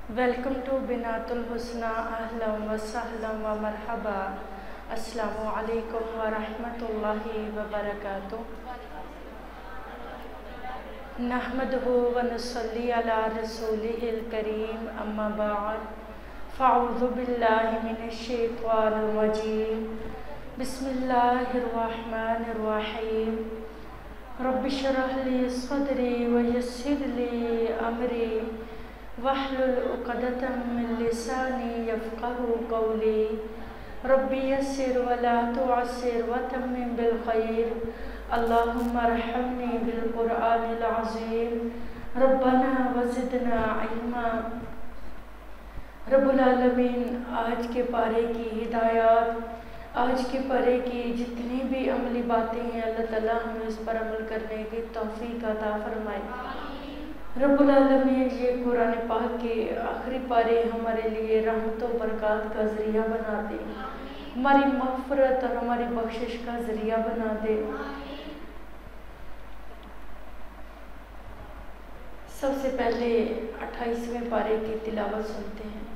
Welcome to Binatulhusna. Ahlam wa sahlam wa marhaba. Assalamu alaikum wa rahmatullahi wa barakatuh. Nahmaduhu wa nusalli ala rasulihil kareem amma ba'd. Fa'udhu billahi minash shaitanir rajeem. Bismillahir rahmanir rahim. Rabbi shrah li sadri wa yassir li amri. واحلل عقدة من لساني يفقهوا قولي ربي يسر ولا تعسر وتمم بالخير اللهم ارحمني بالقرآن العظيم ربنا وزدنا علما رب العالمین آج کے پارے کی ہدایات، آج کے پارے کی جتنی بھی عملی باتیں ہیں اللہ تعالیٰ ہمیں اس پر عمل کرنے کی توفیق عطا فرمائے۔ رب العالمین یہ قرآن پاک کے آخری پارے ہمارے لیے رحمت و برکات کا ذریعہ بنا دے، ہماری مغفرت اور ہماری بخشش کا ذریعہ بنا دے۔ سب سے پہلے 28ویں پارے کی تلاوت سنتے ہیں۔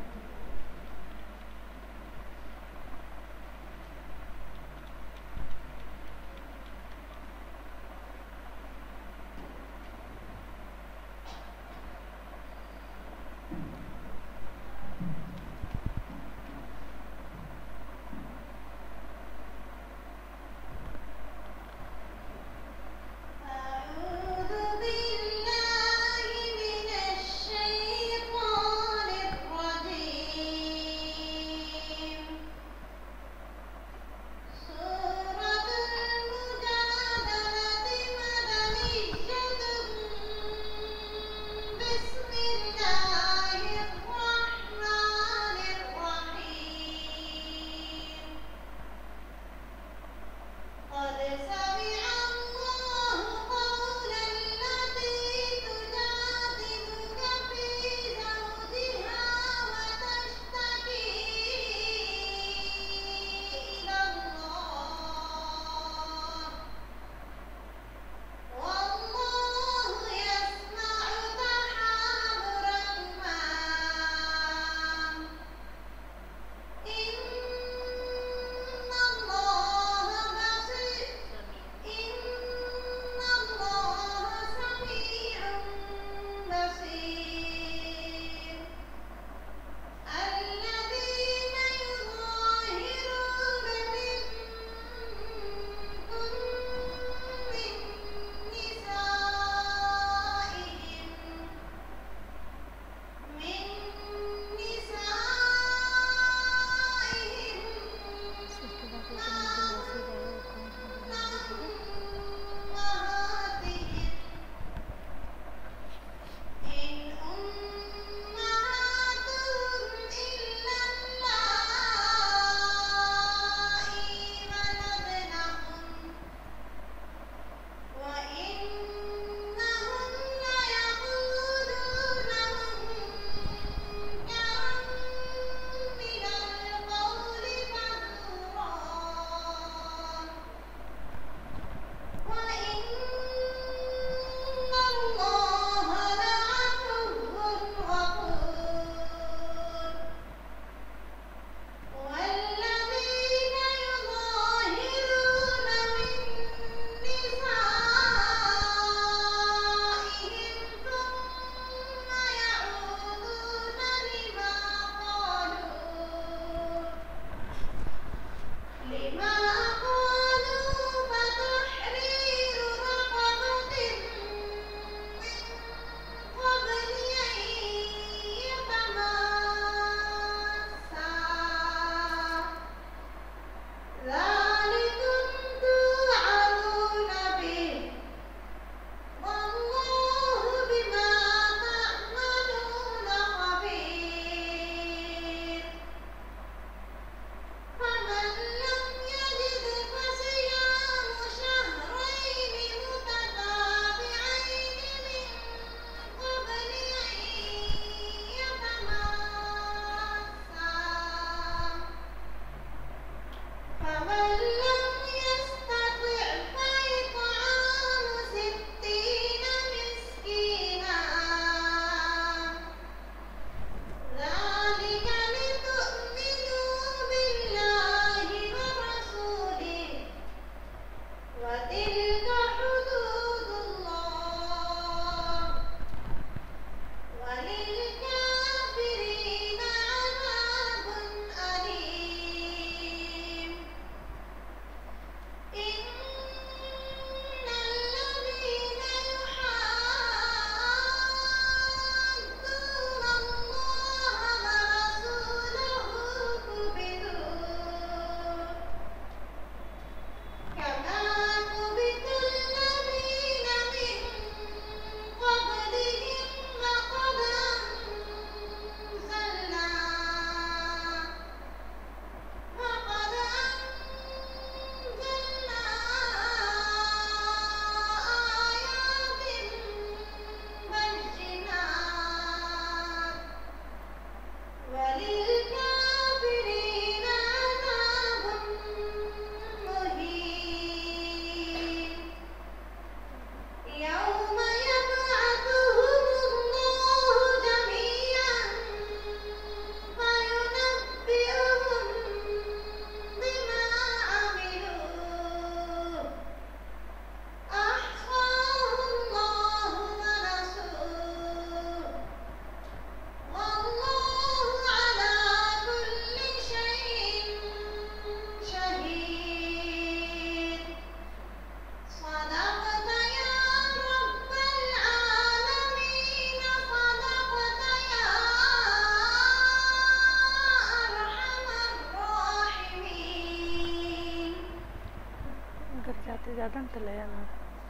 زیادہ تلایا نا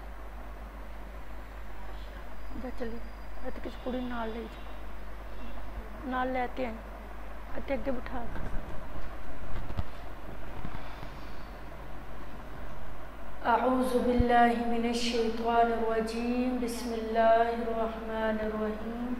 جا چلی تو کسی کڑی نال لے نال لیتے ہیں اتے اگے بٹھا اعوذ باللہ من الشیطان الرجیم بسم اللہ الرحمن الرحیم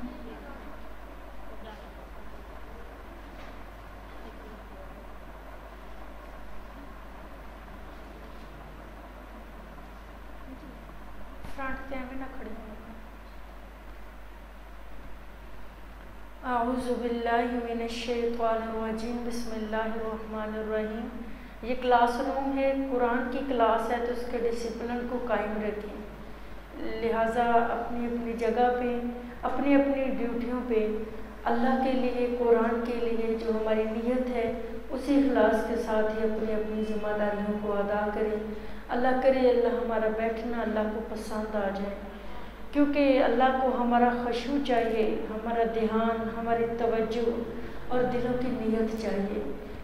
اعوذ باللہ من الشیطان الرجیم بسم اللہ الرحمن الرحیم۔ یہ کلاس روم ہے، قرآن کی کلاس ہے تو اس کے ڈسپلن کو قائم رکھیں، لہٰذا اپنی اپنی جگہ پہ اپنی اپنی ڈیوٹیوں پہ اللہ کے لیے قرآن کے لیے جو ہماری نیت ہے اسی اخلاص کے ساتھ ہی اپنی اپنی ذمہ داریوں کو ادا کریں۔ اللہ کرے اللہ ہمارا بیٹھنا اللہ کو پسند آ جائے، کیونکہ اللہ کو ہمارا خشوع چاہیے، ہمارا دھیان، ہماری توجہ اور دلوں کی نیت چاہیے۔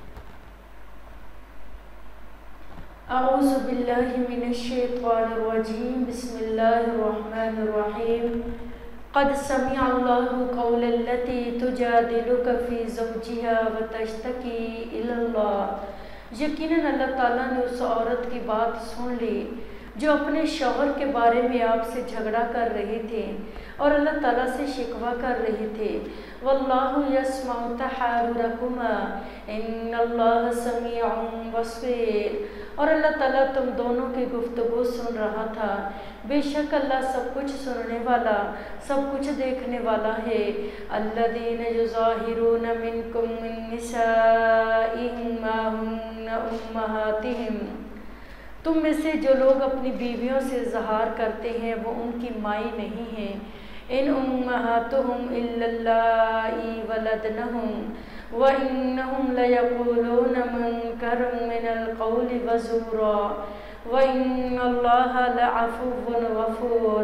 اعوذ باللہ من الشیطان الرجیم بسم اللہ الرحمن الرحیم۔ قد سمع اللہ قول التی تجادلک فی زوجها وتشتکی الی اللہ۔ یقیناً اللہ تعالیٰ نے اس عورت کی بات سن لی جو اپنے شوہر کے بارے میں آپ سے جھگڑا کر رہے تھے اور اللہ تعالیٰ سے شکوہ کر رہے تھے۔ واللہ یسمع تحاورکما ان اللہ سمیع بصیر۔ اور اللہ تعالیٰ تم دونوں کی گفتگو سن رہا تھا، بے شک اللہ سب کچھ سننے والا سب کچھ دیکھنے والا ہے۔ الذین یظاہرون منکم من نسائہم ما ہن امہاتہم۔ تم میں سے جو لوگ اپنی بیویوں سے اظہار کرتے ہیں وہ ان کی مائی نہیں ہیں۔ ان امہاتہم الا اللائی ولدنہم وَإِنَّهُمْ لَيَقُولُونَ مُنْكَرًا مِنَ الْقَوْلِ وَزُورًا وَإِنَّ اللَّهَ لَعَفُوٌّ غَفُورٌ۔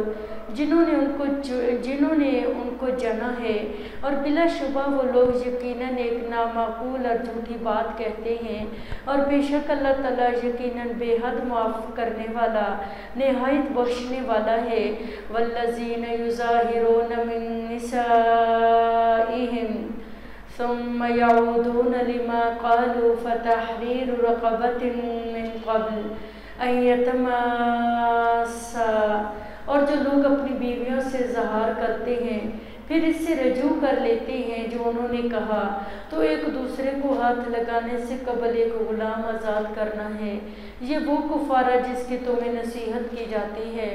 جنہوں نے ان کو جنا ہے، اور بلا شبہ وہ لوگ یقیناً ایک نامعقول اور جھوٹی بات کہتے ہیں، اور بے شک اللہ تعالیٰ یقیناً بے حد معاف کرنے والا نہایت بخشنے والا ہے۔ وَالَّذِينَ يُظَاهِرُونَ مِن نِسَائِهِمْ ثم يعودون لما قالوا فتحرير رقبة من قبل أن يتماسا۔ اور جو لوگ اپنی بیویوں سے اظہار کرتے ہیں پھر اس سے رجوع کر لیتے ہیں جو انہوں نے کہا، تو ایک دوسرے کو ہاتھ لگانے سے قبل ایک غلام آزاد کرنا ہے۔ یہ وہ کفارہ جس کی تمہیں نصیحت کی جاتی ہے۔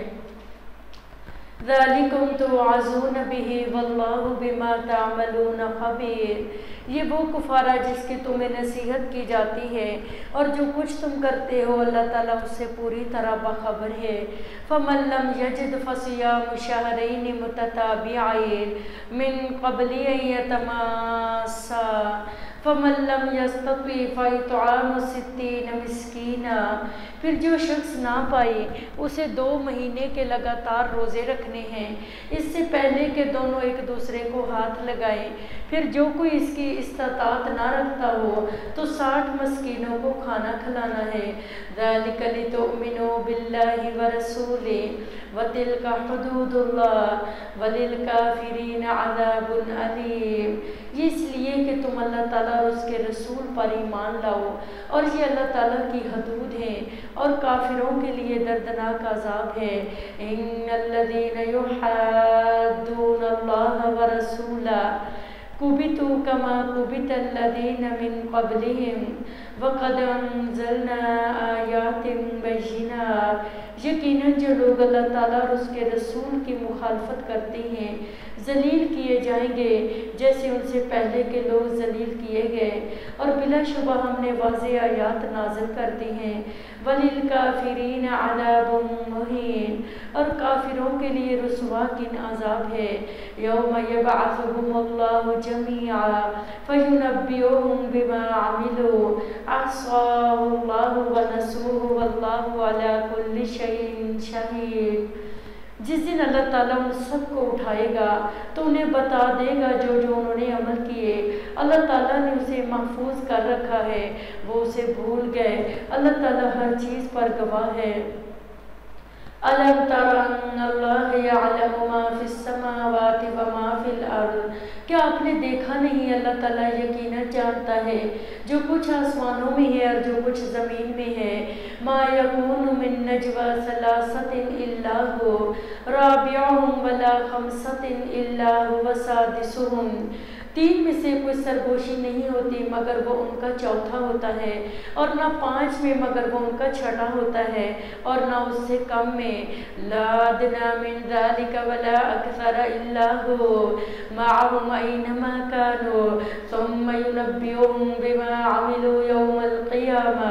ذالکم توعظون بہ واللہ بما تعملون خبیر۔ یہ وہ کفارہ جس کی تمہیں نصیحت کی جاتی ہے اور جو کچھ تم کرتے ہو اللہ تعالیٰ اس سے پوری طرح باخبر ہے۔ فمن لم یجد فصیام شہرین متتابعین من قبل ان یتماسا فمن لم یستطع فاطعام 60 مسکینا۔ پھر جو شخص نہ پائے اسے 2 مہینے کے لگاتار روزے رکھنے ہیں، اس سے پہلے کہ دونوں ایک دوسرے کو ہاتھ لگائیں۔ پھر جو کوئی اس کی استطاعت نہ رکھتا ہو تو 60 مسکینوں کو کھانا کھلانا ہے۔ ذَلِكَ لِتُؤْمِنُوا بِاللَّهِ وَرَسُولِهِ وَتِلْكَ حُدُودُ اللَّهِ وَلِلْكَافِرِينَ عَذَابٌ أَلِيمٌ۔ یہ اس لیے کہ تم اللہ تعالیٰ اور اس کے رسول پر ایمان لاؤ، اور یہ اللہ تعالیٰ کی حدود ہیں اور کافروں کے لیے دردناک عذاب ہے۔ إِنَّ الَّذِينَ يُحَادُّونَ اللَّهَ وَرَسُولَهُ كُبِتُوا كَمَا كُبِتَ الَّذِينَ مِن قَبْلِهِمْ وَقَدْ أَنزَلْنَا آيَاتٍ بَيِّنَاتٍ۔ یقیناً جو لوگ اللہ تعالیٰ اور اس کے رسول کی مخالفت کرتے ہیں ذلیل کیے جائیں گے جیسے ان سے پہلے کے لوگ ذلیل کیے گئے، اور بلا شبہ ہم نے واضح آیات نازل کر دی ہیں۔ وَلِلْكَافِرِينَ عَذَابٌ مُّهِينٌ۔ اور کافروں کے لیے رسوا کن عذاب ہے۔ يَوْمَ يَبْعَثُهُمُ اللَّهُ جَمِيعًا فَيُنَبِّئُهُم بِمَا عَمِلُوا أَحْصَاهُ اللَّهُ وَنَسُوهُ وَاللَّهُ عَلَى كُلِّ شَيْءٍ شَهِيدٌ۔ جس دن اللہ تعالیٰ ان سب کو اٹھائے گا تو انہیں بتا دے گا جو انہوں نے عمل کیے۔ اللہ تعالیٰ نے اسے محفوظ کر رکھا ہے، وہ اسے بھول گئے۔ اللہ تعالیٰ ہر چیز پر گواہ ہے۔ अलम तरा अन्नल्लाह यअलमु मा फिस समावाति व मा फिल अर्द, क्या आपने देखा नहीं अल्लाह ताला यकीनन जानता है जो कुछ आसमानों में है और जो कुछ ज़मीन में है। मा यकूनु मिन नजवा सलासतिन इल्ला हु राबिउहुम वला खमसतिन इल्ला हुवा सादिसुहुम, तीन में से कोई सरगोशी नहीं होती मगर वो उनका चौथा होता है, और ना पाँच में मगर वो उनका छठा होता है, और ना उससे कम में। ला अदना मिन ज़ालिका वला अक्सर इल्ला हु मअहुम ऐनमा कानू सुम्मा युनब्बिउहुम बिमा अमिलू यौमल क़ियामा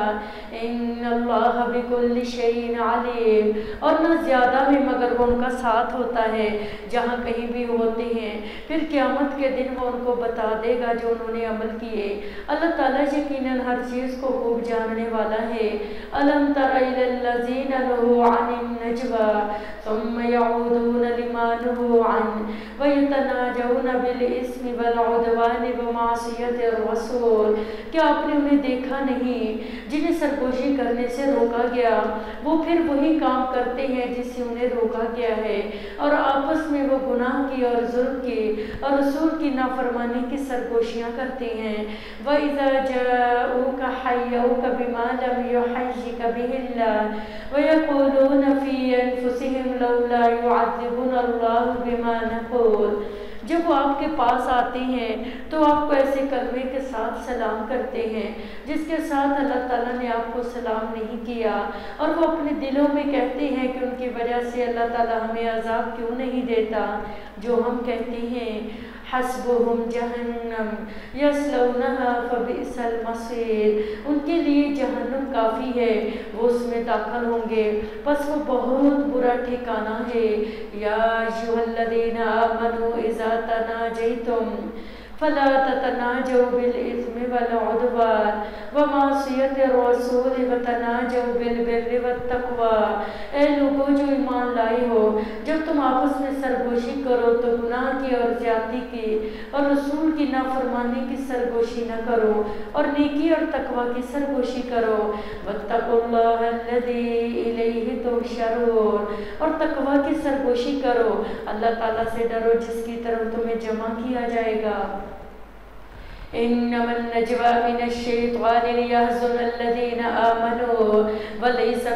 इन्नल्लाह बिकुल्लि शैइन अलीम, और ना ज़्यादा में मगर वो उनका साथ होता है जहाँ कहीं भी होते हैं, फिर क़यामत के दिन वो उनको बता देगा जो उन्होंने अमल किए। अल्लाह ताला यकीनन हर चीज़ को खूब जानने वाला है। अलम तरा इलल्लज़ीना नहू अनिन नजवा सुम्मा यऊदूना लिमा नहू अन व यतनाजऊना बिल इस्मि वल उदवानि व मासियतिर रसूल, क्या आपने उन्हें देखा नहीं जिन्हें सरगोशी करने से रोका गया, वो फिर वही काम करते हैं जिससे उन्हें रोका गया है, और आपस में वो गुनाह की और जुल्म की और रसूल की नाफरमानी की सरगोशियाँ करते हैं। व इज़ा जाऊका हय्यौका बिमा लम युहय्यिका बिहिल्लाह व यक़ूलूना फ़ी अनफ़ुसिहिम लौला युअज़्ज़िबुनल्लाहु बिमा नक़ूल, जब वो आपके पास आते हैं तो आपको ऐसे कलमे के साथ सलाम करते हैं जिसके साथ अल्लाह ताला ने आपको सलाम नहीं किया, और वो अपने दिलों में कहते हैं कि उनकी वजह से अल्लाह ताला हमें अजाब क्यों नहीं देता, जो हम कहते हैं हस्बुहुम जहन्नम यस्लौनहा फबिअसल मसीर, उनके लिए जहन्नम काफ़ी है, वो उसमें दाखिल होंगे, बस वो बहुत बुरा ठिकाना है। या अय्युहल्लज़ीना आमनू इज़ा तनाजयतुम फला ततनाजौ बिल इस्मि वल उद्वान व मासियतिर रसूल व तनाजौ बिल बिर्रि वत तक़वा, ए लोगों जो ईमान लाए हो, जब तुम आपस में सरगोशी करो तो गुनाह की और ज्यादती की और रसूल की नाफरमानी की सरगोशी न करो, और नेकी और तकवा की सरगोशी करो। वत्तक़ुल्लाह अल्लज़ी इलैहि तुहशरून, और तकवा की सरगोशी करो, अल्लाह ताला से डरो जिसकी तरफ तुम्हें जमा किया जाएगा। इन्नमन नजवा मिनश्शैतानि लियहज़ुनल्लज़ीना आमनू वलैसा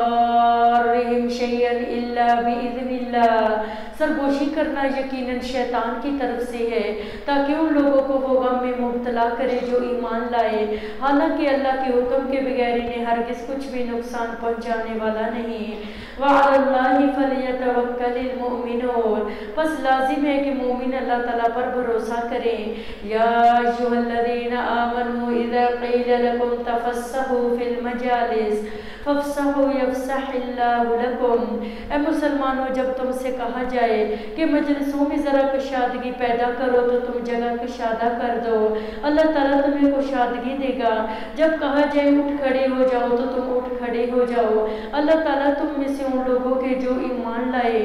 बिज़ारिहिम शैअन इल्ला बिइज़्निल्लाह, सरगोशी करना यकीनन शैतान की तरफ से है ताकि उन लोगों को वो गम में मुब्तला करे जो ईमान लाए, हालांकि अल्लाह के हुक्म के बगैर इन्हें हरगिज़ कुछ भी नुकसान पहुँचाने वाला नहीं। व अलल्लाहि फलयतवक्कलिल मुमिनून, बस लाजिम है कि मोमिन अल्लाह ताला पर भरोसा करें। या अय्युहल्लज़ीना आमनू इज़ा क़ीला लकुम तफ़स्सहू फिल मजालिस फ़फ़्सहू यफ़्सहिल्लाहु लकुम, ए मुसलमानों जब तुमसे कहा जाए कि मजलिसों में ज़रा कुशादगी पैदा करो तो तुम जगह कुशादा कर दो, अल्लाह ताला तुम्हें कुशादगी देगा। जब कहा जाए उठ खड़े हो जाओ तो तुम उठ खड़े हो जाओ, अल्लाह ताला तुम में से उन लोगों के जो ईमान लाए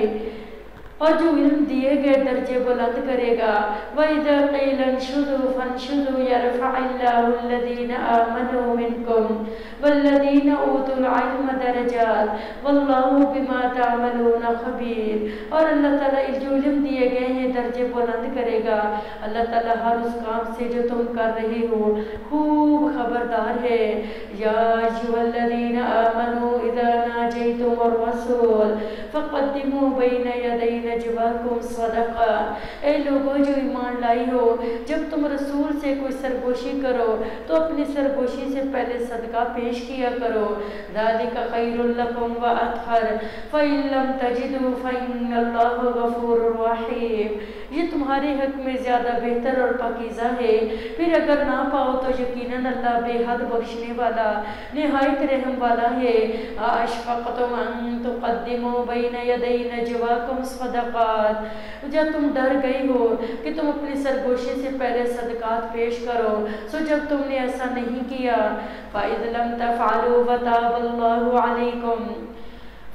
और जो इल्म दिए गए दर्जे बुलंद करेगा। वइज़ा क़ीला अंशुज़ू फंशुज़ू यरफ़इल्लाहु अल्लज़ीना आमनू मिनकुम वल्लज़ीना ऊतुल इल्म दरजात वल्लाहु बिमा तअमलूना ख़बीर, और अल्लाह ताला जो इल्म दिए गए हैं दर्जे बुलंद करेगा, अल्लाह ताला हर उस काम से जो तुम कर रहे हो खूब खबरदार है। या अय्युहल्लज़ीना आमनू इज़ा नाजयतुमुर रसूल फ़क़द्दिमू बैना यदै नजवाकुम सदका, ए लोगों जो ईमान लाई हो, जब तुम रसूल से कोई सरगोशी करो तो अपनी सरगोशी से पहले सदका पेश किया करो। ज़ालिका खैरुल लकुम व अत्हर फ़इन लम तजिदू फ़इन्नल्लाहा गफ़ूरुर रहीम, ये तुम्हारे हक में ज़्यादा बेहतर और पाकीज़ा है, फिर अगर ना पाओ तो यकीनन अल्लाह बेहद बख्शने वाला निहायत रहम वाला है। अशफ़क़्तुम अन तुक़द्दिमू बैना यदै नजवाकुम सदक़ात, जब तुम डर गई हो कि तुम अपनी सरगोशी से पहले सदकात पेश करो, सो जब तुमने ऐसा नहीं किया फ़इज़ लम तफ़अलू फ़ताबल्लाहु अलैकुम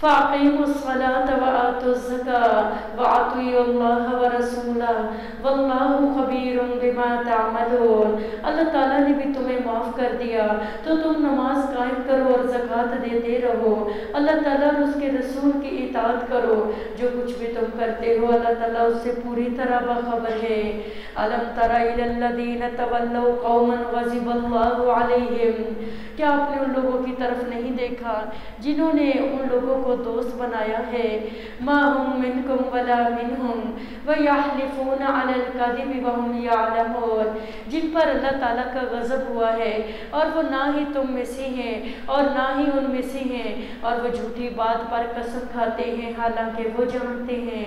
فَأَقِيمُوا الصَّلَاةَ وَآتُوا الزَّكَاةَ وَأَطِيعُوا اللَّهَ وَرَسُولَهُ وَاللَّهُ خَبِيرٌ بِمَا تَعْمَلُونَ۔ اللہ تعالیٰ نے بھی تمہیں معاف کر دیا تو تم نماز قائم کرو اور زکوٰۃ دیتے رہو، اللہ تعالیٰ اور اس کے رسول کی اطاعت کرو، جو کچھ بھی تم کرتے ہو اللہ تعالیٰ اس سے پوری طرح باخبر ہے۔ أَلَمْ تَرَ إِلَى الَّذِينَ تَوَلَّوْا قَوْمًا غَضِبَ اللَّهُ عَلَيْهِمْ، کیا آپ نے ان لوگوں کی طرف نہیں دیکھا جنہوں نے ان لوگوں کو دوست بنایا ہے، مَا هُم مِّنكُمْ وَلَا مِنْهُمْ وَيَحْلِفُونَ عَلَى الْكَذِبِ وَهُمْ يَعْلَمُونَ، جن پر اللہ تعالیٰ کا غضب ہوا ہے اور وہ نہ ہی تم میں سے ہیں اور نہ ہی ان میں سے ہیں، اور وہ جھوٹی بات پر قسم کھاتے ہیں حالانکہ وہ جانتے ہیں۔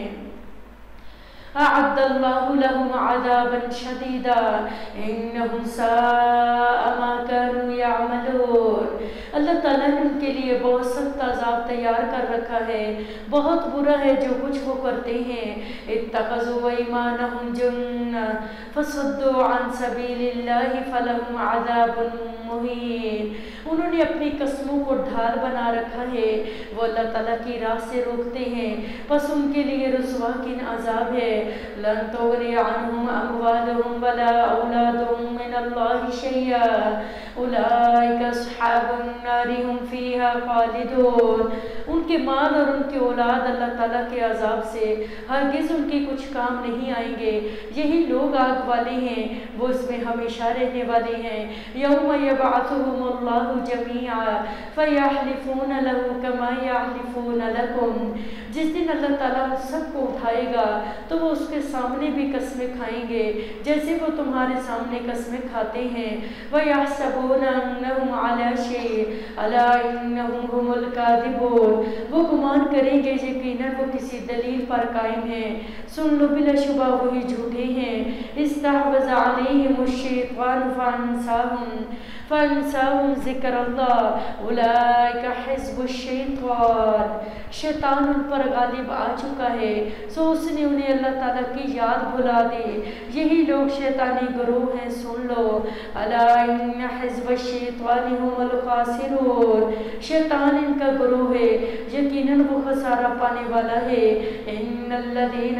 أعد الله لهم عذابا شديدا إنهم ساء ما كانوا يعملون، اللہ تعالیٰ نے ان کے لیے بہت سخت عذاب تیار کر رکھا ہے، بہت برا ہے جو کچھ وہ کرتے ہیں۔ اتخذوا أيمانهم جنة فصدوا عن سبيل الله فلهم عذاب مہین، انہوں نے اپنی قسموں کو ڈھال بنا رکھا ہے، وہ اللہ تعالیٰ کی راہ سے روکتے ہیں، پس ان کے لیے رسوا کن عذاب ہے۔ لن تغنی عنہم اموالہم ولا اولادہم من اللہ شیئا اولئک اصحاب النار ہم فیہا خالدون، ان کے مال اور ان کی اولاد اللہ تعالیٰ کے عذاب سے ہرگز ان کی کچھ کام نہیں آئیں گے، یہی لوگ آگ والے ہیں، وہ اس میں ہمیشہ رہنے والے ہیں۔ یوم یبعثہم اللہ جميعا فیحلفون له کما یحلفون لکم، جس دن اللہ تعالیٰ سب کو اٹھائے گا تو وہ اس کے سامنے بھی قسمیں کھائیں گے جیسے وہ تمہارے سامنے قسمیں کھاتے ہیں۔ وَيَحْسَبُونَ أَنَّهُمْ عَلَى شَيْءٍ أَلَا إِنَّهُمْ هُمُ الْكَاذِبُونَ، وہ گمان کریں گے یقیناً وہ کسی دلیل پر قائم ہیں، سن لو بلا شبہ وہی جھوٹے ہیں۔ استحوذ علیہم الشیطان فانساہم ذکر اللہ اولئک حزب الشیطان، شیطان ان پر غالب آ چکا ہے سو اس نے انہیں اللہ تعالیٰ کی یاد بھلا دی، یہی لوگ شیطانی گروہ ہیں، سن لو۔ الا ان حزب الشیطان هم الخاسرون، شیطان ان کا گروہ ہے، یقیناً وہ خسارہ پانے والا ہے۔ ان الذین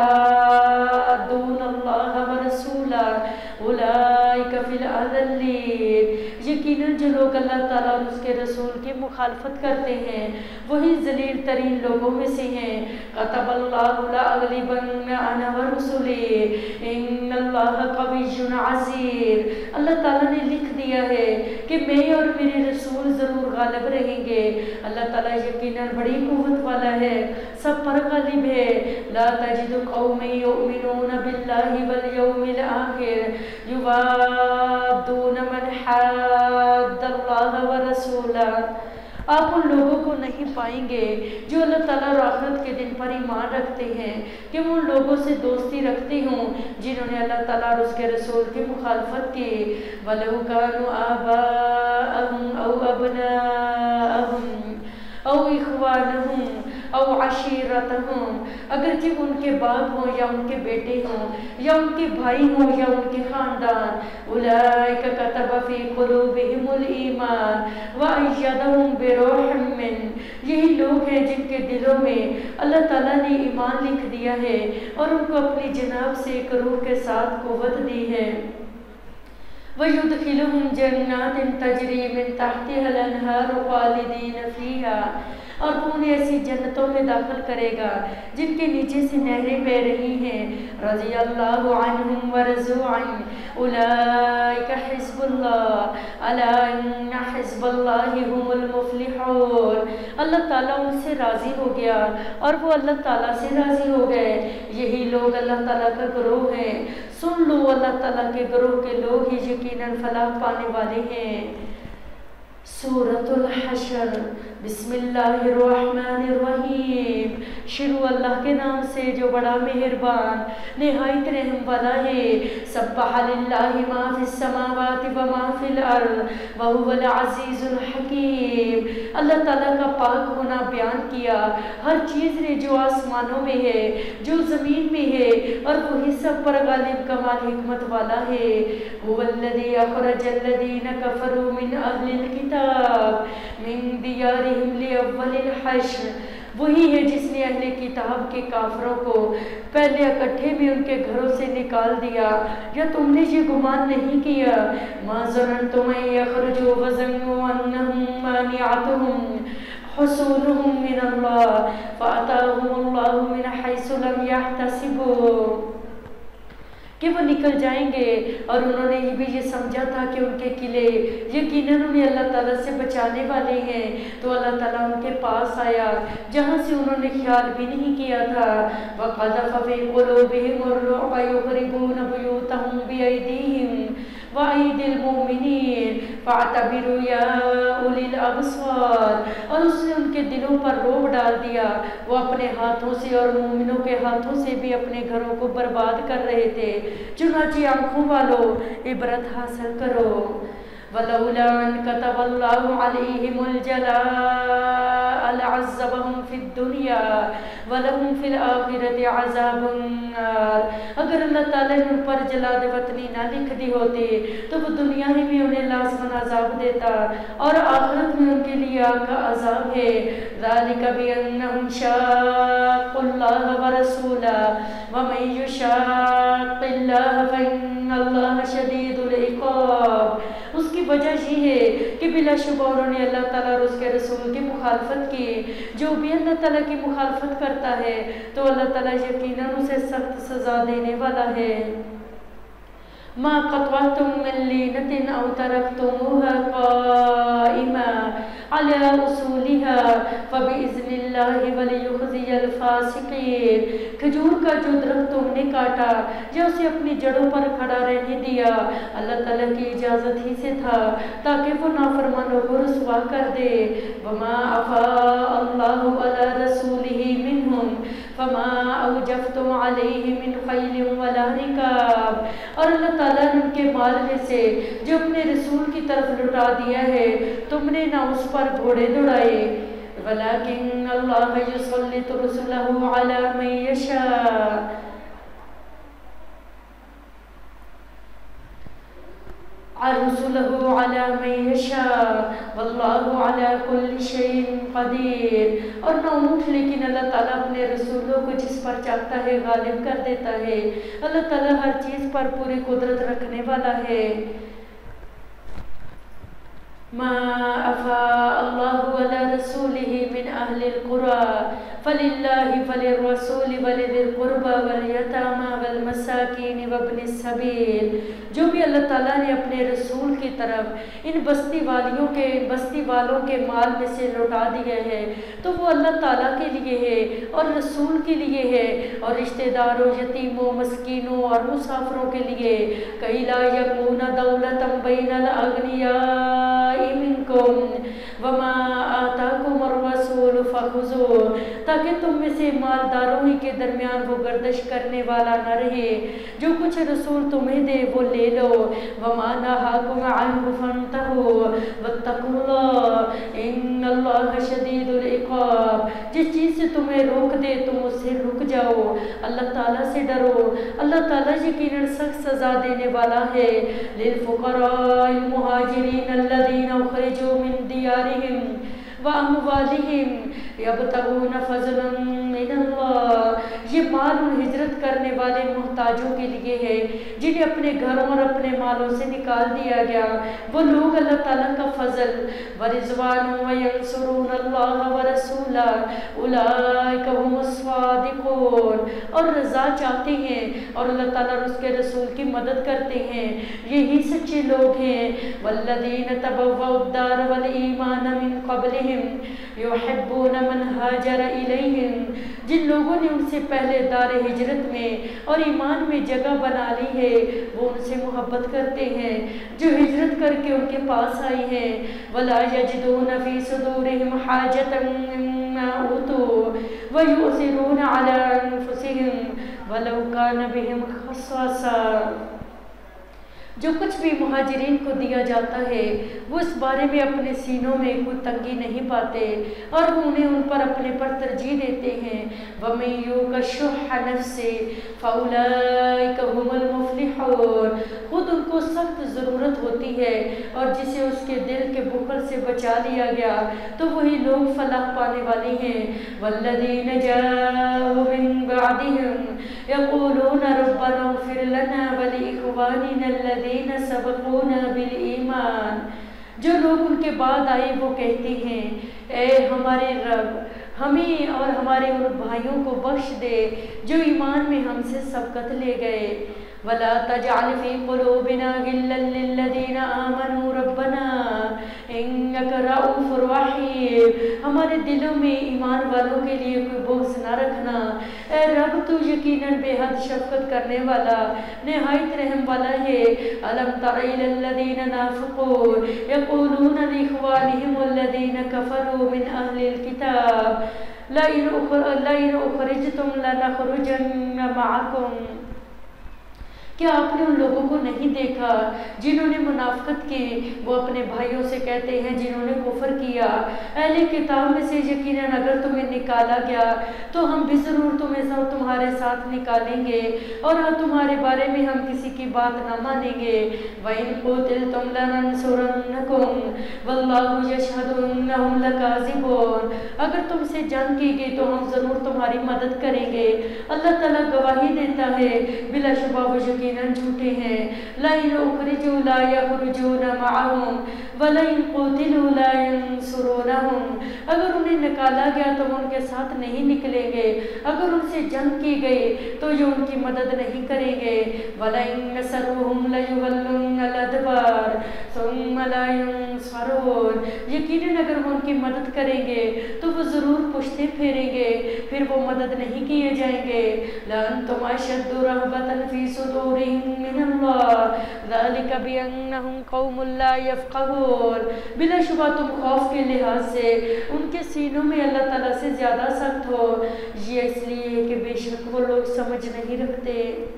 یحادون اللہ ورسولہ اولئک فی الاذلین، یقیناً جو لوگ اللہ تعالیٰ اور اس کے رسول کی مخالفت کرتے ہیں وہی ذلیل ترین لوگوں میں سے ہیں۔ کتب اللہ لأغلبن انا ورسلی ان اللہ قوی عزیز، اللہ تعالیٰ نے لکھ دیا ہے کہ میں اور میرے رسول ضرور غالب رہیں گے، اللہ تعالیٰ یقیناً بڑی قوت والا ہے، سب پر غالب ہے۔ لا تجد قوم یؤمنون باللہ والیوم الآخر یوادون من حاد اللہ ورسولہ، آپ ان لوگوں کو نہیں پائیں گے جو اللہ تعالیٰ اور آخرت کے دن پر ایمان رکھتے ہیں کہ وہ ان لوگوں سے دوستی رکھتے ہوں جنہوں نے اللہ تعالیٰ اور اس کے رسول کی مخالفت کی۔ وَلَوْ كَانُوا آبَاءَهُمْ أَوْ أَبْنَاءَهُمْ أَوْ إِخْوَانَهُمْ أَوْ عَشِيرَتَهُمْ، اگرچہ ان کے باپ ہوں یا ان کے بیٹے ہوں یا ان کے بھائی ہوں یا ان کے خاندان، أُولَئِكَ كَتَبَ فِي قُلُوبِهِمُ الْإِيمَانَ وَأَيَّدَهُمْ بِرُوحٍ مِّنْهُ، یہی لوگ ہیں جن کے دلوں میں اللہ تعالیٰ نے ایمان لکھ دیا ہے اور ان کو اپنی جناب سے ایک روح کے ساتھ قوت دی ہے۔ وَيُدْخِلُهُمْ جَنَّاتٍ تَجْرِي مِن تَحْتِهَا الْأَنْهَارُ خَالِدِينَ فِيهَا، اور وہ انہیں ایسی جنتوں میں داخل کرے گا جن کے نیچے سے نہریں بہ رہی ہیں۔ رضی اللہ عنہم ورضوا عنہ اولئک حزب اللہ الا ان حزب اللہ هم المفلحون، اللہ تعالیٰ ان سے راضی ہو گیا اور وہ اللہ تعالیٰ سے راضی ہو گئے، یہی لوگ اللہ تعالیٰ کا گروہ ہیں، سن لو اللہ تعالیٰ کے گروہ کے لوگ ہی یقیناً فلاح پانے والے ہیں۔ سورۃ الحشر، بسم اللہ الرحمن الرحیم، شروع اللہ کے نام سے جو بڑا مہربان نہایت رحم والا ہے۔ سبح للہ ما فی السماوات وما فی الارض وہو العزیز الحکیم، اللہ تعالیٰ کا پاک ہونا بیان کیا، ہر چیز نے جو آسمانوں میں ہے جو زمین میں ہے، اور وہی سب پر غالب کمال حکمت والا ہے۔ هو الذی اخرج الذین کفروا من اہل الکتاب من دیارہم إجماعهم لأول الحشر، وہی ہے جس نے اہل کتاب کے کافروں کو پہلے اکٹھے میں ان کے گھروں سے نکال دیا، یا تم نے یہ گمان نہیں کیا ما ظننتم ان یخرجوا وظنوا انہم مانعتہم حصولہم من اللہ فأتاہم اللہ من حیث لم یحتسبوا، کہ وہ نکل جائیں گے، اور انہوں نے یہ بھی یہ سمجھا تھا کہ ان کے قلعے یقیناً انہیں اللہ تعالیٰ سے بچانے والے ہیں، تو اللہ تعالیٰ ان کے پاس آیا جہاں سے انہوں نے خیال بھی نہیں کیا تھا۔ وَقَذَفَ فِي قُلُوبِهِمُ الرُّعْبَ يُخْرِبُونَ بُيُوتَهُم بِأَيْدِيهِمْ وَأَيْدِي الْمُؤْمِنِينَ فَاعْتَبِرُوا يَا أُولِي الْأَبْصَارِ، اور اس نے ان کے دلوں پر رعب ڈال دیا، وہ اپنے ہاتھوں سے اور مومنوں کے ہاتھوں سے بھی اپنے گھروں کو برباد کر رہے تھے، چنانچہ آنکھوں والو عبرت حاصل کرو۔ وَلَوْلَا أَن كَتَبَ اللَّهُ عَلَيْهِمُ الْجَلَاءَ لَعَذَّبَهُمْ فِي الدُّنْيَا وَلَهُمْ فِي الْآخِرَةِ عَذَابُ النَّارِ، اگر اللہ تعالیٰ نے ان پر جلاد وطنی نہ لکھ دی ہوتی تو وہ دنیا ہی میں انہیں لازماً عذاب دیتا، اور آخرت میں ان کے لیے آگ کا عذاب ہے۔ ذَلِكَ بِأَنَّهُمْ شَاقُّوا اللَّهَ وَرَسُولَهُ وَمَن يُشَاقِّ اللَّهَ فَإِنَّ اللَّهَ شَدِيدُ الْعِقَابِ، اس کی وجہ یہ ہے کہ بلا شبہ انہوں نے اللہ تعالیٰ اور اس کے رسول کی مخالفت کی، جو بھی اللہ تعالیٰ کی مخالفت کرتا ہے تو اللہ تعالیٰ یقیناً اسے سخت سزا دینے والا ہے۔ ما قطعتم من لینة او ترکتموها قائمة على اصولها فبإذن اللہ وليخزي الفاسقین، کھجور کا جو درخت تم نے کاٹا یا اسے اپنی جڑوں پر کھڑا رہنے دیا اللہ تعالیٰ کی اجازت ہی سے تھا تاکہ وہ نافرمانوں کو رسوا کر دے۔ وما افاء اللہ علی رسولہ منہم فما اوجفتم علیہ من خیل ولا رکاب، اور اللہ تعالیٰ نے ان کے مال میں سے جو اپنے رسول کی طرف لٹا دیا ہے تم نے نہ اس پر گھوڑے دوڑائے۔ ولیکن اللہ یسلط رسلہ علی من یشاء، رسلہ علی من یشاء واللہ علی کل شیء قدیر، اور نہ اونٹ لیکن اللہ تعالیٰ اپنے رسولوں کو جس پر چاہتا ہے غالب کر دیتا ہے، اللہ تعالیٰ ہر چیز پر پوری قدرت رکھنے والا ہے۔ ما افاء اللہ علی رسولہ من اہل القرى فللہ فللرسول ولذی القربى والیتامى والمساکین وابن السبیل، جو بھی اللہ تعالیٰ نے اپنے رسول کی طرف ان بستی والوں کے مال میں سے لوٹا دیا ہے تو وہ اللہ تعالیٰ کے لیے ہے اور رسول کے لیے ہے، اور رشتہ داروں، یتیموں، مسکینوں اور مسافروں کے لیے، کئی لا یکون دولۃ بین الاغنیاء منکم وما آتاکم الرسول فخذوہ، تاکہ تم میں سے مالداروں ہی کے درمیان وہ گردش کرنے والا نہ رہے، جو کچھ رسول تمہیں دے وہ لے لو۔ وما نہاکم عنہ فانتہوا واتقوا اللہ ان اللہ شدید العقاب، جس چیز سے تمہیں روک دے تم اس سے رک جاؤ، اللہ تعالیٰ سے ڈرو، اللہ تعالیٰ یقیناً سخت سزا دینے والا ہے۔ للفقراء المہاجرین الذین اخرجوا من دیارہم وَأَمْوَالِهِمْ يَبْتَغُونَ فَضْلًا مِّنَ اللَّهِ، یہ مال ان ہجرت کرنے والے محتاجوں کے لیے ہے جنہیں اپنے گھروں اور اپنے مالوں سے نکال دیا گیا، وہ لوگ اللہ تعالیٰ کا فضل وَرِضْوَانٌ وَيَنْصُرُونَ اللَّهَ وَرَسُولَهُ أُولَئِكَ هُمُ الصَّادِقُونَ، اور رضا چاہتے ہیں اور اللہ تعالیٰ اور اس کے رسول کی مدد کرتے ہیں، یہی سچے لوگ ہیں۔ وَالَّذِينَ تَبَوَّءُا الدَّارَ وَالْإِيمَانَ مِن قَبْلِهِمْ يحبون من ہاجر الیہم، جن لوگوں نے ان سے پہلے دار ہجرت میں اور ایمان میں جگہ بنا لی ہے وہ ان سے محبت کرتے ہیں جو ہجرت کر کے ان کے پاس آئی ہیں۔ ولا یجدون فی صدورہم حاجۃ مما اوتوا ویؤثرون علی انفسہم ولو کان بہم خصاصہ، جو کچھ بھی مہاجرین کو دیا جاتا ہے وہ اس بارے میں اپنے سینوں میں کوئی تنگی نہیں پاتے اور وہ انہیں ان پر اپنے پر ترجیح دیتے ہیں۔ وَمَن يُوقَ شُحَّ نَفْسِهِ فَأُولَٰئِكَ هُمُ الْمُفْلِحُونَ۔ خود ان کو سخت ضرورت ہوتی ہے اور جسے اس کے دل کے بخل سے بچا لیا گیا تو وہی لوگ فلاح پانے والے ہیں۔ وَالَّذِينَ جَاءُوا مِن بَعْدِهِمْ يَقُولُونَ رَبَّنَا اغْفِرْ لَنَا وَلِإِخْوَانِنَا الَّذِينَ سَبَقُونَا بِالْإِيمَانِ۔ جو لوگ ان کے بعد آئے وہ کہتے ہیں اے ہمارے رب ہمیں اور ہمارے ان بھائیوں کو بخش دے جو ایمان میں ہم سے سبقت لے گئے۔ وَلَا تَجْعَلْ فِي قُلُوبِنَا غِلًّا لِّلَّذِينَ آمَنُوا رَبَّنَا إِنَّكَ رَءُوفٌ رَحِيمٌ۔ ہمارے دلوں میں ایمان والوں کے لیے کوئی بغض نہ رکھنا، اے رب تو یقیناً بے حد شفقت کرنے والا نہایت رحم والا ہے۔ أَلَمْ تَرَ إِلَى الَّذِينَ نَافَقُوا يَقُولُونَ لِإِخْوَانِهِمُ الَّذِينَ كَفَرُوا مِنْ أَهْلِ الْكِتَابِ لَئِنْ أُخْرِجْتُمْ لَنَخْرُجَنَّ مَعَكُمْ۔ کیا آپ نے ان لوگوں کو نہیں دیکھا جنہوں نے منافقت کی؟ وہ اپنے بھائیوں سے کہتے ہیں جنہوں نے کفر کیا، اہل کتاب میں سے یقیناً اگر تمہیں نکالا گیا تو ہم بھی ضرور تمہارے ساتھ نکالیں گے اور تمہارے بارے میں ہم کسی کی بات نہ مانیں گے۔ وَإِن قُوتِلْتُمْ لَنَنصُرَنَّكُمْ وَاللَّهُ يَشْهَدُ إِنَّهُمْ لَكَاذِبُونَ۔ اگر تم سے جنگ کی گئی تو ہم ضرور تمہاری مدد کریں گے، اللہ تعالیٰ گواہی دیتا ہے بلا شبہ وہ یقیناً جھوٹے ہیں۔ لَئِنْ أُخْرِجُوا لَا يَخْرُجُونَ مَعَهُمْ وَلَئِنْ قُوتِلُوا لَا يَنصُرُونَهُمْ۔ اگر انہیں نکالا گیا تو وہ ان کے ساتھ نہیں نکلیں گے، اگر ان سے جنگ کی گئی تو یہ ان کی مدد نہیں کریں گے۔ وَلَئِنْ نَصَرُوهُمْ لَيُوَلُّنَّ الْأَدْبَارَ ثُمَّ لَا يُنصَرُونَ۔ یقیناً اگر وہ ان کی مدد کریں گے تو وہ ضرور پشتیں پھیریں گے، پھر وہ مدد نہیں کیے جائیں گے۔ لَأَنْتُمْ أَشَدُّ رَهْبَةً فِي صُدُورِهِم مِّنَ اللَّهِ ذَلِكَ بِأَنَّهُمْ قَوْمٌ لَا يَفْقَهُونَ۔ بلا شبہ تم خوف کے لحاظ سے ان کے سینوں میں اللہ تعالیٰ سے زیادہ سخت ہو، یہ اس لیے کہ بے شک وہ لوگ سمجھ نہیں رکھتے۔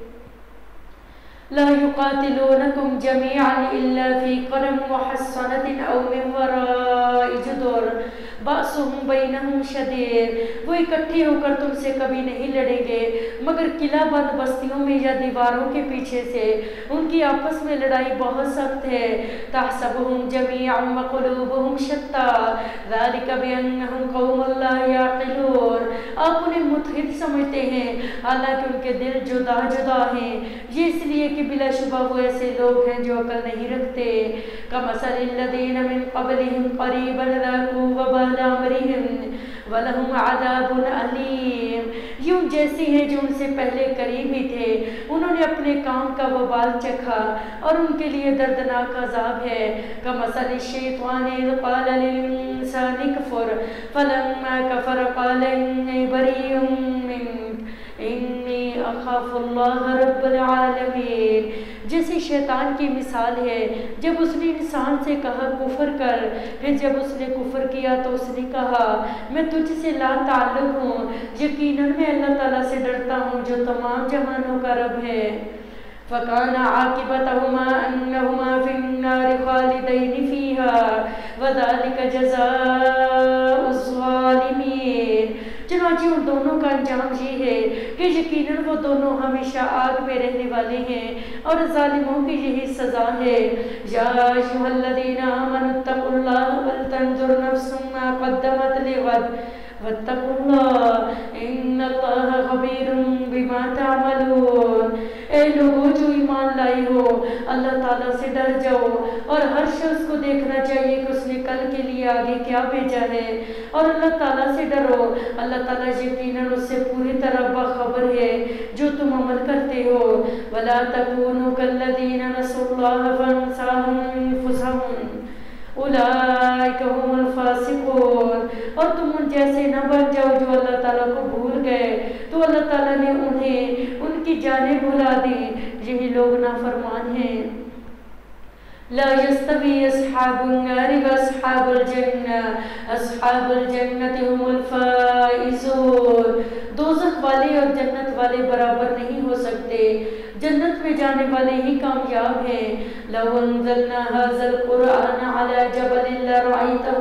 لا يقاتلونكم جميعا إلا في قرى محصنة أو من وراء جدر بأسهم بينهم شديد۔ وہ اکٹھے ہو کر تم سے کبھی نہیں لڑیں گے مگر قلعہ بند بستیوں میں یا دیواروں کے پیچھے سے، ان کی آپس میں لڑائی بہت سخت ہے۔ تحسبهم جميعا وقلوبهم شتى ذلك بأنهم قوم لا يعقلون۔ آپ انہیں متحد سمجھتے ہیں حالانکہ ان کے دل جدا جدا ہیں، یہ اس لیے کہ بلا شبہ وہ ایسے لوگ ہیں جو عقل نہیں رکھتے۔ كَمَثَلِ الَّذِينَ مِن قَبْلِهِمْ قَرِيبًا ذَاقُوا وَبَالَ أَمْرِهِمْ وَلَهُمْ عَذَابٌ أَلِيمٌ۔ یہ ان جیسے ہیں جو ان سے پہلے قریب ہی تھے، انہوں نے اپنے کام کا وبال چکھا اور ان کے لیے دردناک عذاب ہے۔ كَمَثَلِ الشَّيْطَانِ إِذْ قَالَ لِلْإِنسَانِ اكْفُرْ فَلَمَّا كَفَرَ قَالَ إِنِّي بَرِيءٌ مِّنكَ إِنِّي أَخَافُ اللَّهَ رَبَّ الْعَالَمِينَ۔ جیسے شیطان کی مثال ہے، جب اس نے انسان سے کہا کفر کر، پھر جب اس نے کفر کیا تو اس نے کہا میں تجھ سے لا تعلق ہوں، یقیناً میں اللہ تعالیٰ سے ڈرتا ہوں جو تمام جہانوں کا رب ہے۔ فَكَانَ عَاقِبَتَهُمَا أَنَّهُمَا فِي النَّارِ خَالِدَيْنِ فِيهَا وَذَلِكَ جَزَاءُ الظَّالِمِينَ۔ چنانچہ ان دونوں کا انجام یہ ہے کہ یقیناً وہ دونوں ہمیشہ آگ میں رہنے والے ہیں اور ظالموں کی یہی سزا ہے۔ یا ایھا الذین آمنوا اتقوا اللہ ولتنظر نفس ما قدمت لغد واتقوا اللہ ان اللہ خبیر بما تعملون۔ اے لوگوں جو ایمان لائے ہو اللہ تعالیٰ سے ڈر جاؤ اور ہر شخص کو دیکھنا چاہیے کہ اس نے کل کے لیے آگے کیا بھیجا ہے، اور اللہ تعالیٰ سے ڈرو، اللہ تعالیٰ یقیناً اس سے پوری طرح باخبر ہے جو تم عمل کرتے ہو۔ وَلَا تَكُونُوا كَالَّذِينَ نَسُوا اللَّهَ فَأَنسَاهُمْ أَنفُسَهُمْ اولئک هم الفاسقون۔ اور تم ان جیسے نہ بن جاؤ جو اللہ تعالیٰ کو بھول گئے تو اللہ تعالیٰ نے انہیں ان کی جانیں بھلا دی، یہی لوگ نافرمان ہیں۔ لا يستوي أصحاب النار وأصحاب الجنة أصحاب الجنة هم الفائزون۔ دوزخ والے اور جنت والے برابر نہیں ہو سکتے، جنت میں جانے والے ہی کامیاب ہیں۔ لو انزلنا هذا القرآن على جبل لرأيته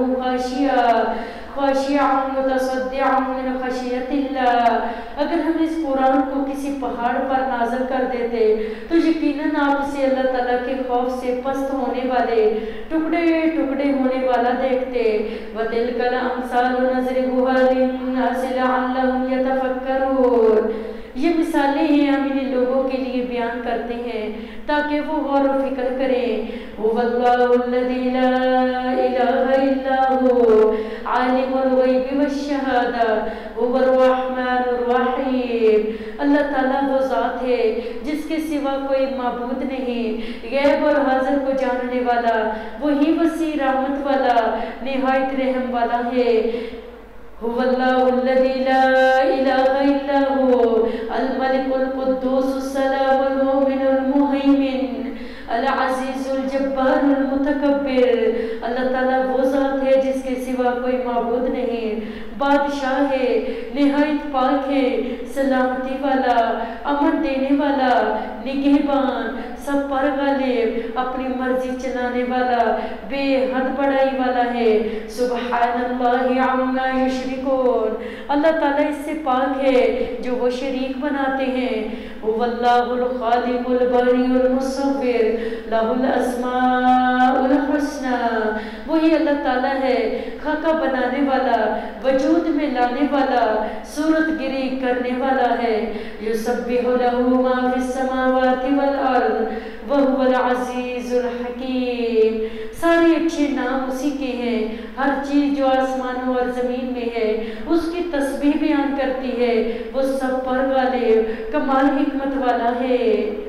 خاشعا متصدعا من خشیت اللہ۔ اگر ہم اس قرآن کو کسی پہاڑ پر نازل کر دیتے تو یقیناً آپ اسے اللہ تعالیٰ کے خوف سے پست ہونے والے، ٹکڑے ٹکڑے ہونے والا دیکھتے۔ وَتِلْكَ الْأَمْثَالُ نَضْرِبُهَا لِلنَّاسِ لَعَلَّهُمْ يَتَفَكَّرُونَ۔ یہ مثالیں ہیں ہم انہیں لوگوں کے لیے بیان کرتے ہیں تاکہ وہ غور و فکر کریں۔ هُوَ اللَّهُ الَّذِي لَا إِلَٰهَ إِلَّا هُوَ عَالِمُ الْغَيْبِ وَالشَّهَادَةِ هُوَ الرَّحْمَٰنُ الرَّحِيمُ۔ اللہ تعالیٰ وہ ذات ہے جس کے سوا کوئی معبود نہیں، غیب اور حاضر کو جاننے والا، وہی وسیع رحمت والا، نہایت رحم والا ہے۔ هو الله الذي لا إله إلا هو الملك القدوس السلام المؤمن المهيمن العزیز الجبار المتکبر۔ اللہ تعالیٰ وہ ذات ہے جس کے سوا کوئی معبود نہیں، بادشاہ ہے، نہایت پاک ہے، سلامتی والا، امن دینے والا، نگہبان، سب پر غالب، اپنی مرضی چلانے والا، بے حد بڑائی والا ہے۔ سبحان اللہ عما یشرکون۔ اللہ تعالیٰ اس سے پاک ہے جو وہ شریک بناتے ہیں۔ هو اللہ الخالق الباری المصور لہ الاسماء الحسنى۔ وہی اللہ تعالیٰ ہے، خاکہ بنانے والا، وجود میں لانے والا، صورت گری کرنے والا ہے۔ یسبح لہ ما فی السماوات والارض وہو العزیز الحکیم۔ سارے اچھے نام اسی کے ہیں، ہر چیز جو آسمانوں اور زمین میں ہے اس کی تسبیح بیان کرتی ہے، وہ سب پر غالب، کمال حکمت والا ہے۔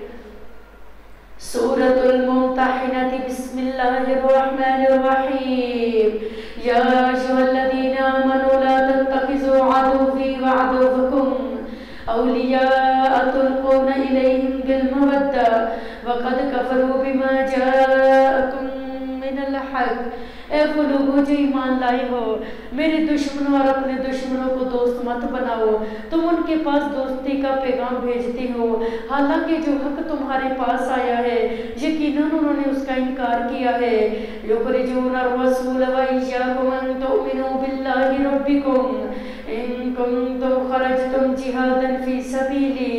سورۃ الممتحنہ، بسم اللہ الرحمن الرحیم۔ یا ایھا الذین آمنوا لا تتخذوا عدوی وعدوکم اولیاء تلقون الیہم بالمودہ وقد کفروا بما جاءکم من الحق۔ اے وہ لوگوں جو ایمان لائے ہو، میرے دشمنوں اور اپنے دشمنوں کو دوست مت بناؤ۔ تم ان کے پاس دوستی کا پیغام بھیجتے ہو حالانکہ جو حق تمہارے پاس آیا ہے یقیناً انہوں نے اس کا انکار کیا ہے۔ یخرجون الرسول وإیاکم ان تؤمنوا باللہ ربکم ان کنتم خرجتم جہادا فی سبیلی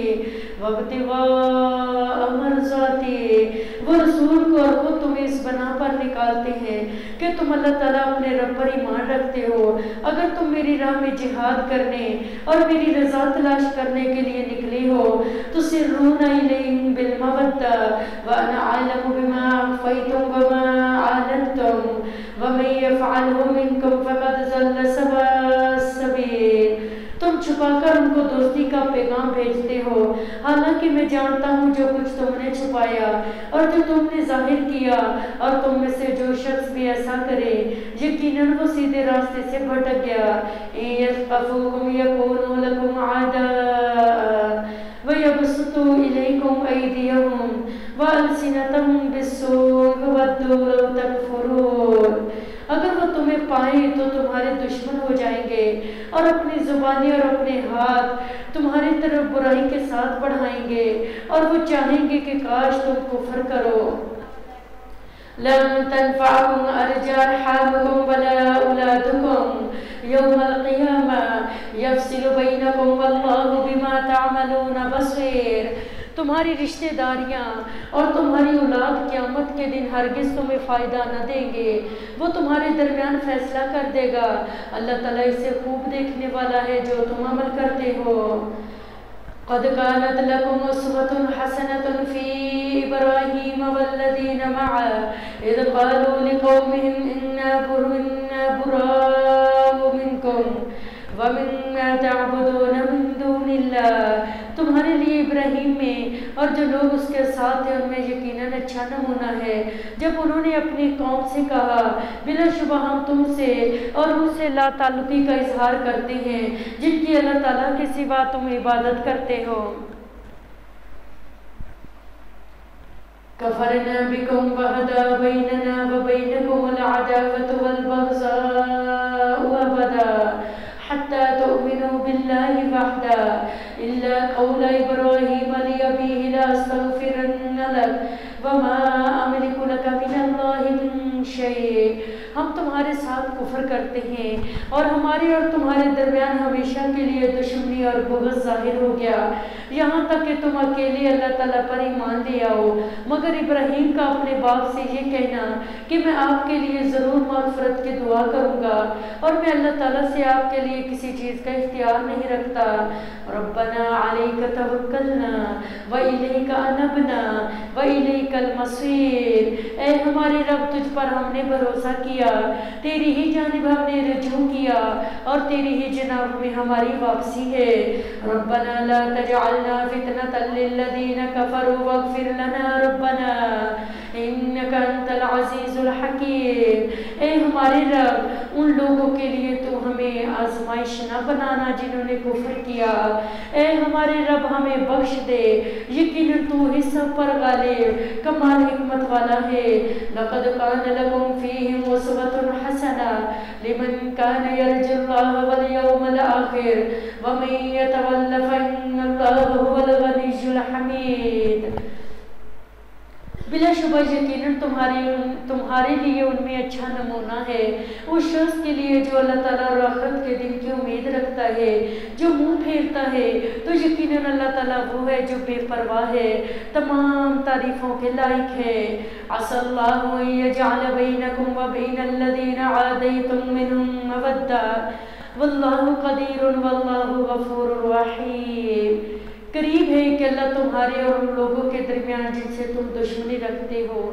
وابتغاء مرضاتی۔ وہ رسول کو اور خود تمہیں اس بنا پر نکالتے ہیں کہ تم اللہ تعالیٰ اپنے رب پر ایمان رکھتے ہو۔ اگر تم میری راہ میں جہاد کرنے اور میری رضا تلاش کرنے کے لیے نکلے ہو تو سرون الیہم بالمودہ وانا اعلم بما اخفیتم وما اعلنتم ومن یفعلہ منکم فقد ضل سواء السبیل۔ تم چھپا کر ان کو دوستی کا پیغام بھیجتے ہو حالانکہ میں جانتا ہوں جو کچھ تم نے چھپایا اور جو تم نے ظاہر کیا، اور تم میں سے جو شخص بھی ایسا کرے یقیناً وہ سیدھے راستے سے بھٹک گیا۔ ان یثقفوکم یکونوا لکم اعداء ویبسطوا الیکم ایدیہم والسنتہم بالسوء ودوا لو تکفرون۔ اگر وہ تمہیں پائیں تو تمہارے دشمن ہو جائیں گے اور اپنی زبانیں اور اپنے ہاتھ تمہاری طرف برائی کے ساتھ بڑھائیں گے، اور وہ چاہیں گے کہ کاش تم کفر کرو۔ لن تنفعکم ارحامکم ولا اولادکم یوم القیامہ یفصل بینکم واللہ بما تعملون بصیر۔ تمہاری رشتہ داریاں اور تمہاری اولاد قیامت کے دن ہرگز تمہیں فائدہ نہ دیں گے، وہ تمہارے درمیان فیصلہ کر دے گا۔ اللہ تعالیٰ اسے خوب دیکھنے والا ہے جو تم عمل کرتے ہو۔ قد كانت لكم أسوة حسنة في إبراهيم والذين معه إذ قالوا لقومهم إنا براء منكم ومما تعبدون من دون الله۔ تمہارے لیے ابراہیم میں اور جو لوگ اس کے ساتھ ہیں ان میں یقیناً اچھا نمونہ ہے جب انہوں نے اپنی قوم سے کہا بلا شبہ ہم تم سے اور ان سے لا تعلقی کا اظہار کرتے ہیں جن کی اللہ تعالیٰ کے سوا تم عبادت کرتے ہو۔ کفرنا بکم وبدا بیننا وبینکم العداوۃ والبغضاء ابدا حتى تؤمنوا بالله وحده إلا قول إبراهيم لأبيه لأستغفرن لك وما أملك لك من الله من شيء۔ ہم تمہارے ساتھ کفر کرتے ہیں اور ہمارے اور تمہارے درمیان ہمیشہ کے لیے دشمنی اور بغض ظاہر ہو گیا، یہاں تک کہ تم اکیلے اللہ تعالیٰ پر ایمان لے آؤ۔ مگر ابراہیم کا اپنے باپ سے یہ کہنا کہ میں آپ کے لیے ضرور مغفرت کی دعا کروں گا اور میں اللہ تعالیٰ سے آپ کے لیے کسی چیز کا اختیار نہیں رکھتا۔ ربنا علیک توکلنا وإلیک انبنا وإلیک المصیر۔ اے ہمارے رب، تجھ پر ہم نے بھروسہ کیا، تیری ہی جانب ہم نے رجوع کیا اور تیری ہی جناب میں ہماری واپسی ہے۔ ربنا لا تجعلنا فتنة للذین کفروا واغفر لنا ربنا انک انت العزیز الحکیم۔ اے ہمارے رب، ان لوگوں کے لیے تو ہمیں آزمائش نہ بنانا جنہوں نے کفر کیا، اے ہمارے رب ہمیں بخش دے، یقیناً تو ہی سب پر غالب کمال حکمت والا ہے۔ لقد کان لکم فیہم اسوۃ حسنہ لمن کان یرجو اللہ والیوم الآخر ومن یتول فإن اللہ هو الغنی الحمید۔ بلا شبہ یقیناً تمہارے لیے ان میں اچھا نمونہ ہے اس شخص کے لیے جو اللہ تعالیٰ اور آخرت کے دن کی امید رکھتا ہے۔ جو منہ پھیرتا ہے تو یقیناً اللہ تعالیٰ وہ ہے جو بے پرواہ ہے، تمام تعریفوں کے لائق ہے۔ عسى الله أن يجعل بينكم وبين الذين عاديتم منهم مودة والله قدير والله غفور رحيم۔ قریب ہے کہ اللہ تمہارے اور ان لوگوں کے درمیان جن سے تم دشمنی رکھتے ہو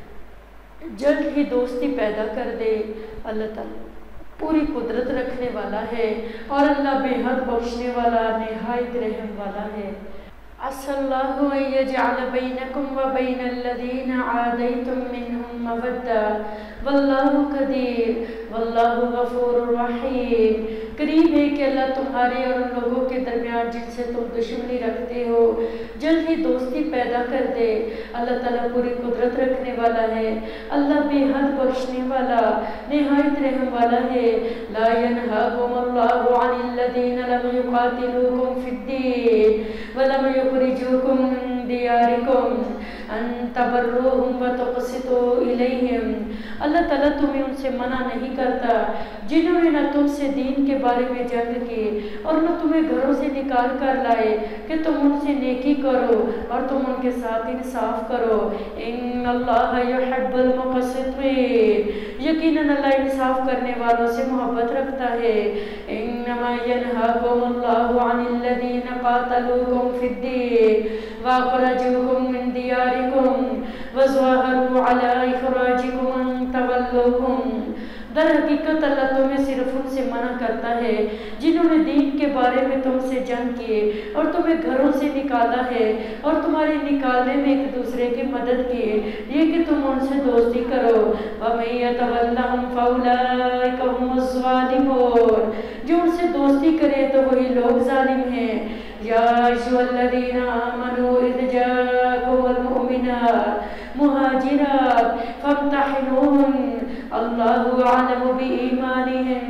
جلد ہی دوستی پیدا کر دے۔ اللہ تعالیٰ پوری قدرت رکھنے والا ہے اور اللہ بے حد بخشنے والا، نہایت رحم والا ہے۔ عسى الله أن يجعل بينكم وبين الذين عاديتم منهم مودة والله قدير والله غفور رحيم۔ قریب ہے کہ اللہ تمہارے اور ان لوگوں کے درمیان جن سے تم دشمنی رکھتے ہو جلد ہی دوستی پیدا کر دے۔ اللہ تعالیٰ پوری قدرت رکھنے والا ہے، اللہ بے حد بخشنے والا، نہایت رحم والا ہے۔ لا ينهاكم الله عن الذين لم يقاتلوكم في الدين ولم يخرجوكم من دياركم ان تبروهم وتقسطوا الیہم۔ اللہ تعالیٰ تمہیں ان سے منع نہیں کرتا جنہوں نے نہ تم سے دین کے بارے میں جنگ کی اور نہ تمہیں گھروں سے نکال کر لائے کہ تم ان سے نیکی کرو اور تم ان کے ساتھ انصاف کرو۔ ان اللہ یحب المقسطین، یقیناً اللہ انصاف کرنے والوں سے محبت رکھتا ہے۔ انما ینہاکم اللہ عن الذین قاتلوکم فی الدین واخرجوکم من دیارکم وظاہروا علی اخراجکم ان تولوکم۔ در حقیقت اللہ تمہیں صرف ان سے منع کرتا ہے جنہوں نے دین کے بارے میں تم سے جنگ کیے اور تمہیں گھروں سے نکالا ہے اور تمہارے نکالنے میں ایک دوسرے کی مدد کی، یہ کہ تم ان سے دوستی کرو۔ وَمَن يَتَوَلَّهُمْ فَأُولَٰئِكَ هُمُ الظَّالِمُونَ، جو ان سے دوستی کرے تو وہی لوگ ظالم ہیں۔ یا ایھا الذین آمنوا اذ جاءکم المؤمنات مہاجرات فامتحنوہن اللہ اعلم بایمانہم۔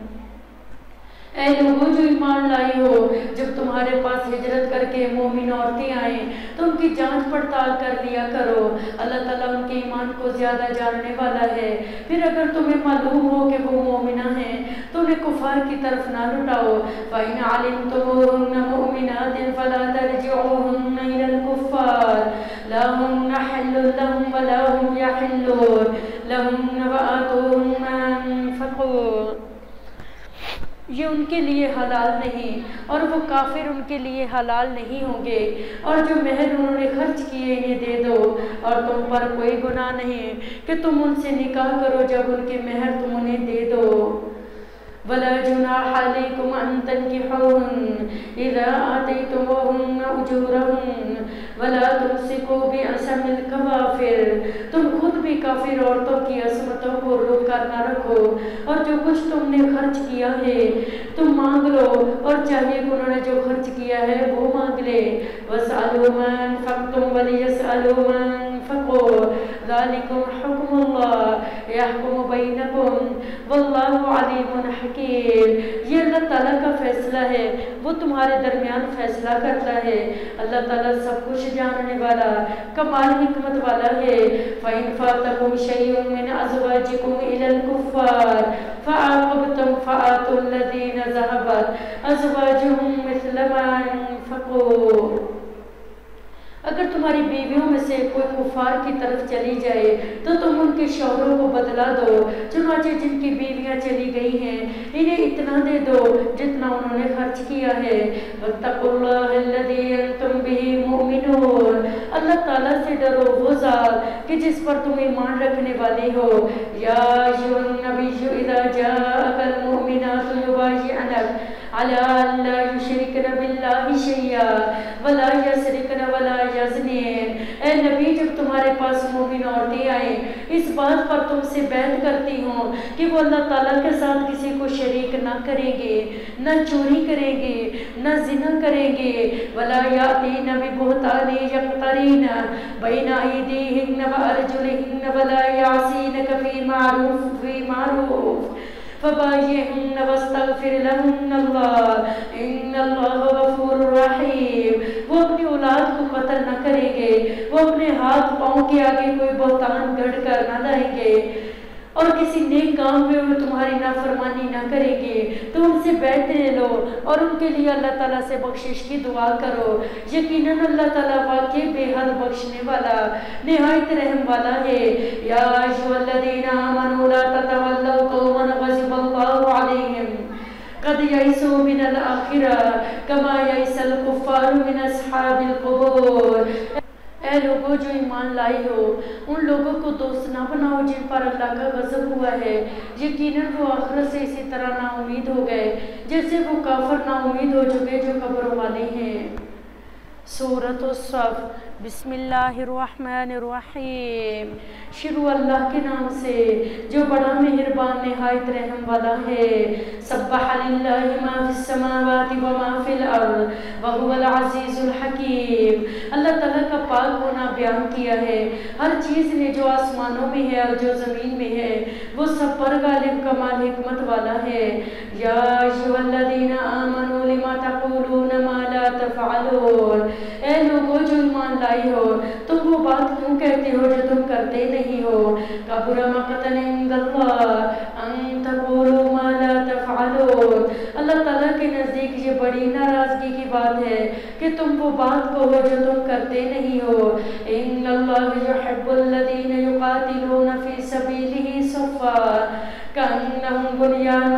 اے لوگوں جو ایمان لائی ہو، جب تمہارے پاس ہجرت کر کے مومن عورتیں آئیں تو ان کی جانچ پڑتال کر لیا کرو، اللہ تعالیٰ ان کے ایمان کو زیادہ جاننے والا ہے۔ پھر اگر تمہیں معلوم ہو کہ وہ مومنہ ہیں تو انہیں کفار کی طرف نہ لٹاؤ۔ فَإِنْ عَلِمْتُمُوهُنَّ مُؤْمِنَاتٍ فَلَا تَرْجِعُوهُنَّ إِلَى الْكُفَّارِ لَا هُنَّ حِلٌّ لَهُمْ وَلَا هُمْ يَحِلُّونَ لَهُنَّ وَآتُوهُم مَّا أَنفَقُوا۔ یہ ان کے لیے حلال نہیں اور وہ کافر ان کے لیے حلال نہیں ہوں گے، اور جو مہر انہوں نے خرچ کیے انہیں دے دو، اور تم پر کوئی گناہ نہیں کہ تم ان سے نکاح کرو جب ان کے مہر تم انہیں دے دو۔ ولا جناح علیکم ان تنکحوہن اذا آتیتموہن اجورہن ولا تمسکوا بعصم الکوافر۔ تم خود بھی کافر عورتوں کی عصمتوں کو روک کر نہ رکھو، اور جو کچھ تم نے خرچ کیا ہے تم مانگ لو، اور چاہیے کہ انہوں نے جو خرچ کیا ہے وہ مانگ لے۔ واسألوا ما انفقتم وليسألوا ما انفقوا ذالکم حکم اللہ یحکم بینکم واللہ علیم حکیم۔ یہ اللہ تعالیٰ کا فیصلہ ہے، وہ تمہارے درمیان فیصلہ کرتا ہے۔ اللہ تعالیٰ سب کچھ جاننے والا، کمال حکمت والا ہے۔ فَإِنْ فَاتَكُمْ شَيْءٌ مِّنْ أَزْوَاجِكُمْ إِلَى الْكُفَّارِ فَعَاقَبْتُمْ فَآتُوا الَّذِينَ ذَهَبَتْ أَزْوَاجُهُم مِّثْلَ مَا أَنفَقُوا۔ اگر تمہاری بیویوں میں سے کوئی کفار کی طرف چلی جائے تو تم ان کے شوہروں کو بدلا دو، چنانچہ جن کی بیویاں چلی گئی ہیں انہیں اتنا دے دو جتنا انہوں نے خرچ کیا ہے۔ وَاتَّقُوا اللَّهَ الَّذِي أَنْتُمْ بِهِ مُؤْمِنُونَ، اللہ تعالیٰ سے ڈرو وہ ذات کہ جس پر تم ایمان رکھنے والے ہو۔ یا ایھا النبی اذا جاءک المؤمنات یبایعنک علی ان لا یشرکن باللہ شیئا ولا یسرقن ولا یزنین۔ اے نبی، جب تمہارے پاس مومن عورتیں آئیں اس بات پر تم سے بیعت کرتی ہوں کہ وہ اللہ تعالیٰ کے ساتھ کسی کو شریک نہ کریں گے، نہ چوری کریں گے، نہ زنا کریں گے، ولا یاتین ببہتان یفترین بین ایدیہن وارجلہن ولا یعصینک فی معروف فبایعہن واستغفر لہن اللہ ان اللہ غفور رحیم۔ وہ اپنی اولاد کو قتل نہ کریں گے، وہ اپنے ہاتھ پاؤں کے آگے کوئی بہتان گڑھ کر نہ لائیں گے، اور کسی نیک کام میں وہ تمہاری نافرمانی نہ کریں گے تو ان سے بیعت لے لو اور ان کے لیے اللہ تعالیٰ سے بخشش کی دعا کرو۔ یقیناً اللہ تعالیٰ واقعی بے حد بخشنے والا، نہایت رحم والا ہے۔ یا ایھا الذین آمنوا لا تتولوا قوما غضب اللہ علیہم قد یئسوا من الآخرہ کما یئس الکفار من اصحاب القبور۔ اے لوگوں جو ایمان لائے ہو، ان لوگوں کو دوست نہ بناؤ جن پر اللہ کا غضب ہوا ہے، یقیناً وہ آخرت سے اسی طرح نا امید ہو گئے جیسے وہ کافر نا امید ہو چکے جو قبروں والے ہیں۔ سورۃ الصف۔ بسم اللہ الرحمن الرحیم۔ شروع اللہ کے نام سے جو بڑا مہربان نہایت رحم والا ہے۔ سبح للہ ما فی السماوات وما فی الارض وهو العزیز الحکیم۔ اللہ تعالیٰ کا پاک ہونا بیان کیا ہے، ہر چیز نے جو آسمانوں میں ہے اور جو زمین میں ہے وہ سب پر غالب کمال حکمت والا ہے۔ یا ایھا الذین آمنوا لما تقولون ما لا تفعلون۔ اے لوگوں جو ایمان لائے ہو، تم وہ بات کیوں کہتے ہو جو تم کرتے نہیں ہو؟ کبر مقتا عند اللہ ان تقولوا ما لا تفعلون۔ اللہ تعالیٰ کے نزدیک یہ بڑی ناراضگی کی بات ہے کہ تم وہ بات کہو جو تم کرتے نہیں ہو۔ ان اللہ یحب الذین یقاتلون فی سبیلہ صفا کأنہم بنیان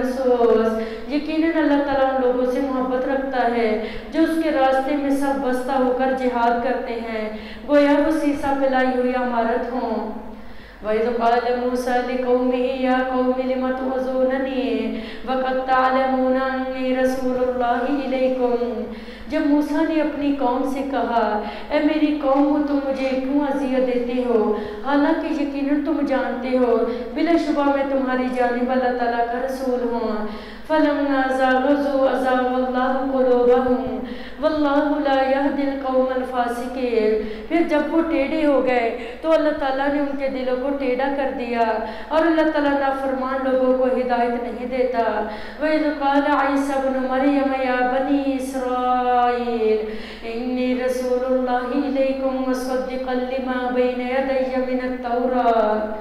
مرصوص۔ یقیناً اللہ تعالیٰ ان لوگوں سے محبت رکھتا ہے جو اس کے راستے میں سب بستہ ہو کر جہاد کرتے ہیں، گویا وہ سیسا پلائی ہوئی عمارت ہوں۔ وَإِذْ قَالَ مُوسَىٰ لِقَوْمِهِ يَا قَوْمِ لِمَ تُؤْذُونَنِي وَقَدْ تَعْلَمُونَ أَنِّي رَسُولُ اللَّهِ إِلَيْكُمْ۔ جب موسیٰ نے اپنی قوم سے کہا، اے میری قوم، تم مجھے کیوں اذیت دیتے ہو حالانکہ یقیناً تم جانتے ہو بلا شبہ میں تمہاری جانب اللہ تعالیٰ کا رسول ہوں۔ فَلَمَّا زَاغُوا أَزَاغَ اللَّهُ قُلُوبَهُمْ وَاللَّهُ لَا يَهْدِي الْقَوْمَ الْفَاسِقِينَ۔ پھر جب وہ ٹیڑھے ہو گئے تو اللہ تعالیٰ نے ان کے دلوں کو ٹیڑھا کر دیا، اور اللہ تعالیٰ نافرمان لوگوں کو ہدایت نہیں دیتا۔ وَإِذْ قَالَ عِيسَى ابْنُ مَرْيَمَ يَا بَنِي إِسْرَائِيلَ إِنِّي رَسُولُ اللَّهِ إِلَيْكُمْ مُصَدِّقًا لِمَا بَيْنَ يَدَيَّ مِنَ التَّوْرَاةِ۔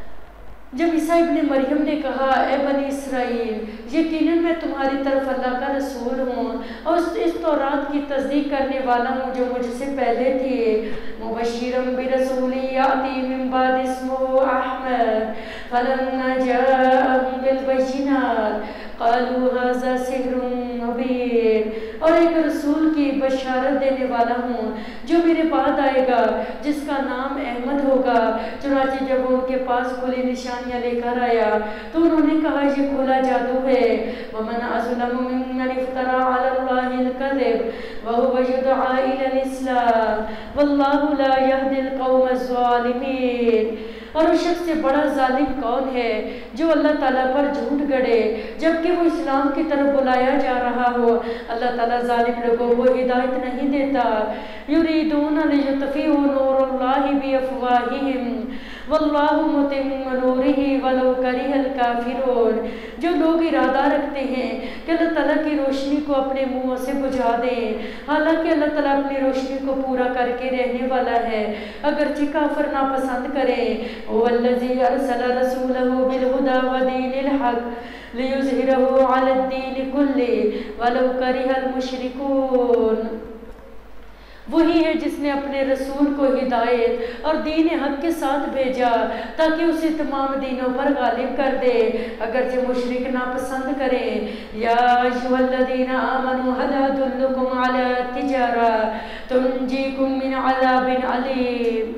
جب عیسیٰ ابن مریم نے کہا، اے بنی اسرائیل، یقیناً میں تمہاری طرف اللہ کا رسول ہوں اور اس تورات کی تصدیق کرنے والا ہوں جو مجھ سے پہلے تھے، مبشرا برسول یاتی من بعد اسمہ احمد فلما جاءہم بالبینات قالوا ھذا سحر مبین۔ اور ایک رسول کی بشارت دینے والا ہوں جو میرے بعد آئے گا جس کا نام احمد ہوگا۔ چنانچہ جب وہ ان کے پاس کھلی نشانیاں لے کر آیا تو انہوں نے کہا یہ کھلا جادو ہے۔ ومن اظلم ممن افترى على الله الكذب وهو يدعى الى الاسلام والله لا يهدي القوم الظالمين۔ اور اس شخص سے بڑا ظالم کون ہے جو اللہ تعالیٰ پر جھوٹ گڑے جبکہ وہ اسلام کی طرف بلایا جا رہا ہو۔ اللہ تعالیٰ ظالم لوگوں کو ہدایت نہیں دیتا۔ یریدون لیطفئوا نور اللہ بافواہہم واللہ متم نورہ ولو کرہ الکافرون۔ جو لوگ ارادہ رکھتے ہیں کہ اللہ تعالیٰ کی روشنی کو اپنے منہوں سے بجھا دیں، حالانکہ اللہ تعالیٰ اپنی روشنی کو پورا کر کے رہنے والا ہے، اگرچہ کافر ناپسند کریں۔ هو الذی ارسل رسولہ بالہدی ودین الحق لیظہرہ علی الدین کلہ ولو کرہ المشرکون۔ وہی ہے جس نے اپنے رسول کو ہدایت اور دین حق کے ساتھ بھیجا تاکہ اسے تمام دینوں پر غالب کر دے، اگرچہ مشرک ناپسند کریں۔ یا ایھا الذین آمنوا ھل ادلکم علی تجارہ تنجیکم من عذاب علیم۔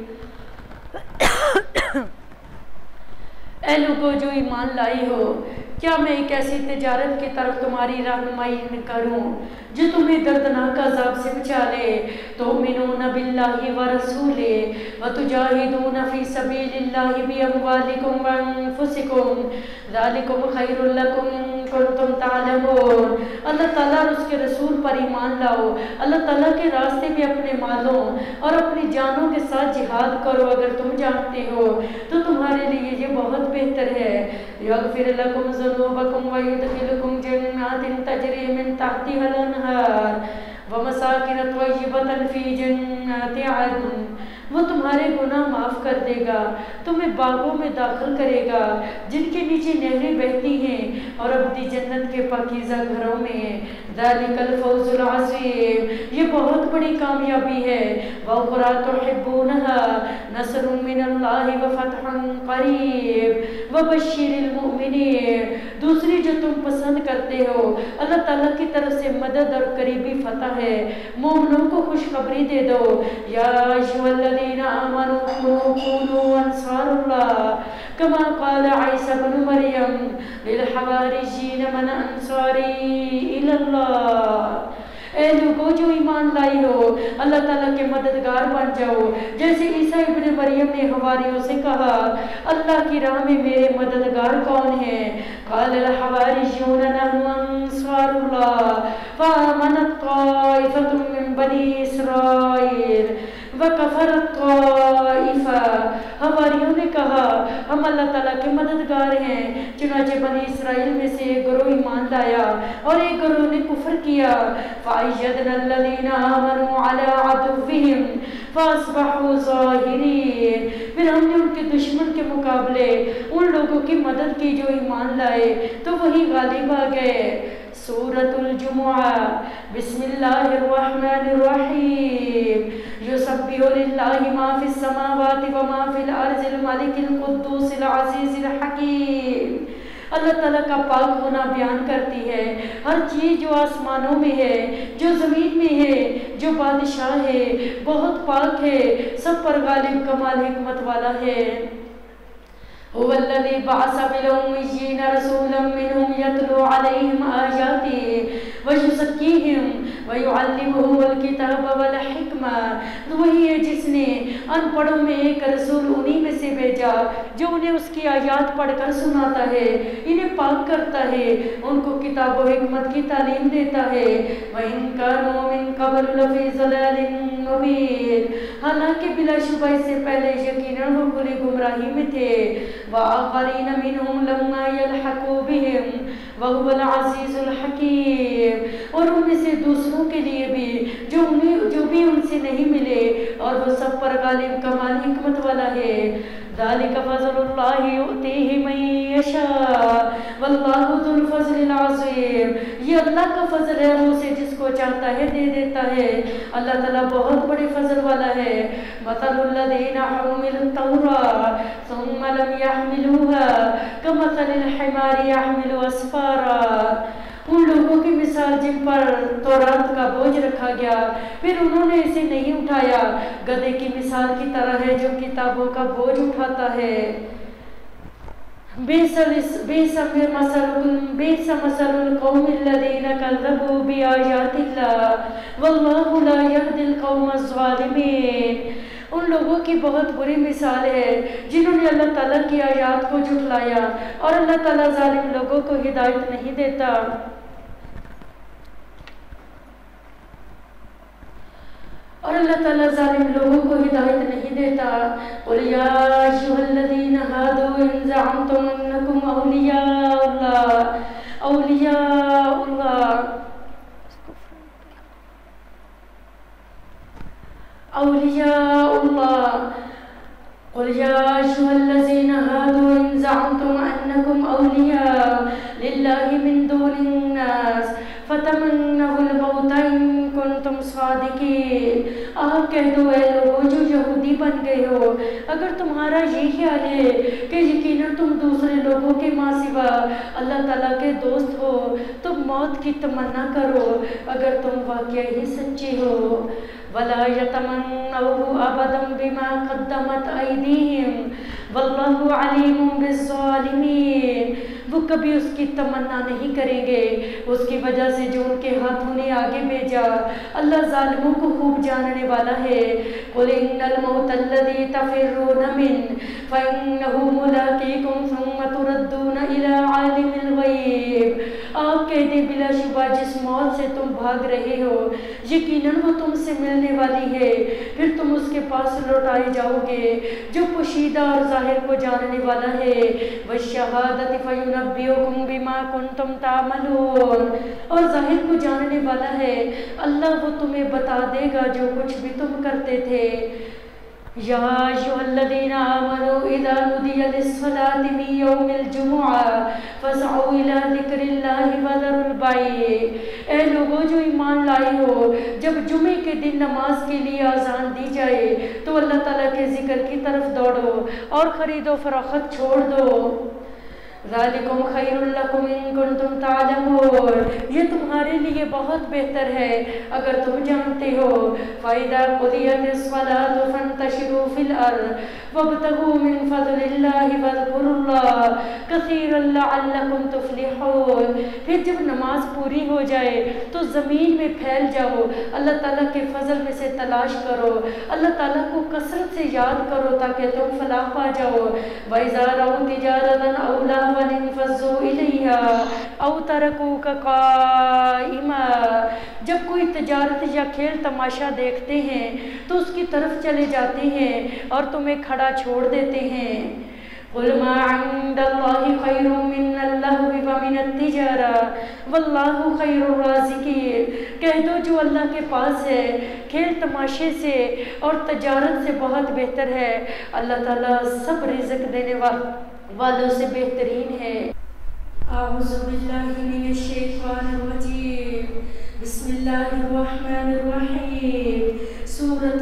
اے لوگو جو ایمان لائی ہو، کیا میں ایک ایسی تجارت کی طرف تمہاری رہنمائی کروں جو تمہیں دردناک عذاب سے بچا لے؟ تؤمنون باللہ ورسولہ وتجاہدون فی سبیل اللہ باموالکم وانفسکم ذالکم خیر لکم ان کنتم تعلمون۔ اللہ تعالیٰ اور اس کے رسول پر ایمان لاؤ، اللہ تعالیٰ کے راستے میں اپنے مالوں اور اپنی جانوں کے ساتھ جہاد کرو اگر تم جانتے ہو تو تمہارے لیے یہ بہت بہتر ہے۔ یغفر لکم ذنوبکم ویدخلکم جنات تجری من تحتها الانہار ومساکن طیبۃ فی جنات عدن۔ وہ تمہارے گناہ معاف کر دے گا، تمہیں باغوں میں داخل کرے گا جن کے نیچے نہریں بہتی ہیں، اور ابدی جنت کے پاکیزہ گھروں میں۔ ذالک الفوز العظیم، یہ بہت بڑی کامیابی ہے۔ وأخرى تحبونها نصر من اللہ وفتح قریب وبشر المؤمنین۔ دوسری جو تم پسند کرتے ہو، اللہ تعالیٰ کی طرف سے مدد اور قریبی فتح ہے، مومنوں کو خوشخبری دے دو۔ یا ایھا الذین آمنوا کونوا انصار اللہ کما قال عیسی بن مریم للحواریین من انصاری الی اللہ۔ اے لوگوں جو ایمان لائی ہو، اللہ تعالیٰ کے مددگار بن جاؤ، جیسے عیسیٰ ابن مریم نے حواریوں سے کہا اللہ کی راہ میں میرے مددگار کون ہیں؟ قال الحواریون نحن انصار اللہ فآمنت طائفۃ من بنی اسرائیل وکفرت طائفہ۔ حواریوں نے کہا ہم اللہ تعالیٰ کے مددگار ہیں، چنانچہ بنی اسرائیل میں سے ایک گروہ ایمان لایا اور ایک گروہ نے کفر کیا۔ فأیدنا الذین آمنوا علی عدوہم فاصبحوا ظاہرین۔ پھر ہم نے ان کے دشمن کے مقابلے ان لوگوں کی مدد کی جو ایمان لائے تو وہی غالب آ گئے۔ سورۃ الجمعہ۔ بسم اللہ الرحمن الرحیم۔ یسبح للہ ما فی السماوات وما فی الارض الملک القدوس العزیز الحکیم۔ اللہ تعالیٰ کا پاک ہونا بیان کرتی ہے ہر چیز جو آسمانوں میں ہے، جو زمین میں ہے، جو بادشاہ ہے، بہت پاک ہے، سب پر غالب کمال حکمت والا ہے۔ هو الذي بعث في الأميين رسولا منهم يتلو عليهم آياته ويزكيهم ويعلمهم الكتاب والحكمة۔ وہی ہے جس نے ان پڑھوں میں ایک رسول انہی میں سے بھیجا جو انہیں اس کی آیات پڑھ کر سناتا ہے، انہیں پاک کرتا ہے، ان کو کتاب و حکمت کی تعلیم دیتا ہے۔ وَإِن كَانُوا مِن قَبْلُ لَفِي ضَلَالٍ مُبِينٍ۔ حالانکہ بلا شبہ اس سے پہلے یقیناً وہ کھلی گمراہی میں تھے۔ وآخرین منہم لما یلحقوا بہم وہو العزیز الحکیم۔ اور ان میں سے دوسروں کے لیے بھی جو بھی ان سے نہیں ملے، اور وہ سب پر غالب کمال حکمت والا ہے۔ ذالک فضل اللہ یؤتیہ من یشاء واللہ ذو الفضل العظیم۔ یہ اللہ کا فضل ہے، وہ اسے جس کو چاہتا ہے دے دیتا ہے، اللہ تعالیٰ بہت بڑے فضل والا ہے۔ مثل الذین حملوا التوراۃ ثم لم يحملوها كمثل الحمار يحمل اسفارا۔ ان لوگوں کی مثال جن پر تورات کا بوجھ رکھا گیا پھر انہوں نے اسے نہیں اٹھایا، گدھے کی مثال کی طرح ہے جو کتابوں کا بوجھ اٹھاتا ہے۔ بئس مثل القوم الذین کذبوا بآیات اللہ واللہ لا یہدی القوم الظالمین۔ ان لوگوں کی بہت بری مثال ہے جنہوں نے اللہ تعالیٰ کی آیات کو جھٹلایا، اور اللہ تعالیٰ ظالم لوگوں کو ہدایت نہیں دیتا۔ اور اللہ تعالیٰ ظالم لوگوں کو ہدایت نہیں دیتا۔ قُلْ يَا أَيُّهَا الَّذِينَ هَادُوا إِن زَعَمْتُمْ أَنَّكُمْ أَوْلِيَاءُ اللَّهِ قُلْ يَا أَيُّهَا الَّذِينَ هَادُوا إِن زَعَمْتُمْ أَنَّكُمْ أَوْلِيَاءُ لِلَّهِ مِن دُونِ النَّاسِ فَتَمَنَّوُا الْمَوْتَ إِن كُنتُمْ صَادِقِينَ۔ آپ کہہ دو اے لوگوں جو یہودی بن گئے ہو، اگر تمہارا یہ خیال ہے کہ یقیناً تم دوسرے لوگوں کے ماں سوا اللہ تعالیٰ کے دوست ہو تو موت کی تمنا کرو اگر تم واقعی سچے ہو۔ وَلَا يَتَمَنَّوْهُ أَبَدًا بِمَا قَدَّمَتْ أَيْدِيهِمْ وَاللَّهُ عَلِيمٌ بِالظَّالِمِينَ۔ وہ کبھی اس کی تمنا نہیں کریں گے اس کی وجہ سے جو ان کے ہاتھوں نے آگے بھیجا، اللہ ظالموں کو خوب جاننے والا ہے۔ قُلْ إِنَّ الْمَوْتَ الَّذِي تَفِرُّونَ مِنْهُ فَإِنَّهُ مُلَاقِيكُمْ ثُمَّ تُرَدُّونَ إِلَى عَالِمِ الْغَيْبِ۔ آپ کہہ دیں بلا شبہ جس موت سے تم بھاگ رہے ہو یقیناً وہ تم سے ملنے والی ہے، پھر تم اس کے پاس لوٹائے جاؤ گے جو پوشیدہ اور ظاہر کو جاننے والا ہے۔ وَالشَّهَادَةِ فَيُنَبِّئُكُم بِمَا كُنتُمْ تَعْمَلُونَ، اور ظاہر کو جاننے والا ہے اللہ، وہ تمہیں بتا دے گا جو کچھ بھی تم کرتے تھے۔ یا ایھا الذین آمنوا اذا نودی للصلاۃ من یوم الجمعہ فاسعوا الی ذکر اللہ وذروا البیع۔ اے لوگو جو ایمان لائے ہو، جب جمعے کے دن نماز کے لیے اذان دی جائے تو اللہ تعالیٰ کے ذکر کی طرف دوڑو اور خرید و فروخت چھوڑ دو۔ ذالکم خیر لکم ان کنتم تعلمون، یہ تمہارے لیے بہت بہتر ہے اگر تم جانتے ہو۔ فَإِذَا قُضِيَتِ الصَّلَاةُ فَانتَشِرُوا فِي الْأَرْضِ وَابْتَغُوا مِن فَضْلِ اللَّهِ وَاذْكُرُوا اللَّهَ كَثِيرًا لَعَلَّكُمْ تُفْلِحُونَ۔ پھر جب نماز پوری ہو جائے تو زمین میں پھیل جاؤ، اللہ تعالیٰ کے فضل میں سے تلاش کرو، اللہ تعالیٰ کو کثرت سے یاد کرو تاکہ تم فلاح پا جاؤ۔ وَإِذَا رَأَوْا تِجَارَةً أَوْ لَهْوًا انفضوا إِلَيْهَا أَوْ تَرَكُوكَ قَائِمًا، جب کوئی تجارت یا کھیل تماشا دیکھتے ہیں تو اس کی طرف چلے جاتے ہیں اور تمہیں کھڑا چھوڑ دیتے ہیں۔ قُلْ مَا عِندَ اللَّهِ خَيْرٌ مِّنَ اللَّهْوِ وَمِنَ التِّجَارَةِ وَاللَّهُ خَيْرُ الرَّازِقِينَ، کہہ دو جو اللہ کے پاس ہے کھیل تماشے سے اور تجارت سے بہت بہتر ہے، اللہ تعالیٰ سب رزق دینے والوں سے بہترین ہے۔ اعوذ باللہ من الشیطان الرجیم، بسم اللہ الرحمن الرحیم۔ سورۃ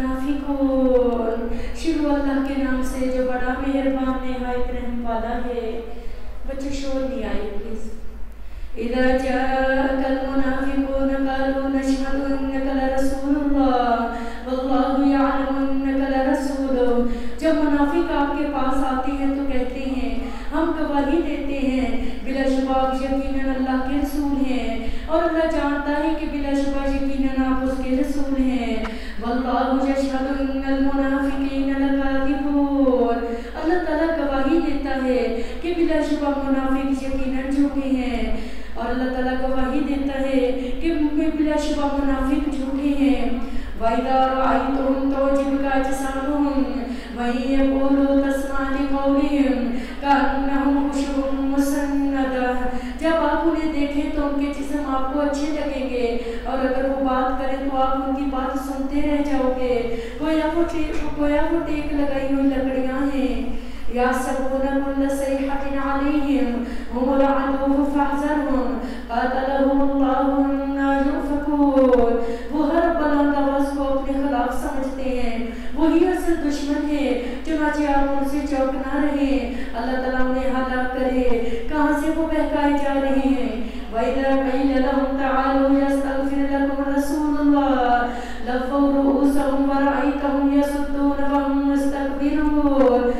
المنافقون، شروع اللہ کے نام سے جو بڑا مہربان نہایت رحم والا ہے۔ بچے شور نہیں آئے پلیز۔ اذا جاءك المنافقون قالوا نشهد انك لرسول الله والله يعلم انك لرسوله، جب منافق آپ کے پاس آتے ہیں تو کہتے ہیں ہم گواہی دیتے ہیں بلا شبہ آپ یقیناً اللہ کے رسول ہیں، اور اللہ جانتا ہے کہ بلا شبہ یقیناً آپ اس کے رسول ہیں۔ واللہ یشہد ان المنافقین لکاذبون، اللہ تعالیٰ گواہی دیتا ہے کہ بلا شبہ منافق یقیناً جھوٹے ہیں، اور اللہ تعالیٰ گواہی دیتا ہے کہ بلا شبہ منافق جھوٹے ہیں۔ وَإِذَا رَأَيْتَهُمْ تُعْجِبُكَ أَجْسَامُهُمْ وَإِن يَقُولُوا تَسْمَعْ لِقَوْلِهِمْ كَأَنَّهُمْ خُشُبٌ مُّسَنَّدَةٌ، جب آپ انہیں دیکھیں تو ان کے جسم آپ کو اچھے لگیں گے، اور اگر وہ بات کریں تو آپ ان کی بات سنتے رہ جاؤ گے، گویا وہ ٹیک لگائی ہوئی لکڑیاں ہیں۔ يَحْسَبُونَ كُلَّ صَيْحَةٍ عَلَيْهِمْ هُمُ الْعَدُوُّ فَاحْذَرْهُمْ قَاتَلَهُمُ اللَّهُ أَنَّىٰ يُؤْفَكُونَ، وہ ہر بلند آواز کو اپنے خلاف سمجھتے ہیں، وہی اصل دشمن ہے، چنانچہ آپ ان سے چوکنا رہے، اللہ تعالیٰ انہیں ہلاک کرے، کہاں سے وہ بہکائے جا رہے ہیں۔ وَإِذَا قِيلَ لَهُمْ تَعَالَوْا يَسْتَغْفِرْ لَكُمْ رَسُولُ اللَّهِ لَوَّوْا رُءُوسَهُمْ وَرَأَيْتَهُمْ يَصُدُّونَ وَهُمْ مُسْتَكْبِرُونَ، جب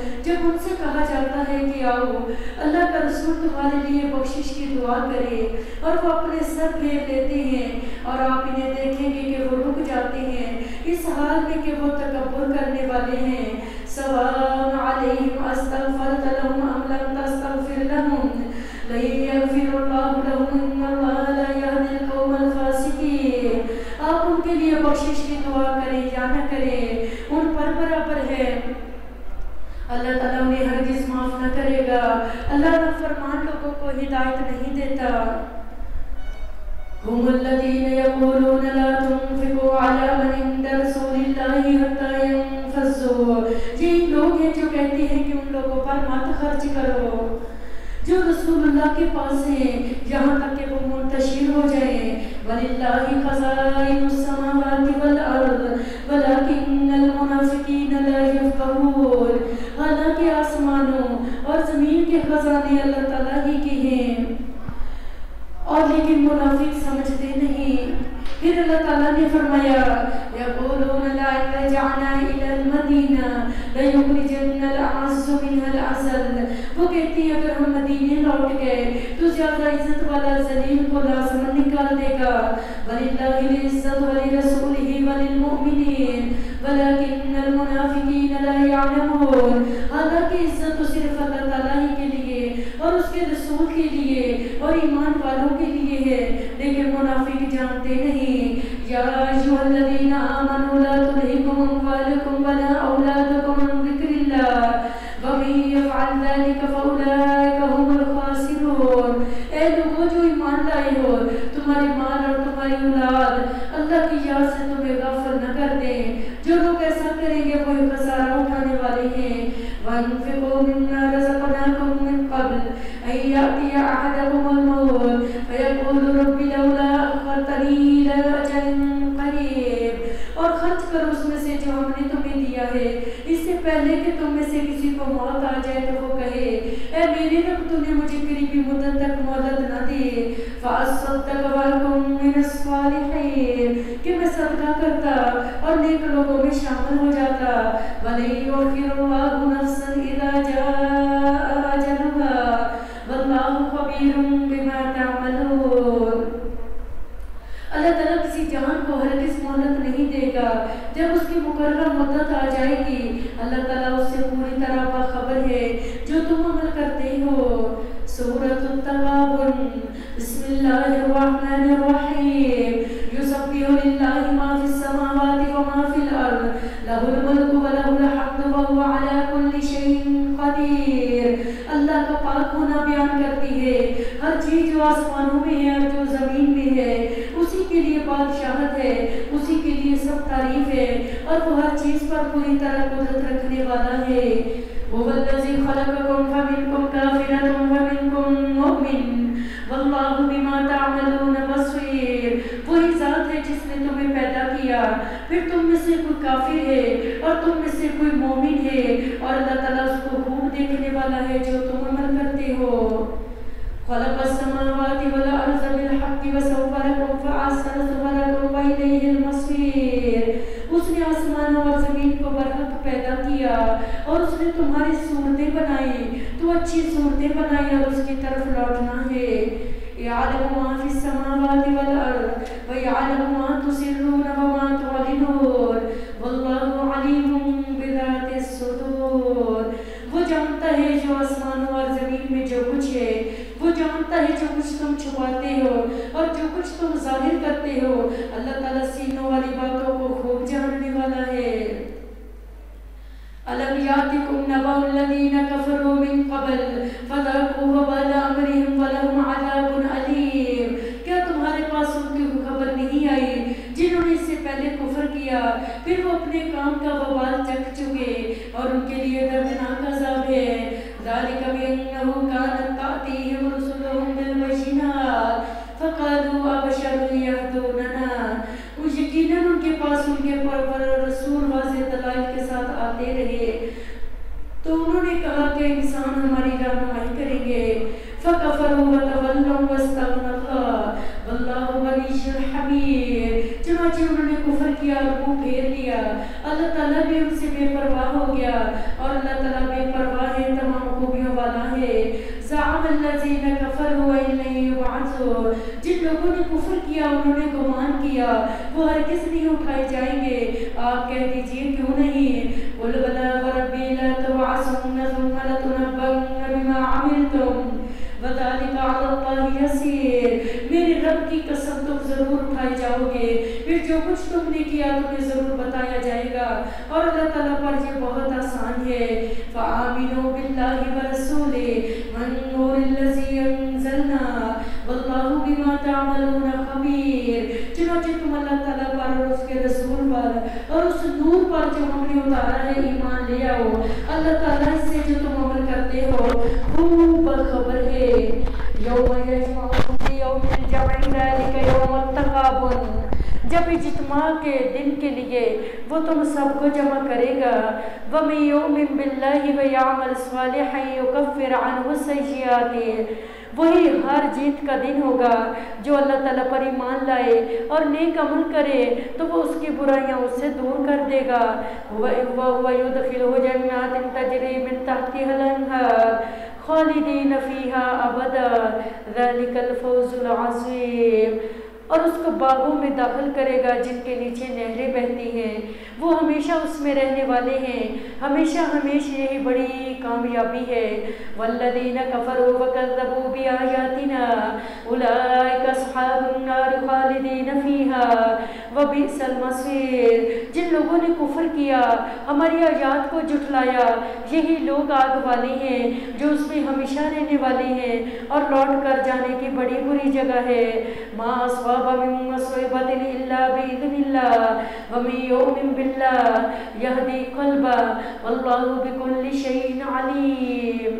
ان سے کہا جاتا ہے کہ آؤ اللہ کا رسول تمہارے لیے بخشش کی دعا کرے، اور وہ اپنے سر پھیر لیتے ہیں اور آپ انہیں دیکھیں گے کہ وہ رک جاتے ہیں اس حال میں کہ وہ تکبر کرنے والے ہیں۔ سواء علیہم استغفرت لہم ام لم تستغفر لہم لن یغفر اللہ لہم ان اللہ لا یہدی القوم الفاسقین۔ آپ ان کے لیے بخشش کی دعا کریں یا نہ کریں ان پر برابر ہے، اللہ تعالیٰ انہیں ہرگز معاف نہ کرے گا۔ اللہ نافرمان لوگوں کو ہدایت نہیں دیتا۔ هم الذين يقولون لا تنفقوا على من عند رسول الله حتى ينفضوا، یہ لوگ ہیں جو کہتے ہیں کہ ان لوگوں پر مت خرچ کرو جو رسول اللہ کے پاس ہیں یہاں تک کہ وہ منتشر ہو جائیں۔ وَلِلَّهِ خَزَائِنُ السَّمَاوَاتِ وَالْأَرْضِ وَلَكِنَّ الْمُنَافِقِينَ لَا يَفْقَهُونَ، حالانکہ آسمانوں اور زمین کے خزانے اللہ تعالیٰ ہی کے ہیں اور لیکن منافق سمجھتے نہیں۔ پھر اللہ تعالیٰ نے فرمایا یقولون لئن رجعنا إلى المدینہ لیخرجن الأعز منها الأذل، وہ کہتی ہیں اگر ہم مدینے لوٹ گئے تو زیادہ عزت والا ذلیل کو لازمن نکال دے گا۔ وَلِلَّهِ الْعِزَّةُ وَلِرَسُولِهِ وَلِلْمُؤْمِنِينَ وَلَكِنَّ الْمُنَافِقِينَ لَا يَعْلَمُونَ، حالانکہ عزت تو صرف اللہ تعالیٰ ہی کے لیے اور اس کے رسول کے لیے اور ایمان والوں کے لیے ہے، لیکن منافق جانتے نہیں۔ یا ایھا الذین آمنوا لا تلہکم اموالکم ولا اولادکم عن ذکر اللہ ومن یفعل ذلک فاولئک هم الخاسرون، اے لوگوں جو ایمان لائے ہو تمہارے مال اور تمہاری اولاد اللہ کی یاد سے تمہیں غافل نہ کر دیں، جو لوگ ایسا کریں گے وہ خسارہ اٹھانے والے ہیں۔ وَأَنفِقُوا مِمَّا رَزَقْنَاكُم مِّن قَبْلِ أَن يَأْتِيَ أَحَدَكُمُ الْمَوْتُ فَيَقُولُ رَبِّ لَوْلَا أَخَّرْتَنِي إِلَىٰ أَجَلٍ قَرِيبٍ، اور خرچ کرو اس میں سے جو ہم نے تمہیں دیا ہے اس سے پہلے کہ تم میں سے کسی کو موت آ جائے تو وہ کہے اے میرے رب تو نے مجھے قریبی مدت تک مہلت نہ دی، فَأَصَّدَّقَ وَأَكُن مِّنَ الصَّالِحِينَ، کہ میں صدقہ کرتا اور نیک لوگوں میں شامل ہو جاتا۔ وَلَن يُؤَخِّرَ اللَّهُ نَفْسًا إِذَا جَاءَ أَجَلُهَا وَاللَّهُ خَبِيرٌ بِمَا تَعْمَلُونَ، اللہ تعالیٰ کسی جان کو ہرگز مہلت نہیں دے گا، جب اس کی مقررہ مدت آ جائے گی اللہ تعالیٰ اس سے پوری طرح باخبر ہے جو تم عمل کرتے ہو۔ سورۃ التغابن، بسم اللہ الرحمن الرحیم، یسبح للہ ما فی السماوات وما فی الارض، لہ الملک ولہ الحمد وہو علی کل شیء قدیر، اللہ کا پاک ہونا بیان کرتی ہے، ہر چیز جو آسمانوں میں ہے اور جو زمین میں ہے اسی کے لیے بادشاہت ہے، اسی کے لیے سب تعریف ہے اور وہ ہر چیز پر پوری طرح قدرت رکھنے والا ہے۔ هو الذی خلقکم فمنکم کافر ومنکم مؤمن واللہ بما تعملون بصیر، وہی ذات ہے جس نے تمہیں پیدا کیا، پھر تم میں سے کوئی کافر ہے اور تم میں سے کوئی مومن ہے، اور اللہ تعالیٰ اس کو خوب دیکھنے والا ہے جو تم عمل کرتے ہو۔ خلق السماوات والارض بالحق وصورکم فاحسن صورکم والیہ المصیر، اس نے آسمانوں اور زمین کو برحق پیدا کیا اور اس نے تمہاری صورتیں بنائی تو اچھی صورتیں بنائی اور اس کی طرف لوٹنا ہے۔ یعلم ما فی السماوات والارض ویعلم ما تسرون وما تعلنون واللہ علیم بذات الصدور، وہ جانتا ہے جو آسمانوں اور زمین میں جو کچھ ہے، وہ جانتا ہے جو کچھ تم چھپاتے ہو اور جو کچھ تم ظاہر کرتے ہو، اللہ تعالیٰ سینوں والی باتوں کو خوب جاننے والا ہے۔ أَلَمْ يَأْتِكُمْ نَبَأُ الَّذِينَ كَفَرُوا مِنْ قَبْلُ فَذَاقُوا وَبَالَ أَمْرِهِمْ وَلَهُمْ عَذَابٌ أَلِيمٌ، کیا تمہارے پاس ان کی خبر نہیں آئی جنہوں نے اس سے پہلے کفر کیا پھر وہ اپنے کام کا وبال چکھ چکے اور ان کے لیے دردناک عذاب ہے۔ ذَلِكَ بِأَنَّهُ كَانَتْ تَأْتِيهِمْ رُسُلُهُم بِالْبَيِّنَاتِ فَقَالُوا أَبَشَرٌ يَهْدُونَنَا، یقیناً ان کے پاس ان کے رسول واضح دلائل کے ساتھ آتے رہے تو انہوں نے کہا کہ انسان ہماری رہنمائی کریں گے۔ فَكَفَرُوا وَتَوَلَّوْا وَاسْتَغْنَى اللَّهُ وَاللَّهُ غَنِيٌّ حَمِيدٌ، چنانچہ انہوں نے کفر کیا اور منہ پھیر لیا، اللہ تعالیٰ بھی ان سے بے پرواہ ہو گیا اور اللہ تعالیٰ بے پرواہ ہے الذین کفروا ان لن یبعثوا، جن لوگوں نے کفر کیا انہوں نے گمان کیا وہ ہرگز نہیں اٹھائے جائیں گے، آپ کہہ دیجئے کیوں نہیں، قل بلی وربی لتبعثن ثم لتنبؤن بما عملتم وذلک علی اللہ یسیر، میرے رب کی قسم تم ضرور اٹھائے جاؤ گے، پھر جو کچھ تم نے کیا تمہیں ضرور بتایا جائے گا، اور اللہ تعالیٰ پر یہ بہت آسان ہے۔ فآمنوا باللہ ورسولہ والنور الذی انزلنا واللہ بما تعملون خبیر، چنانچہ تم اللہ تعالیٰ پر اور اس کے رسول پر اور اس نور پر جو ہم نے اتارا ہے ایمان لے آؤ، اللہ تعالیٰ اس سے جو تم عمل کرتے ہو وہ باخبر ہے۔ یوم یجمعکم لیوم الجمع ذلک یوم التغابن، جب اجتماع کے دن کے لیے وہ تم سب کو جمع کرے گا، وَمَن يُؤْمِن بِاللَّهِ وَيَعْمَلْ صَالِحًا يُكَفِّرْ عَنْهُ سَيِّئَاتِهِ، وہی ہار جیت کا دن ہوگا، جو اللہ تعالیٰ پر ایمان لائے اور نیک عمل کرے تو وہ اس کی برائیاں اس سے دور کر دے گا، وَيُدْخِلُهُ جَنَّاتٍ تَجْرِي مِن تَحْتِهَا الْأَنْهَارُ خالدین فیہا ابدا ذلک الفوز العظیم، اور اس کو باغوں میں داخل کرے گا جن کے نیچے نہریں بہتی ہیں، وہ ہمیشہ اس میں رہنے والے ہیں، ہمیشہ ہمیشہ یہی بڑی کامیابی ہے۔ والذین کفروا وکذبوا بآیاتنا اولئک اصحاب النار خالدین فیہا وبئس المصیر، جن لوگوں نے کفر کیا ہماری آیات کو جھٹلایا یہی لوگ آگ والے ہیں جو اس میں ہمیشہ رہنے والے ہیں اور لوٹ کر جانے کی بڑی بری جگہ ہے۔ ما اصحاب من مصیبت الا باذن اللہ ومن یؤمن باللہ یہدی قلبہ واللہ بکل شیء علیم،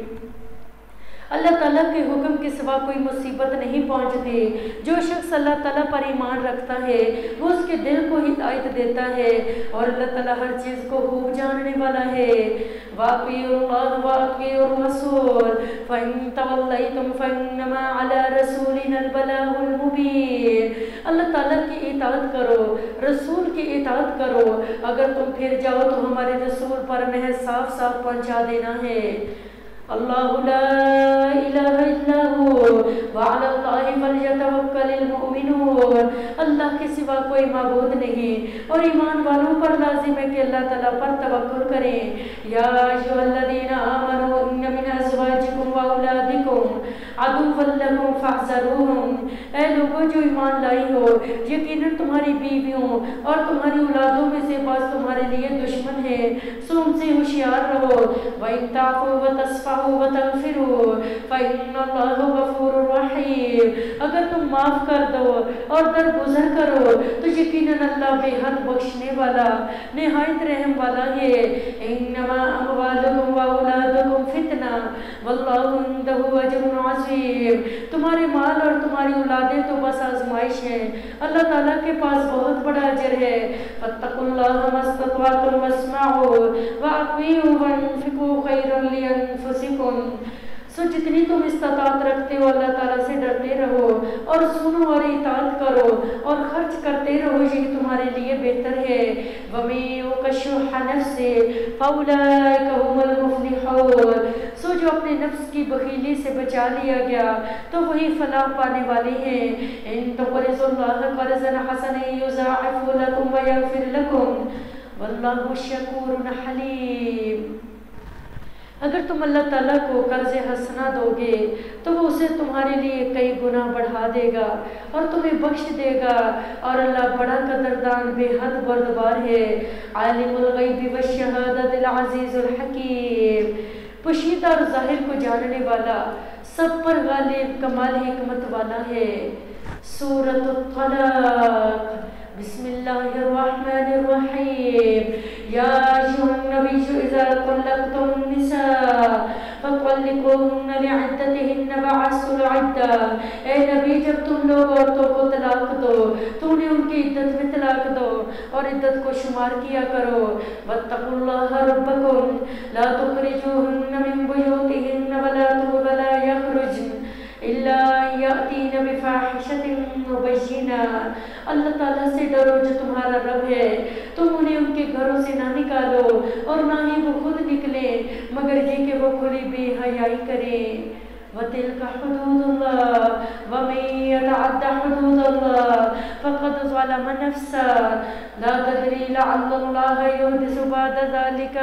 اللہ تعالیٰ کے حکم کے سوا کوئی مصیبت نہیں پہنچتی، جو شخص اللہ تعالیٰ پر ایمان رکھتا ہے وہ اس کے دل کو ہدایت دیتا ہے، اور اللہ تعالیٰ ہر چیز کو خوب جاننے والا ہے۔ وَأَطِيعُوا اللَّهَ وَأَطِيعُوا الرَّسُولَ فَإِن تَوَلَّيْتُمْ فَإِنَّمَا عَلَى رَسُولِنَا الْبَلَاغُ الْمُبِينُ، اللہ تعالیٰ کی اطاعت کرو، رسول کی اطاعت کرو، اگر تم پھر جاؤ تو ہمارے رسول پر محض صاف صاف پہنچا دینا ہے۔ اللہ لا الہ الا ہو وعلی اللہ فلیتوکل المؤمنون، اللہ کے سوا کوئی معبود نہیں اور ایمان والوں پر لازم ہے کہ اللہ تعالیٰ پر توکل کریں۔ یا ایھا الذین آمنوا ان من ازواجکم واولادکم عدوا لکم فاحذروہم، اے لوگوں جو ایمان لائی ہو، یقیناً تمہاری بیویوں اور تمہاری اولادوں میں سے بعض تمہارے لیے دشمن ہیں، سو ان سے ہوشیار رہو۔ وَإِن تَعْفُوا وَتَصْفَحُوا وَتَغْفِرُوا فَإِنَّ اللَّهَ غَفُورٌ رَحِيمٌ، اگر تم معاف کر دو اور درگزر کرو تو یقیناً اللہ بے حد بخشنے والا نہایت رحم والا ہے۔ انما اموالکم واولادکم فتنہ واللہ عندہ اجر عظیم، تمہارے مال اور تمہاری اولادیں تو بس آزمائش ہیں، اللہ تعالیٰ کے پاس بہت بڑا اجر ہے۔ فاتقوا اللہ ما استطعتم واسمعوا واطیعوا وانفقوا خیرا لانفسکم، سو جتنی تم استطاعت رکھتے ہو اللہ تعالیٰ سے ڈرتے رہو اور سنو اور اطاعت کرو اور خرچ کرتے رہو، یہی تمہارے لیے بہتر ہے۔ وَمَن یُوقَ شُحَّ نَفْسِهِ فَأُولَٰئِکَ هُمُ الْمُفْلِحُونَ، سو جو اپنے نفس کی بخیلی سے بچا لیا گیا تو وہی فلاح پانے والے ہیں۔ إِن تُقْرِضُوا اللَّهَ قَرْضًا حَسَنًا يُضَاعِفْهُ لَكُمْ وَيَغْفِرْ لَكُمْ وَاللَّهُ شَكُورٌ حَلِيمٌ، اگر تم اللہ تعالیٰ کو قرض حسنہ دو گے تو وہ اسے تمہارے لیے کئی گنا بڑھا دے گا اور تمہیں بخش دے گا، اور اللہ بڑا قدردان بے حد بردبار ہے۔ عالم الغیب والشہادۃ العزیز الحکیم، پوشیدہ اور ظاہر کو جاننے والا، سب پر غالب، کمال حکمت والا ہے۔ سورۃ الطلاق، بسم اللہ الرحمن الرحیم۔ یا ایھا النبی اذا طلقتم النساء فطلقوهن لعدتهن واحصوا العدة، اے نبی جب تم لوگ عورتوں کو طلاق دو تو انہیں ان کی عدت میں طلاق دو اور عدت کو شمار کیا کرو۔ واتقوا اللہ ربکم لا تخرجوهن من بیوتهن ولا یخرجن الا یأتین بفاحشۃ مبینہ، اللہ تعالیٰ سے ڈرو جو تمہارا رب ہے، تم انہیں ان کے گھروں سے نہ نکالو اور نہ ہی وہ خود نکلے مگر یہ کہ وہ کھلی بے حیائی کریں۔ وتلك حدود الله ومن يتعد حدود الله فقد ظلم نفسه لا تدري لعل الله يحدث بعد ذلك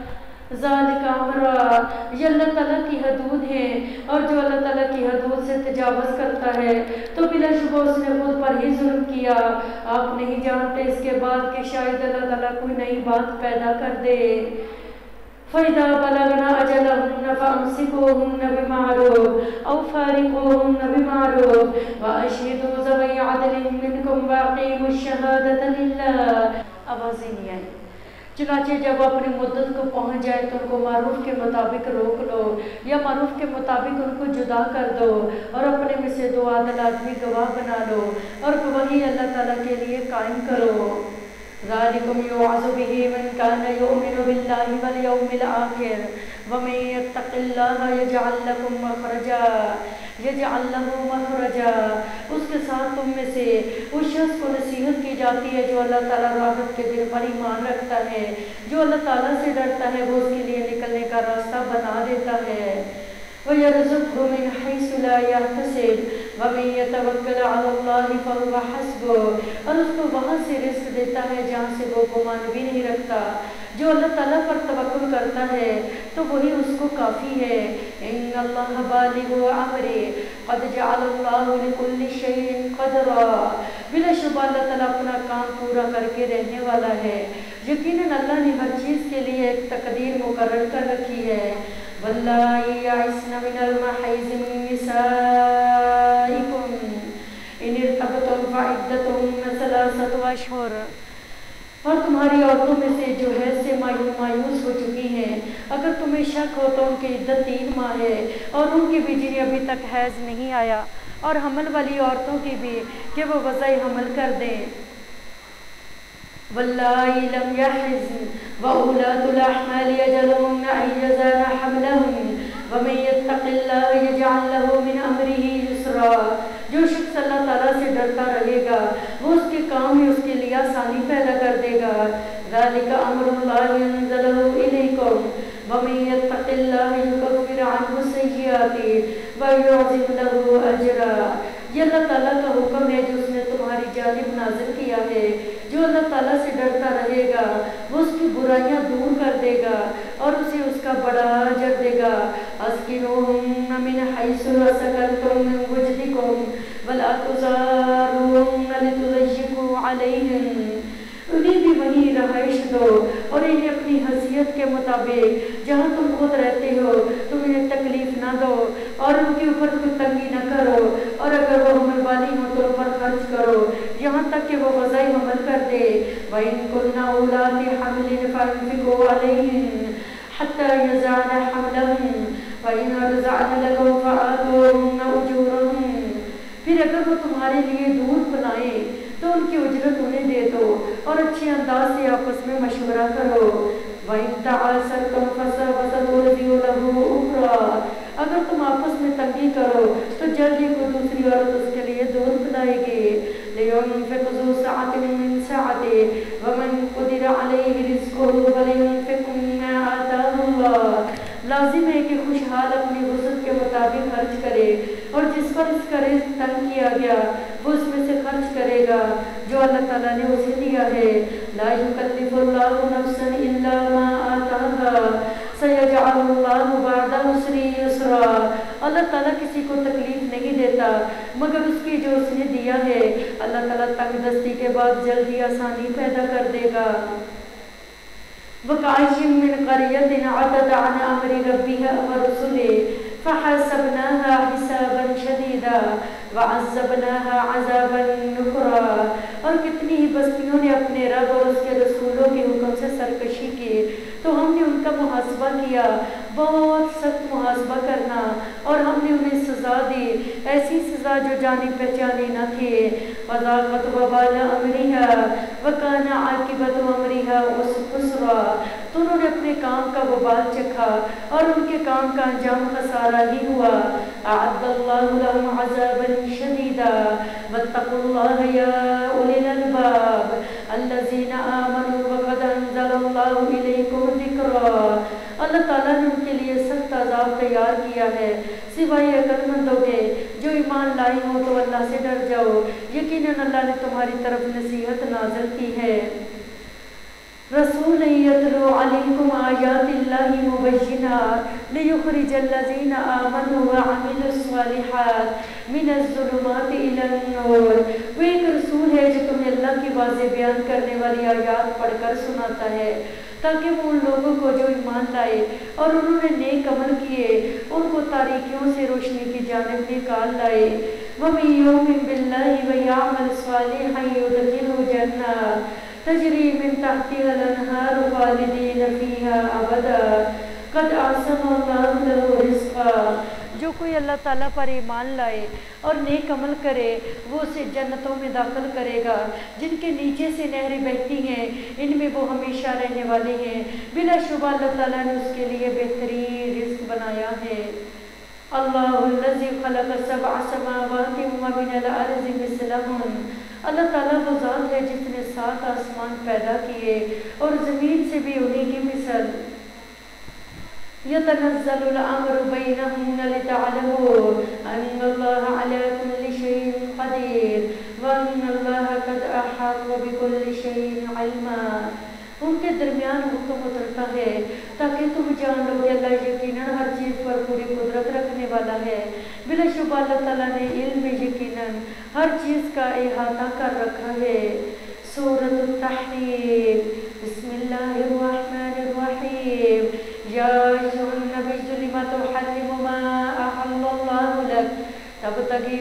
امرا. یہ اللہ تعالیٰ کی حدود ہیں، اور جو اللہ تعالیٰ کی حدود سے تجاوز کرتا ہے تو بلا شبہ اس نے خود پر ہی ظلم کیا. آپ نہیں جانتے اس کے بعد کہ شاید اللہ تعالیٰ کوئی نئی بات پیدا کر دے. فَإِذَا بَلَغْنَا أَجَلَهُنَّ فَأَمْسِكُوهُنَّ بِمَعْرُوفٍ أَوْ فَارِقُوهُنَّ بِمَعْرُوفٍ وَأَشْهِدُوا ذَوَيْ عَدْلٍ مِّنكُمْ وَأَقِيمُوا الشَّهَادَةَ لِلَّهِ. آوازیں نہیں آئی. چنانچہ جب اپنی مدت کو پہنچ جائے تو ان کو معروف کے مطابق روک لو یا معروف کے مطابق ان کو جدا کر دو، اور اپنے میں سے 2 عادل آدمی گواہ بنا لو، اور گواہی اللہ تعالیٰ کے لیے قائم کرو. ذالکم یوعظ بہ من کان یؤمن باللہ والیوم الآخر ومن یتق اللہ یجعل لکم مخرجا اس کے ساتھ تم میں سے اس شخص کو نصیحت کی جاتی ہے جو اللہ تعالیٰ راحت کے دن پر ایمان رکھتا ہے، جو اللہ تعالیٰ سے ڈرتا ہے وہ اس کے لیے نکلنے کا راستہ بنا دیتا ہے. وَيَرْزُقْهُ مِنْ حَيْثُ لَا يَحْتَسِبُ وَمَن يَتَوَكَّلْ عَلَى اللَّهِ فَهُوَ حَسْبُهُ. اور اس کو وہاں سے رزق دیتا ہے جہاں سے وہ گمان بھی نہیں رکھتا. جو اللہ تعالیٰ پر توکل کرتا ہے تو وہی اس کو کافی ہے. ان اللہ بالغ امرہ قد جعل اللہ لکل شیء قدرا. بلا شبہ اللہ تعالیٰ اپنا کام پورا کر کے رہنے والا ہے. یقیناً اللہ نے ہر چیز کے لیے ایک تقدیر مقرر کر رکھی ہے. واللائي يئسن من المحيض من نسائكم إن ارتبتم فعدتهن 3 أشهر. اور تمہاری عورتوں میں سے جو حیض سے مایوس ہو چکی ہیں، اگر تمہیں شک ہو تو ان کی عدت 3 ماہ ہے، اور ان کی بھی جنہیں ابھی تک حیض نہیں آیا، اور حمل والی عورتوں کی بھی کہ وہ وضع حمل کر دیں. واللائي لم يحزن وأولاة الأحمال يجعلهن أن يزال حملهن ومن يتق الله يجعل له من أمره يسرا. جو شخص اللہ تعالیٰ سے ڈرتا رہے گا وہ اس کے کام میں اس کے لیے آسانی پیدا کر دے گا. ذلك أمر الله أنزله إليكم ومن يتق الله يكفر عنه سيئاته ويعظم له أجرا. یہ اللہ تعالیٰ کا حکم ہے جو اس نے تمہاری جانب نازل کیا ہے. جو اللہ تعالیٰ سے ڈرتا رہے گا وہ اس کی برائیاں دور کر دے گا اور اسے اس کا بڑا اجر دے گا. اسکنوہن من حیث سکنتم من وجدکم ولا تضاروہن لتضیقوا علیہن. انہیں بھی وہیں رہائش دو اور انہیں اپنی حیثیت کے مطابق جہاں تم خود رہتے ہو تم انہیں تکلیف نہ دو اور ان کے اوپر کوئی تنگی نہ کرو. اور اگر وہ حمل والی ہو تو ان پر خرچ کرو یہاں تک کہ وہ وضع حمل کر دے. وَإِن كُنَّ أُولَاتِ حَمْلٍ فَأَنفِقُوا عَلَيْهِنَّ حَتَّى يَضَعْنَ حَمْلَهُنَّ وَإِنْ أَرْضَعْنَ لَكُمْ فَآتُوهُنَّ أُجُورَهُنَّ. پھر اگر وہ تمہارے لیے دودھ پلائیں تو ان کی اجرت انہیں دے دو اور اچھے انداز سے آپس میں مشورہ کرو. وَإِن تَعَاسَرْتُمْ فَسَتُرْضِعُ لَهُ أُخْرَىٰ. اگر تم آپس میں تنگی کرو تو جلد ہی کوئی دوسری عورت اس کے لیے دودھ پلائے گی. لِيُنْفِقْ ذُو سَعَةٍ مِّن سَعَتِهِ وَمَنْ قُدِرَ عَلَيْهِ رِزْقُهُ فَلْيُنْفِقْ مِمَّا آتَاهُ اللَّهُ. لازم ہے کہ خوشحال اپنی وسعت کے مطابق خرچ کرے اور جس پر اس کا رزق تنگ کیا گیا وہ اس میں سے خرچ کرے گا جو اللہ تعالیٰ نے اسے دیا ہے. لا يكلف الله نفسا الا ما آتاها سيجعل الله بعد عسر يسرا. اللہ تعالیٰ کسی کو تکلیف نہیں دیتا مگر اس کی جو اس نے دیا ہے. اللہ تعالیٰ تنگ دستی کے بعد جلدی آسانی پیدا کر دے گا. وَكَأَيِّن مِّن قَرْيَةٍ عَتَتْ عَنْ أَمْرِ رَبِّهَا وَرُسُلِهِ فَحَاسَبْنَاهَا حِسَابًا شَدِيدًا وَعَذَّبْنَاهَا عَذَابًا نُكْرًا. اور کتنی ہی بستیوں نے اپنے رب اور اس کے رسولوں کے حکم سے سرکشی کی تو ہم نے ان کا محاسبہ کیا، بہت سخت محاسبہ کرنا، اور ہم نے انہیں سزا دی ایسی سزا جو جانی پہچانی نہ تھی. وَذَاقَتْ وَبَالَ أَمْرِهَا وَكَانَ عَاقِبَةُ أَمْرِهَا خُسْرًا. تو انہوں نے اپنے کام کا وبال چکھا اور ان کے کام کا انجام خسارہ ہی ہوا. أَعَدَّ اللَّهُ لَهُمْ عَذَابًا شَدِيدًا وَاتَّقُوا اللَّهَ يَا أُولِي الْأَلْبَابِ الَّذِينَ آمَنُوا وَقَدْ أَنزَلَ اللَّهُ إِلَيْكُمْ ذِكْرًا. اللہ تعالیٰ نے ان کے لیے سخت عذاب تیار کیا ہے سوائے عقل مندوں کے جو ایمان لائے ہو تو اللہ سے ڈر جاؤ، یقیناً اللہ نے تمہاری طرف نصیحت نازل کی ہے۔ رسول یتلو علیکم آیات اللہ مبینات لیخرج الذین آمنوا وعملوا الصالحات من الظلمات الی النور۔ وہ ایک رسول ہے جو تمہیں اللہ کی واضح بیان کرنے والی آیات پڑھ کر سناتا ہے تاکہ وہ ان لوگوں کو جو ایمان لائے اور انہوں نے نیک عمل کیے ان کو تاریکیوں سے روشنی کی جانب نکال لائے۔ وَمَن يُؤْمِن بِاللَّهِ وَيَعْمَلْ صَالِحًا يُدْخِلْهُ جَنَّاتٍ تجری من تحتها الانہار خالدین فیہا ابدا قد اعصم اللہ له رزقا۔ جو کوئی اللہ تعالیٰ پر ایمان لائے اور نیک عمل کرے وہ اسے جنتوں میں داخل کرے گا جن کے نیچے سے نہریں بہتی ہیں، ان میں وہ ہمیشہ رہنے والے ہیں۔ بلا شبہ اللہ تعالیٰ نے اس کے لیے بہترین رزق بنایا ہے۔ اللہ الذی خلق سبع سماوات ومن الارض مثلہن۔ اللہ تعالیٰ وہ ذات ہے جس نے 7 آسمان پیدا کیے اور زمین سے بھی انہی کی مثل۔ یتنزل الامر بینہم لتعلموا ان اللہ علی کل شیء قدیر وان اللہ قد احاط بکل شیء علما۔ ان کے درمیان حکم اترتا ہے تاکہ تم جان لو کہ اللہ یقیناً ہر چیز پر پوری قدرت رکھنے والا ہے۔ بلا شبہ اللہ تعالیٰ نے علم میں یقیناً ہر چیز کا احاطہ کر رکھا ہے۔ سورۃ التحریم۔ بسم اللہ الرحمن الرحیم۔ یا ایھا النبی لم تحرم ما احل اللہ لک تبتغی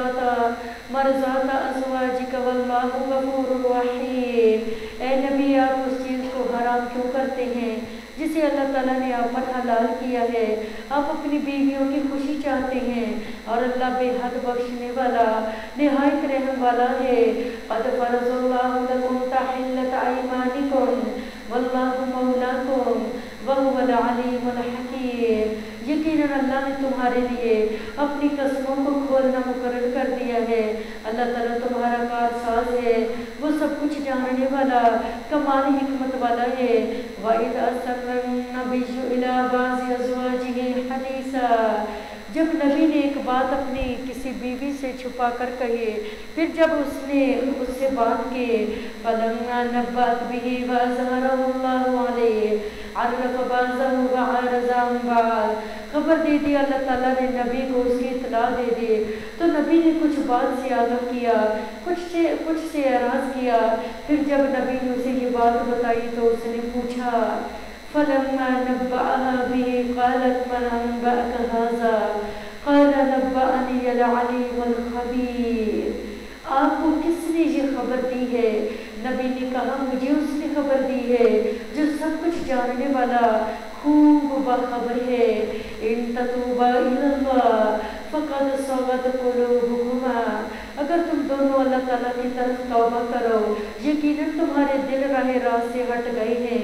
مرضات ازواجک واللہ غفور رحیم۔ اے نبی آپ اس چیز کو حرام کیوں کرتے ہیں جسے اللہ تعالیٰ نے آپ پر حلال کیا ہے؟ آپ اپنی بیویوں کی خوشی چاہتے ہیں اور اللہ بے حد بخشنے والا نہایت رحم والا ہے۔ قد فرض اللہ لکم تحلۃ ایمانکم واللہ مولاکم وہو العلیم الحکیم۔ یقیناً اللہ نے تمہارے لیے اپنی قسموں کو کھولنا مقرر کر دیا ہے۔ اللہ تعالیٰ تمہارا کارساز ہے، وہ سب کچھ جاننے والا کمال حکمت والا ہے۔ وَإِذْ أَسَرَّ النَّبِيُّ إِلَىٰ بَعْضِ أَزْوَاجِهِ حَدِيثًا۔ جب نبی نے ایک بات اپنی کسی بیوی سے چھپا کر کہی پھر جب اس نے اس سے بات کی فَلَمَّا نَبَّأَتْ بِهِ وَأَظْهَرَهُ اللَّهُ عَلَيْهِ عَرَّفَ بَعْضَهُ وَأَعْرَضَ عَن بَعْضٍ۔ خبر دے دی اللہ تعالیٰ نے نبی کو اس کی اطلاع دے دی تو نبی نے کچھ بات سے آگاہ کیا کچھ سے اعراض کیا۔ پھر جب نبی نے اسے یہ بات بتائی تو اس نے پوچھا فَلَمَّا نَبَّأَهَا بِهِ قَالَتْ مَنْ أَنبَأَكَ هَٰذَا قَالَ نَبَّأَنِيَ الْعَلِيمُ الْخَبِيرُ۔ آپ کو کس نے یہ خبر دی ہے؟ نبی نے کہا مجھے اس نے خبر دی ہے جو سب کچھ جاننے والا خوب باخبر ہے۔ ان تتوبا الی اللہ فقد صغت قلوبکما۔ اگر تم دونوں اللہ تعالیٰ کی طرف توبہ کرو یقیناً تمہارے دل راہ راست سے ہٹ گئے ہیں۔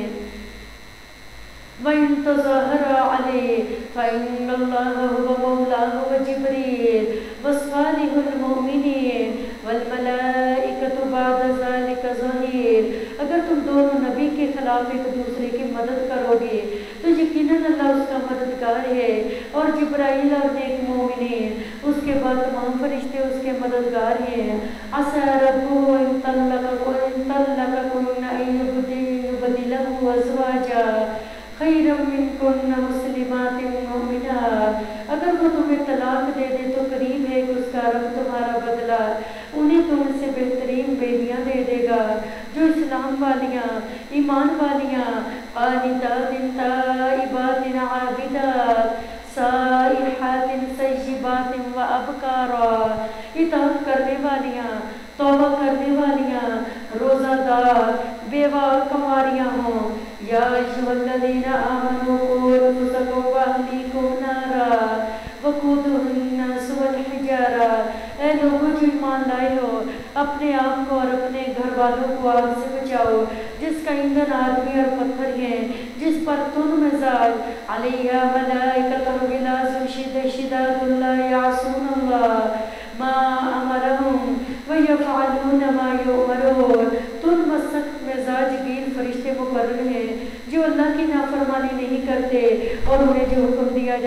وَإِن تَظَاهَرَا عَلَيْهِ فَإِنَّ اللَّهَ هُوَ مَوْلَاهُ وَجِبْرِيلُ وَصَالِحُ الْمُؤْمِنِينَ وَالْمَلَائِكَةُ بَعْدَ ذَلِكَ ظَهِيرٌ۔ اگر تم دونوں نبی کے خلاف ایک دوسرے کی مدد کرو گے تو یقیناً اللہ اس کا مددگار ہے اور جبرائیل اور نیک مومنین اس کے بعد تمام فرشتے اس کے مددگار ہیں۔ عَسَىٰ رَبُّهُ إِن طَلَّقَكُنَّ أَن يُبْدِلَهُ أَزْوَاجًا خَيْرًا مِّنكُنَّ مُسْلِمَاتٍ مُّؤْمِنَاتٍ۔ اگر وہ تمہیں طلاق دے دے تو قریب ہے کہ اس کا رب تمہارا بدلہ انہیں تم سے بہترین بیویاں دے دے گا جو اسلام والیاں ایمان والیاں قانتات تائبات عابدات سائحات سیبات و ابکارا، اطاعت کرنے والیاں توبہ کرنے والیاں روزہ دار بیوہ اور کنواریاں ہوں۔ یا ایھا الذین آمنوا قوا انفسکم واہلیکم نارا وقودها الناس والحجارہ۔ اے لوگوں جو ایمان لائے ہو اپنے آپ کو اور اپنے گھر والوں کو آگ سے بچاؤ جس کا ایندھن آدمی اور پتھر ہیں جس پر تن مزاج علیہا ملائکۃ غلاظ شداد لا یعصون اللہ ما امرہم ویفعلون ما یؤمرون۔ تن سخت مزاج گیر فرشتے مقرر ہیں جو اللہ کی نافرمانی نہیں کرتے اور انہیں جو حکم دیا جاتا ہے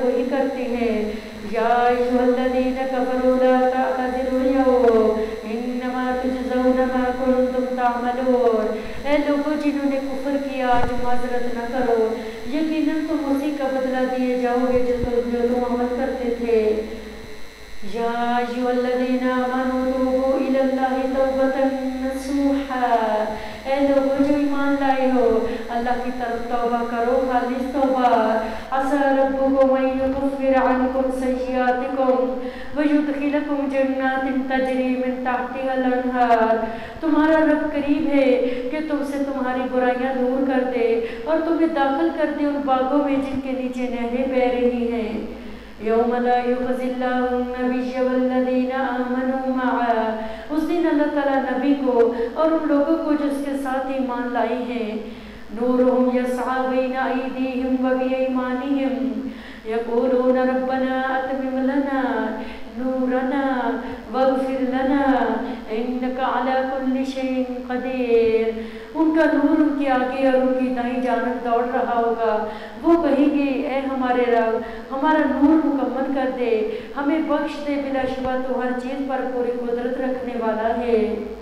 وہی کرتے ہیں۔ یا ایھا الذین کفروا لا تعتذروا اليوم انما تجزون ما کنتم تعملون۔ اے لوگوں جنہوں نے کفر کیا، آج معذرت نہ کرو، یقیناً تم اسی کا بدلہ دیے جاؤ گے جو تم عمل کرتے تھے۔ یا ایھا الذین آمنوا توبوا الی اللہ توبۃ نصوحا۔ اے لوگوں جو ایمان لائے ہو، اللہ کی طرف توبہ کرو، خالص توبہ۔ عسیٰ ربکم ان یکفر عنکم سیئاتکم ویدخلکم جنات تجری من تحتها الانہار۔ تمہارا رب قریب ہے کہ تم سے تمہاری برائیاں دور کر دے اور تمہیں داخل کر دے ان باغوں میں جن کے نیچے نہریں بہہ رہی ہیں۔ یوم لا یخزی اللہ النبی والذین آمنوا معہ۔ اس دن اللہ تعالیٰ نبی کو اور ان لوگوں کو جو اس کے ساتھ ایمان لائے ہیں، نورہم یسعی بین ایدیہم وبایمانہم یقولون ربنا اتمم لنا نورنا واغفر لنا انک علی کل شیء قدیر۔ ان کا نور ان کے آگے اور ان کی دائیں جانب دوڑ رہا ہوگا، وہ کہیں گے اے ہمارے رب ہمارا نور مکمل کر دے، ہمیں بخش دے، بلا شبہ تو ہر چیز پر پوری قدرت رکھنے والا ہے۔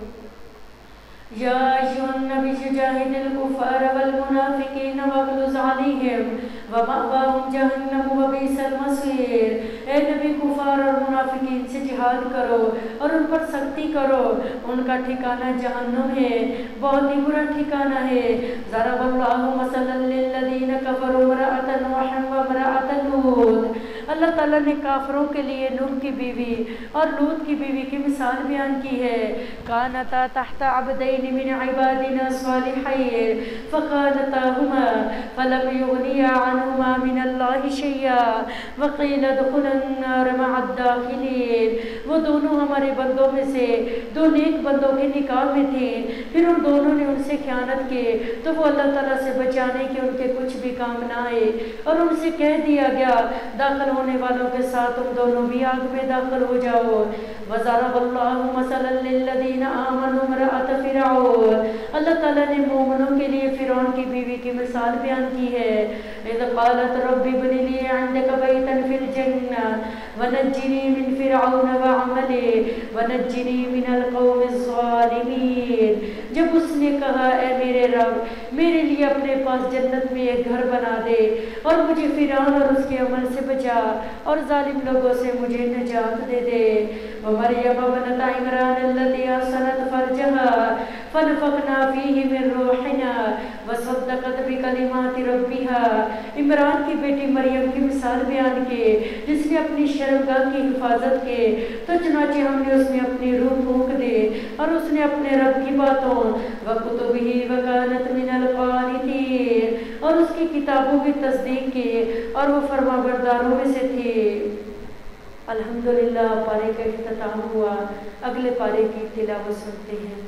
یا ایھا النبی جاہد الکفار والمنافقین واغلظ علیہم ومأواہم جہنم وبئس المصیر۔ اے نبی کفار اور منافقین سے جہاد کرو اور ان پر سختی کرو، ان کا ٹھکانہ جہنم ہے، بہت ہی برا ٹھکانہ ہے۔ ضرب اللہ مثلا للذین کفروا امرأۃ نوح وامرأۃ لوط۔ اللہ تعالیٰ نے کافروں کے لیے نوح کی بیوی اور لوط کی بیوی کی مثال بیان کی ہے۔ کانتا تحت عبدین من عبادنا صالحین فخانتاہما فلم یغنیا عنہما من اللہ شیئا وقیل ادخلا النار مع الداخلین۔ وہ دونوں ہمارے بندوں میں سے دو نیک بندوں کے نکاح میں تھے، پھر ان دونوں نے ان سے خیانت کی تو وہ اللہ تعالیٰ سے بچانے کے ان کے کچھ بھی کام نہ آئے، اور ان سے کہہ دیا گیا داخل ہونے والوں کے ساتھ تم دونوں بھی آگ میں داخل ہو جاؤ۔ وضرب اللہ مثلا للذین آمنوا امرأۃ فرعون۔ اللہ تعالیٰ نے مومنوں کے لیے فرعون کی بیوی کی مثال بیان کی ہے۔ اذ قالت رب ابن لی عندک بیتا فی الجنہ ونجنی من فرعون وعملہ ونجنی من القوم الظالمین۔ جب اس نے کہا اے میرے رب میرے لیے اپنے پاس جنت میں ایک گھر بنا دے اور مجھے فرعون اور اس کے عمل سے بچا اور ظالم لوگوں سے مجھے نجات دے دے۔ ومریم ابنت عمران التی احصنت فرجہا فنفخنا فیہ من روحنا وصدقت بکلمات ربہا۔ عمران کی بیٹی مریم کی مثال بیان کی جس نے اپنی شرمگاہ کی حفاظت کی، تو چنانچہ ہم نے اس میں اپنی روح پھونک دی اور اس نے اپنے رب کی باتوں وکتبہ وکانت من القانتین، اور اس کی کتابوں کی تصدیق کی اور وہ فرما برداروں میں سے تھی۔ الحمدللہ پارے کا اختتام ہوا، اگلے پارے کی تلاوت سنتے ہیں۔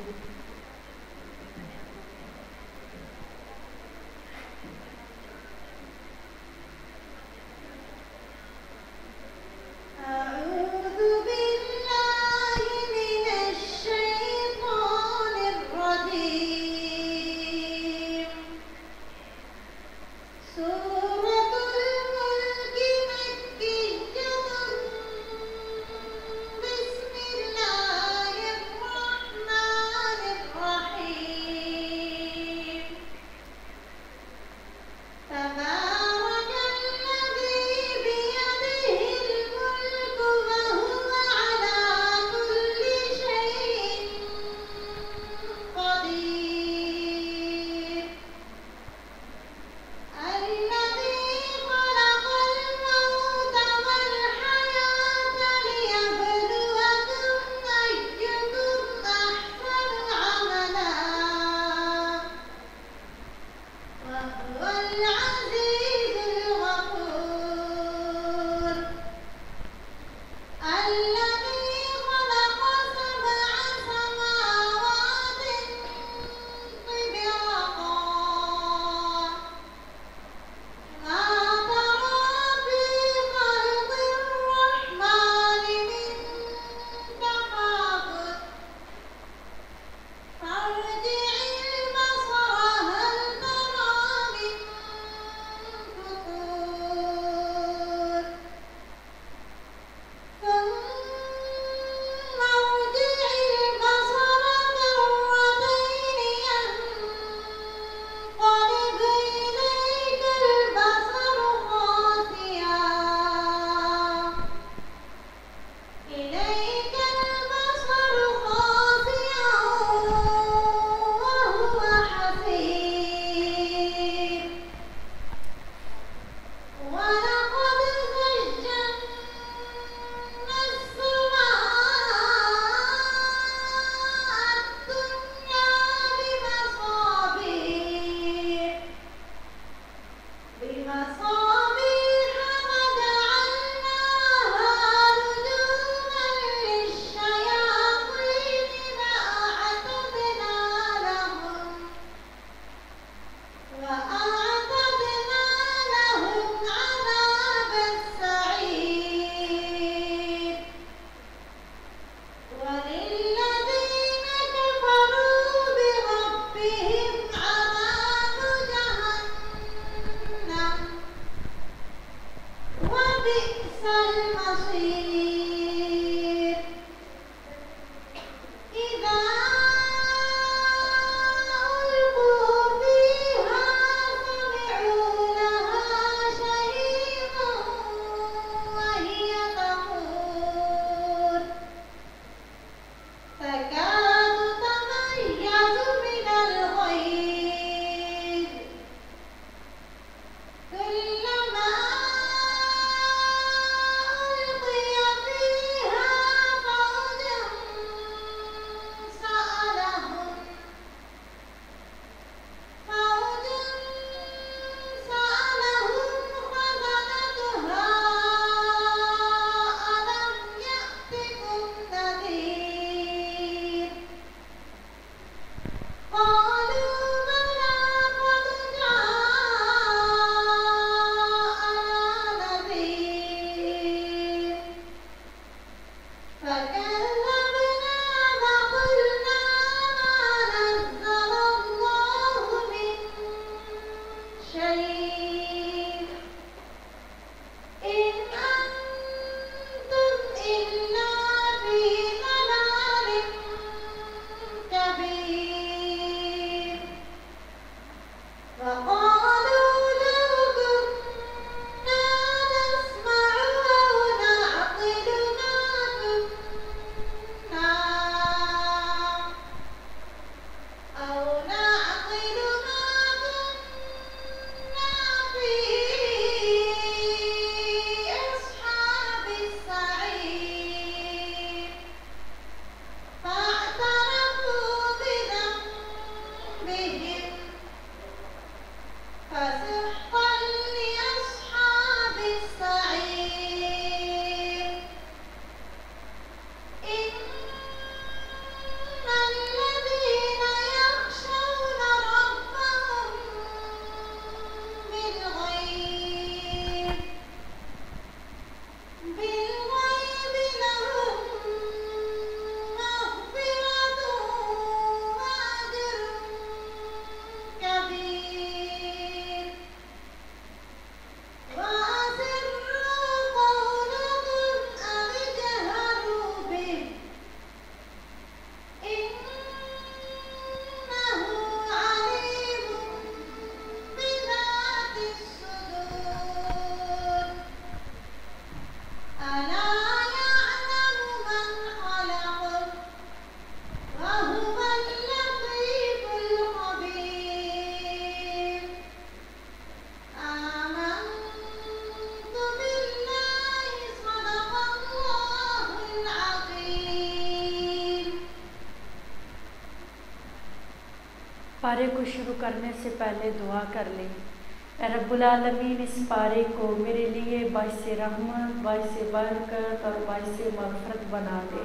پارے کو شروع کرنے سے پہلے دعا کر لیں۔ اے رب العالمین، اس پارے کو میرے لیے باعث رحمت، باعث برکت اور باعث مغفرت بنا دے۔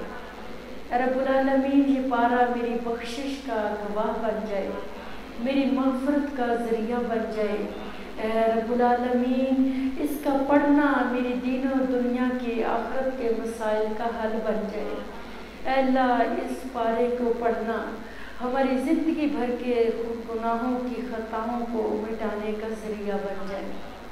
اے رب العالمین، یہ پارہ میری بخشش کا گواہ بن جائے، میری مغفرت کا ذریعہ بن جائے۔ اے رب العالمین، اس کا پڑھنا میری دین و دنیا کے آخرت کے مسائل کا حل بن جائے۔ اے اللہ، اس پارے کو پڑھنا ہماری زندگی بھر کے گناہوں کی خطاؤں کو مٹانے کا ذریعہ بن جائے۔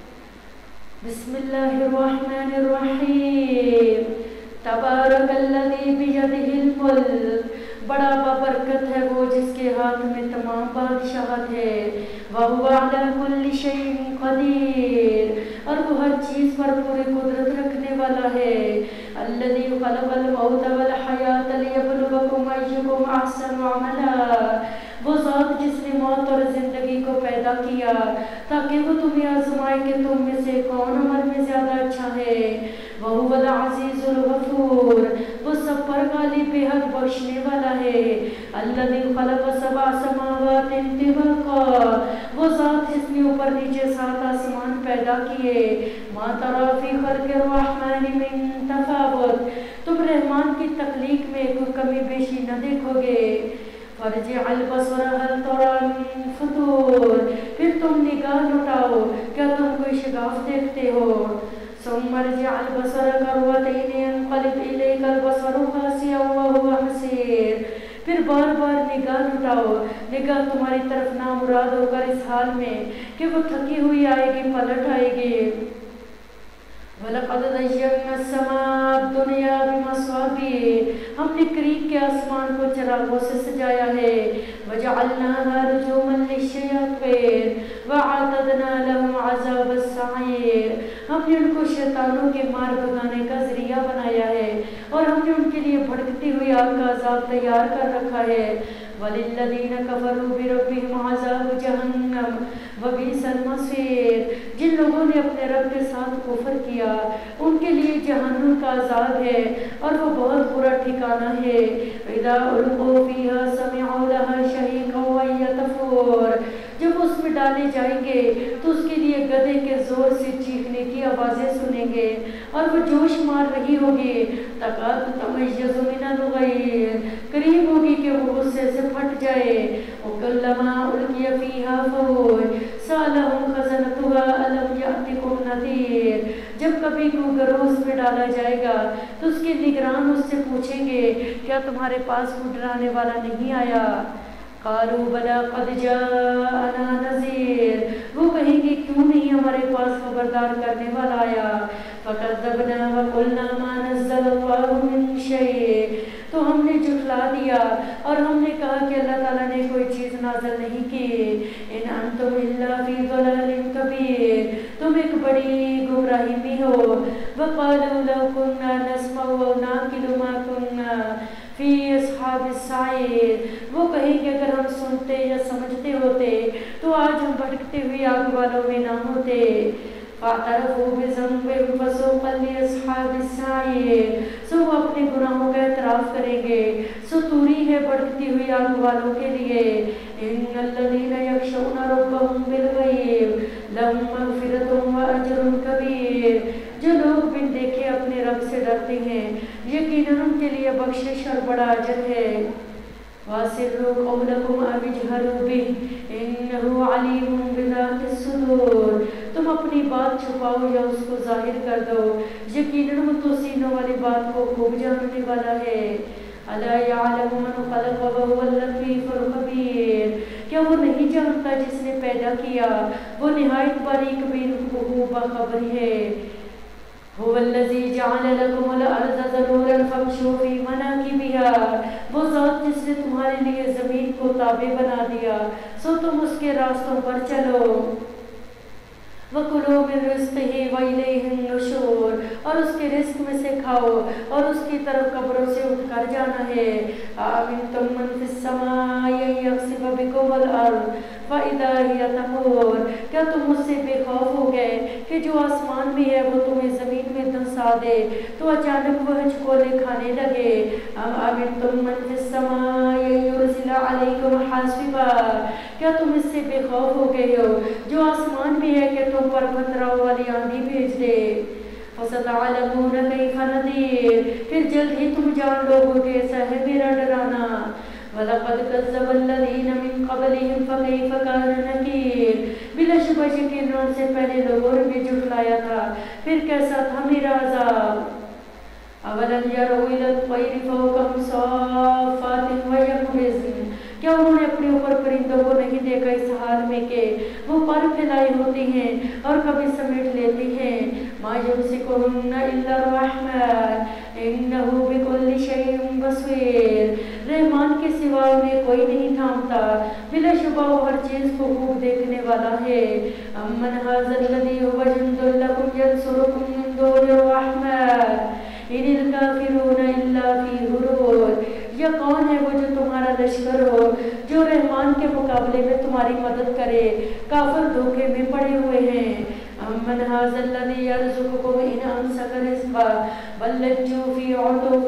بسم اللہ الرحمن الرحیم۔ تبارک الذی بیدہ الملک، بڑا بابرکت ہے وہ جس کے ہاتھ میں تمام بادشاہت ہے۔ وَهُوَ عَلَى كُلِّ شَيْءٍ قَدِيرٌ، اور وہ ہر چیز پر پوری قدرت رکھنے والا ہے۔ الذی خلق الموت والحیاۃ لیبلوکم ایکم احسن عملا، وہ ذات جس نے موت اور زندگی کو پیدا کیا تاکہ وہ تمہیں آزمائے کہ تم میں سے کون عمل میں زیادہ اچھا ہے۔ وَهُوَ الْعَزِيزُ الْغَفُورُ، وہ سب پر غالب بے حد بخشنے والا ہے۔ الذی خلق سبع سماوات طباقا، وہ ذات جس نے اوپر نیچے 7 آسمان پیدا کیے۔ ما تری فی خلق الرحمن من تفاوت، تم رحمان کی تخلیق میں کوئی کمی بیشی نہ دیکھو گے۔ فارجع البصر هل تری من فطور، پھر تم نگاہ لٹاؤ، کیا تم کوئی شگاف دیکھتے ہو؟ ثم ارجع البصر كرتين ينقلب إليك البصر خاسئا وهو حسير، پھر بار بار نگاہ لٹاؤ، نگاہ تمہاری طرف نامراد ہو کر اس حال میں کہ وہ تھکی ہوئی آئے گی، پلٹ آئے گی۔ وَلَقَدْ زَيَّنَّا السَّمَاءَ الدُّنْيَا بِمَصَابِيحَ ہم نے قریب کے آسمان کو چراغوں سے سجایا ہے وَجَعَلْنَاهَا رُجُومًا لِلشَّيَاطِينِ وَأَعْتَدْنَا لَهُمْ عَذَابَ السَّعِيرِ ہم نے ان کو شیطانوں کے مار بھگانے کا ذریعہ بنایا ہے اور ہم نے ان کے لیے بھڑکتی ہوئی آگ کا عذاب تیار کر رکھا ہے وَلِلَّذِينَ كَفَرُوا بِرَبِّهِمْ عَذَابُ جَهَنَّمَ وَبِئْسَ الْمَصِيرُ جن لوگوں نے اپنے رب کے ساتھ کفر کیا ان کے لیے جہنم کا عذاب ہے اور وہ بہت برا ٹھکانہ ہے اِذَا أُلْقُوا فِيهَا سَمِعُوا لَهَا شَهِيقًا وَهِيَ تَفُورُ جب اس میں ڈالے جائیں گے تو اس کے لیے گدھے کے زور سے چیخنے کی آوازیں سنیں گے اور وہ جوش مار رہی ہوگی تَقَادُ تَمَيَّزُ مِنَ الْغَيْظِ قریب ہوگی کہ وہ غصے سے پھٹ جائے وَكُلَّمَا أُلْقِيَ فِيهَا فَوْجٌ سَأَلَهُمْ خَزَنَتُهَا أَلَمْ يَأْتِكُمْ نَذِيرٌ جب کبھی کوئی گروہ اس میں ڈالا جائے گا تو اس کے نگران اس سے پوچھیں گے کیا تمہارے پاس کوئی ڈرانے والا نہیں آیا قالوا بلا قد جاءنا نذیر وہ کہیں گے کیوں نہیں ہمارے پاس خبردار کرنے والا آیا فکذبنا وقلنا ما نزل اللہ من شیء تو ہم نے جھٹلا دیا اور ہم نے کہا کہ اللہ تعالیٰ نے کوئی چیز نازل نہیں کی ان انتم الا فی ضلال کبیر تم ایک بڑی گمراہی میں ہو وقالوا لو كنا نسمع ونعقل ما كنا فی اصحاب السعیر وہ کہیں کہ اگر ہم سنتے یا سمجھتے ہوتے تو آج ہم بھٹکتے ہوئے آگ والوں میں نہ ہوتے فاعترفوا بذنبہم فسوقا لاصحاب السعیر سو وہ اپنے گناہوں کا اعتراف کریں گے سو توری ہے بھٹکتی ہوئی آگ والوں کے لیے ان الذین یخشون ربہم بالغیب لہم مغفرۃ واجر کبیر جو لوگ بن دیکھے اپنے رب سے ڈرتے ہیں یقیناً ان کے لیے بخشش اور بڑا اجر ہے وَأَسِرُّوا قَوْلَكُمْ أَوِ اجْهَرُوا بِهِ إِنَّهُ عَلِيمٌ بِذَاتِ الصُّدُورِ تم اپنی بات چھپاؤ یا اس کو ظاہر کر دو یقیناً وہ تو سینوں والی بات کو خوب جاننے والا ہے أَلَا يَعْلَمُ مَنْ خَلَقَ وَهُوَ اللَّطِيفُ الْخَبِيرُ کیا وہ نہیں جانتا جس نے پیدا کیا وہ نہایت باریک بین باخبر ہے هو الذی جعل لکم الارض ذلولا فامشوا فی مناکبها وہ ذات جس نے تمہارے لیے زمین کو تابع بنا دیا سو تم اس کے راستوں پر چلو وَكُلُوا مِن رِزْقِهِ وَإِلَيْهِ النُّشُورُ اور اس کے رزق میں سے کھاؤ اور اس کی طرف قبروں سے اٹھ کر جانا ہے آمنتم من فی السماء أن يخسف بكم الأرض فَإِذَا هِيَ تَمُورُ کیا تم اس سے بے خوف ہو گئے کہ جو آسمان میں ہے وہ تمہیں زمین میں دھنسا دے تو اچانک وہ ہچکولے کھانے لگے آمنتم من فی السماء أن يرسل علیکم حاصبا کیا تم اس سے بے خوف ہو گئے ہو جو آسمان میں ہے کہ تم پر پتھراؤ والی آندھی بھیج دے فَسَتَعْلَمُونَ كَيْفَ نَذِيرٌ پھر جلد ہی تم جان لوگو کہ ایسا ہے میرا ڈرانا وَلَقَدْ كَذَّبَ الَّذِينَ مِن قَبْلِهِمْ فَكَيْفَ كَانَ نَكِيرٌ بلا شبہ یقیناً ان سے پہلے لوگوں نے بھی جھٹلایا تھا پھر کیسا تھا میرا عذاب أَوَلَمْ يَرَوْا إِلَى الطَّيْرِ فَوْقَهُمْ صَافَّاتٍ وَيَقْبِضْنَ کیا انہوں نے اپنے اوپر پرندوں کو نہیں دیکھا اس حال میں کہ وہ پر پھیلائی ہوتی ہیں اور کبھی سمیٹ لیتی ہیں مَا يُمْسِكُهُنَّ إِلَّا الرَّحْمَنُ إِنَّهُ بِكُلِّ شَيْءٍ بَصِيرٌ رحمان کے سوا انہیں کوئی نہیں تھامتا بلا شبہ وہ ہر چیز کو خوب دیکھنے والا ہے أَمَّنْ هَذَا الَّذِي هُوَ جُنْدٌ لَكُمْ يَنْصُرُكُم مِّن دُونِ الرَّحْمَنِ إِنِ الْكَافِرُونَ إِلَّا فِي غُرُورٍ یا کون ہے وہ جو تمہارا لشکر ہو جو رحمان کے مقابلے میں تمہاری مدد کرے کافر دھوکے میں پڑے ہوئے ہیں امن هذا الذي يرزقكم ان امسك رزقا بل لجوا في عتو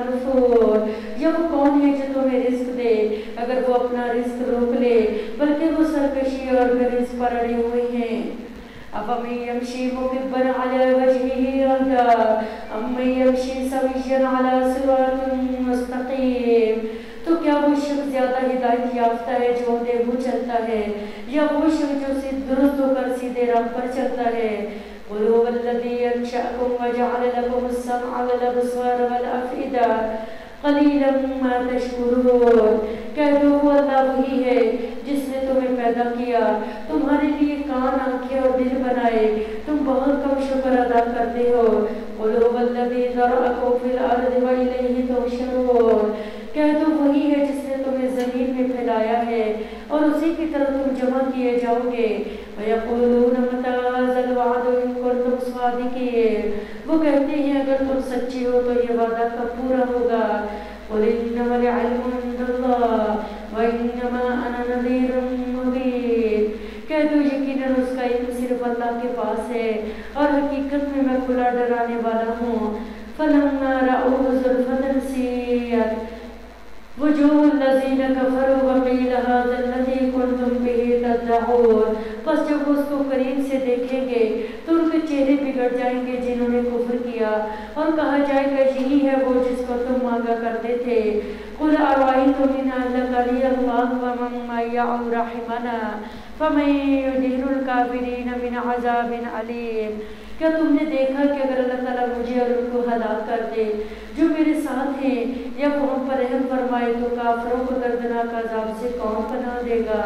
ونفور یہ وہ کون ہے جو تمہیں رزق دے اگر وہ اپنا رزق روک لے بلکہ وہ سرکشی اور بے رزق پر اڑے ہوئے ہیں أَفَمَن يَمْشِي مُكِبًّا عَلَى وَجْهِهِ أَهْدَىٰ أَمَّن يَمْشِي سَوِيًّا عَلَى صِرَاطٍ مُّسْتَقِيمٍ تو کیا وہ شخص زیادہ ہدایت یافتہ ہے جو اندھے منہ چلتا ہے یا وہ شخص جو درست ہو کر سیدھے راہ پر چلتا ہے قُلْ هُوَ الَّذِي أَنشَأَكُمْ وَجَعَلَ لَكُمُ السَّمْعَ وَالْأَبْصَارَ وَالْأَفْئِدَةَ قَلِيلًا مَا تَشْكُرُونَ کہہ دو وہ اللہ وہی ہے جس نے تمہیں پیدا کیا، تمہارے لیے کان، آنکھیں اور دل بنائے، تم بہت کم شکر ادا کرتے ہو۔ قُلْ هُوَ الَّذِي ذَرَأَكُمْ فِي الْأَرْضِ وَإِلَيْهِ تُحْشَرُونَ، کہہ دو وہی ہے جس نے تمہیں زمین میں پھیلایا ہے اور اسی کی طرف تم جمع کیے جاؤ گے۔ وَيَقُولُونَ مَتَىٰ هَٰذَا الْوَعْدُ إِن كُنتُمْ صَادِقِينَ، وہ کہتے ہیں اگر تم سچے ہو تو یہ وعدہ کب پورا ہوگا۔ قُلْ إِنَّمَا الْعِلْمُ عِندَ اللَّهِ وَإِنَّمَا أَنَا نَذِيرٌ مُّبِينٌ، کہہ دو یقیناً اس کا علم صرف اللہ کے پاس ہے اور حقیقت میں کھلا ڈرانے والا ہوں۔ فَلَمَّا رَأَوْهُ زُلْفَةً سِيئَتْ وُجُوهُ الَّذِينَ كَفَرُوا وَقِيلَ هَٰذَا الَّذِي كُنتُم بِهِ تَدَّعُونَ، پس جب اس کو قریب سے دیکھیں گے تو ان کے چہرے بگڑ جائیں گے جنہوں نے کفر کیا، اور کہا جائے گا یہی ہے وہ جس کو تم مانگا کرتے تھے۔ قُلْ أَرَأَيْتُمْ إِنْ أَهْلَكَنِيَ اللَّهُ وَمَن مَّعِيَ أَوْ رَحِمَنَا فَمَن يُجِيرُ الْكَافِرِينَ مِنْ عَذَابٍ أَلِيمٍ، کیا تم نے دیکھا کہ اگر اللہ تعالیٰ مجھے اور ان کو ہلاک کر دے جو میرے ساتھ ہیں، یا وہ ہم پر رحم فرمائے تو کافروں کو دردناک عذاب سے کون پناہ دے گا۔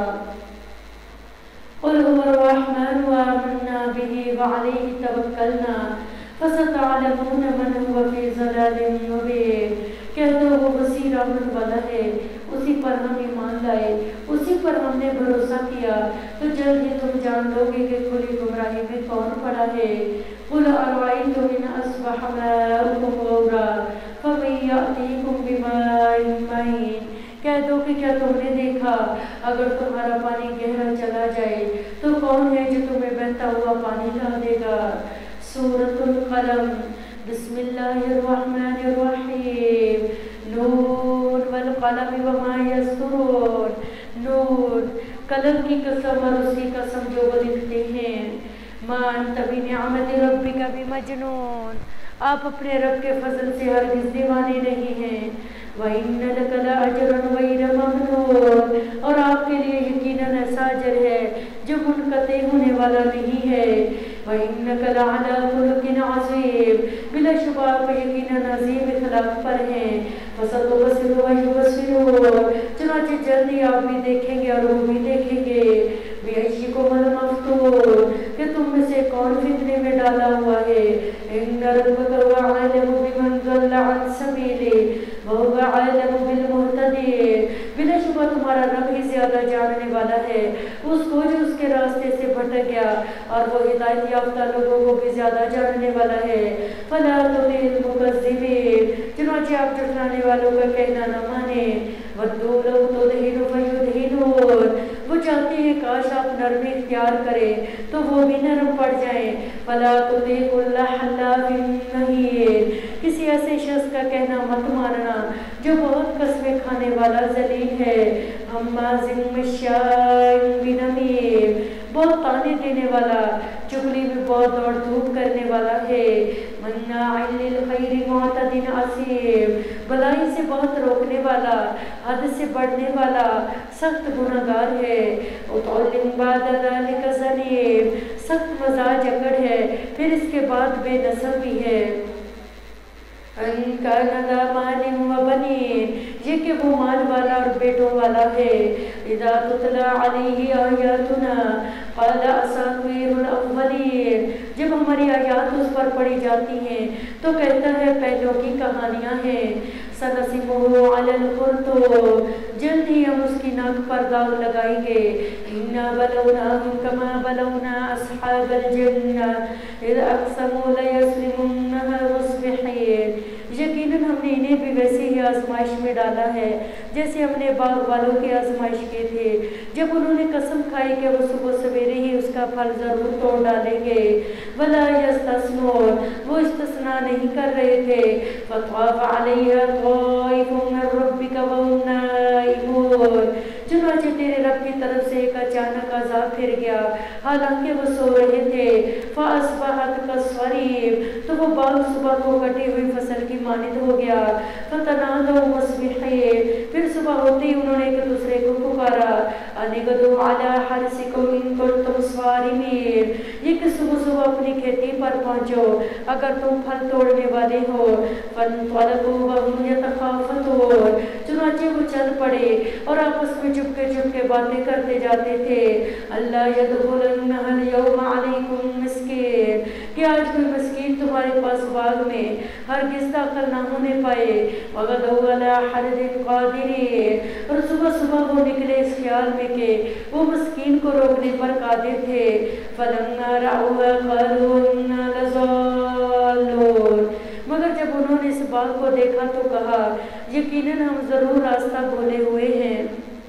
قُلْ هُوَ الرَّحْمَٰنُ آمَنَّا بِهِ وَعَلَيْهِ تَوَكَّلْنَا فَسَتَعْلَمُونَ مَنْ هُوَ فِي ضَلَالٍ مُّبِينٍ، کہہ دو وہ وسیع رحمت والا ہے، اسی پر ہم ایمان لائے، اسی پر ہم نے بھروسہ کیا، تو جلد ہی تم جان لو گے کہ کھلی گمراہی میں کون پڑا ہے۔ قُلْ أَرَأَيْتُمْ إِنْ أَصْبَحَ مَاؤُكُمْ غَوْرًا فَمَن يَأْتِيكُم بِمَاءٍ مَّعِينٍ، کہہ دو کہ کیا تم نے دیکھا اگر تمہارا پانی گہرا چلا جائے تو کون ہے جو تمہیں بہتا ہوا پانی لا دے گا۔ سورۃ القلم، بسم اللہ الرحمن الرحیم، نون والقلم وما یسطرون، نون قلم کی قسم اور اس کی قسم جو وہ لکھتے ہیں۔ ما انت بنعمت ربک بمجنون، آپ اپنے رب کے فضل سے ہرگز دیوانے نہیں ہیں۔ وَإِنَّ لَكَ لَأَجْرًا غَيْرَ مَمْنُونٍ، اور آپ کے لیے یقیناً ایسا اجر ہے جو منقطع ہونے والا نہیں ہے۔ وَإِنَّكَ لَعَلَىٰ خُلُقٍ عَظِيمٍ، بلا شبہ آپ یقیناً عظیم اخلاق پر ہیں۔ فَسَتُبْصِرُ وَيُبْصِرُونَ، چنانچہ جلدی آپ بھی دیکھیں گے اور وہ بھی دیکھیں گے۔ بِأَيِّكُمُ الْمَفْتُونُ، کہ تم میں سے کون فتنے میں ڈالا ہوا ہے۔ إِنَّ رَبَّكَ هُوَ أَعْلَمُ بِمَنْ ضَلَّ عَنْ سَبِيلِهِ وَهُوَ أَعْلَمُ بِالْمُهْتَدِينَ، بلا شبہ تمہارا رب ہی زیادہ جاننے والا ہے اس کو جو اس کے راستے سے بھٹک گیا، اور وہ ہدایت یافتہ لوگوں کو بھی زیادہ جاننے والا ہے۔ فَلَا تُطِعِ الْمُكَذِّبِينَ، چنانچہ آپ جھٹلانے والوں کا کہنا نہ مانیں۔ وَدُّوا لَوْ تُدْهِنُ فَيُدْهِنُونَ، وہ چاہتے ہیں کاش آپ نرمی اختیار کریں تو وہ بھی نرم پڑ جائیں۔ فَلَا تُطِعْ كُلَّ حَلَّافٍ مَّهِينٍ، کسی ایسے شخص کا کہنا مت ماننا جو بہت قسمیں کھانے والا ذلیل ہے۔ ہَمَّازٍ مَّشَّاءٍ بِنَمِيمٍ، بہت تانے دینے والا، چغلی میں بہت دوڑ دھوپ کرنے والا ہے۔ مَنَّاعٍ لِّلْخَيْرِ مُعْتَدٍ عَصِيمٍ، بھلائی سے بہت روکنے والا، حد سے بڑھنے والا، سخت گنہگار ہے۔ عُتُلٍّ بَعْدَ ذَلِكَ زَنِيمٍ، سخت مزاج اکڑ ہے، پھر اس کے بعد بے نسل بھی ہے۔ أَن كَانَ ذَا مَالٍ وَبَنِينَ، یہ کہ وہ مال والا اور بیٹوں والا ہے۔ إِذَا تُتْلَىٰ عَلَيْهِ آيَاتُنَا قَالَ أَسَاطِيرُ الْأَوَّلِينَ، جب ہماری آیات اس پر پڑھی جاتی ہیں تو کہتا ہے پہلوں کی کہانیاں ہیں۔ سَنَسِمُهُ عَلَى الْخُرْطُومِ، جلد ہی ہم اس کی ناک پر داغ لگائیں گے۔ إِنَّا بَلَوْنَاهُمْ كَمَا بَلَوْنَا أَصْحَابَ الْجَنَّةِ إِذْ أَقْسَمُوا لَيَصْرِمُنَّهَا مُصْبِحِينَ، یقیناً ہم نے انہیں بھی ویسے ہی آزمائش میں ڈالا ہے جیسے ہم نے باغ والوں کی آزمائش کی تھی، جب انہوں نے قسم کھائی کہ وہ صبح سویرے ہی اس کا پھل ضرور توڑ ڈالیں گے۔ وَلَا يَسْتَثْنُونَ، وہ استثناء نہیں کر رہے تھے۔ فَطَافَ عَلَيْهَا طَائِفٌ مِّن رَّبِّكَ وَهُمْ نَائِمُونَ، چنانچہ تیرے رب کی طرف سے ایک اچانک عذاب پھر گیا حالانکہ وہ سو رہے تھے۔ فَأَصْبَحَتْ كَالصَّرِيمِ، تو وہ باغ صبح کو کٹی ہوئی فصل کی مانند ہو گیا۔ فَتَنَادَوْا مُصْبِحِينَ، پھر صبح ہوتے ہی انہوں نے ایک دوسرے کو پکارا۔ أَنِ اغْدُوا عَلَىٰ حَرْثِكُمْ إِن كُنتُمْ صَارِمِينَ، یہ کہ صبح صبح اپنی کھیتی پر پہنچو اگر تم پھل توڑنے والے ہو۔ فَانطَلَقُوا وَهُمْ يَتَخَافَتُونَ، چنانچہ चुनाचे वो चल पड़े और आपस में चुपके चुपके बातें करते जाते थे। अल्लाह यदखुलन्नहल यौमा अलैकुम मिस्कीन, कि आज कोई मस्कीन तुम्हारे पास बाग में हरगिज़ दाखिल ना होने पाए। वगदौ अला हरदिन कादिरीन, और सुबह सुबह वो निकले इस ख्याल में कि वो मस्कीन को रोकने पर कादिर थे। फलम्मा रअूहा क़ालू इन्ना लज़ाल्लून, मगर जब उन्होंने इस बाग को देखा तो कहा यकीनन हम ज़रूर रास्ता भूले हुए हैं।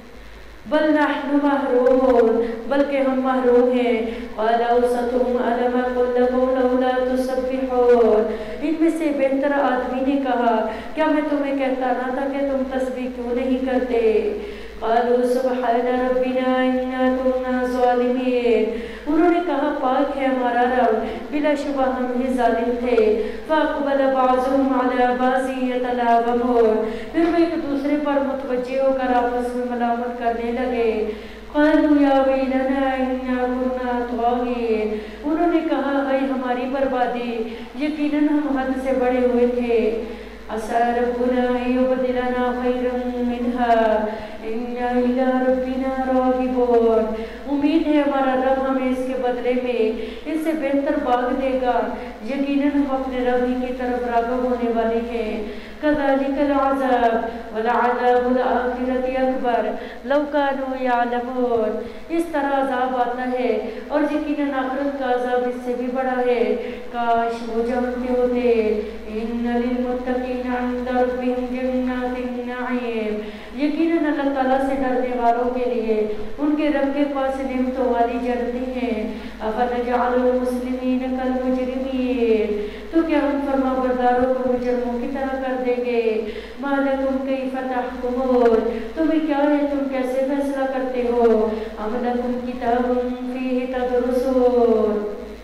बल नहनु महरूमून, बल्कि हम महरूम हैं। क़ाल औसतुहुम अलम अक़ुल लकुम लौला तुसब्बिहून, इनमें से बेहतर आदमी ने कहा क्या मैं तुम्हें कहता ना था कि तुम तस्बीह क्यों नहीं करते। क़ालू सुब्हान रब्बिना इन्ना कुन्ना ज़ालिमीन, उन्होंने कहा पाक है हमारा रब, बिला शुबा हम ही जालिम थे। फ़अक़बल बअज़ुहुम अला बअज़िन यतलावमून, फिर वो एक दूसरे पर मुतवज्जे होकर आपस में मलामत करने लगे। क़ालू या वैलना इन्ना कुन्ना ताग़ीन, उन्होंने कहा हाय हमारी बर्बादी, यकीनन हम हद से बढ़े हुए थे। असा रब्बुना युबदिलना खैरन मिन्हा इन्ना इला रब्बिना राग़िबून, उम्मीद है हमारा रब हमें इसके बदले में इससे बेहतर बाग देगा, यकीनन हम अपने रब ही की तरफ राग़िब होने वाले हैं। कज़ालिकल अज़ाब वलअज़ाबुल आखिरति अकबर लौ कानू यअलमून, इस तरह अज़ाब आता है और यकीनन आखिरत का अज़ाब इससे भी बड़ा है, काश वो जानते होते। इन्ना लिलमुत्तक़ीना इंदा रब्बिहिम जन्नातिन नईम, यकीनन अल्लाह ताला से डरने वालों के लिए उनके रब के पास नेमतों वाली जन्नतें हैं। अफ़नजअलुल मुस्लिमीन कल मुजरिमीन, तो क्या हम फरमाबरदारों को मुजरिमों की तरह कर देंगे। मा लकुम कैफ़ तहकुमून, तुम्हें क्या है तुम कैसे फैसला करते हो। अम लकुम किताबुन फ़ीहि तदरुसून,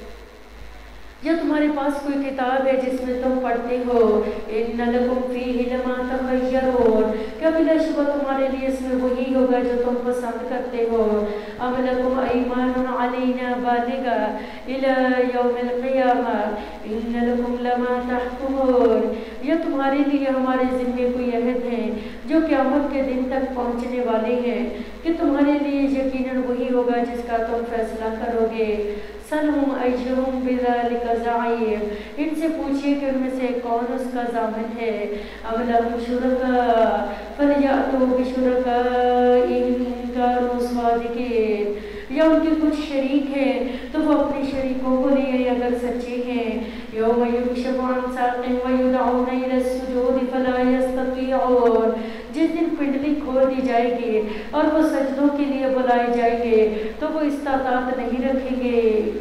या तुम्हारे पास कोई किताब है जिसमें तुम पढ़ते हो। इन्ना लकुम फ़ीहि लमा तख़य्यरून, क्या बिलाशुबा तुम्हारे लिए इसमें वही होगा जो तुम पसंद करते हो। अम लकुम अयमानुन अलैना बालिगा इला यौमिल क़ियामा इन्ना लकुम लमा तहकुमून, या तुम्हारे लिए हमारे ज़िम्मे कोई अहद है जो क़यामत के दिन तक पहुँचने वाले हैं कि तुम्हारे लिए यकीनन वही होगा जिसका तुम फैसला करोगे। सलहुम अय्युहुम बिज़ालिका ज़ईम, इनसे पूछिए कि उनमें से कौन उसका ज़ामिन है। अम लहुम शुरका फ़लयअतू बिशुरकाइहिम इन कानू सादिक़ीन, या उनके कुछ शरीक हैं तो वो अपने शरीकों को ले आए अगर सच्चे हैं। यौम युक्शफ़ु अन साक़िन व युदअूना इला सुजूद फ़ला यस्ततीऊन, जिस दिन पिंडली खोल दी जाएगी और वो सजदों के लिए बुलाए जाएंगे तो वो इस्तात नहीं रखेंगे।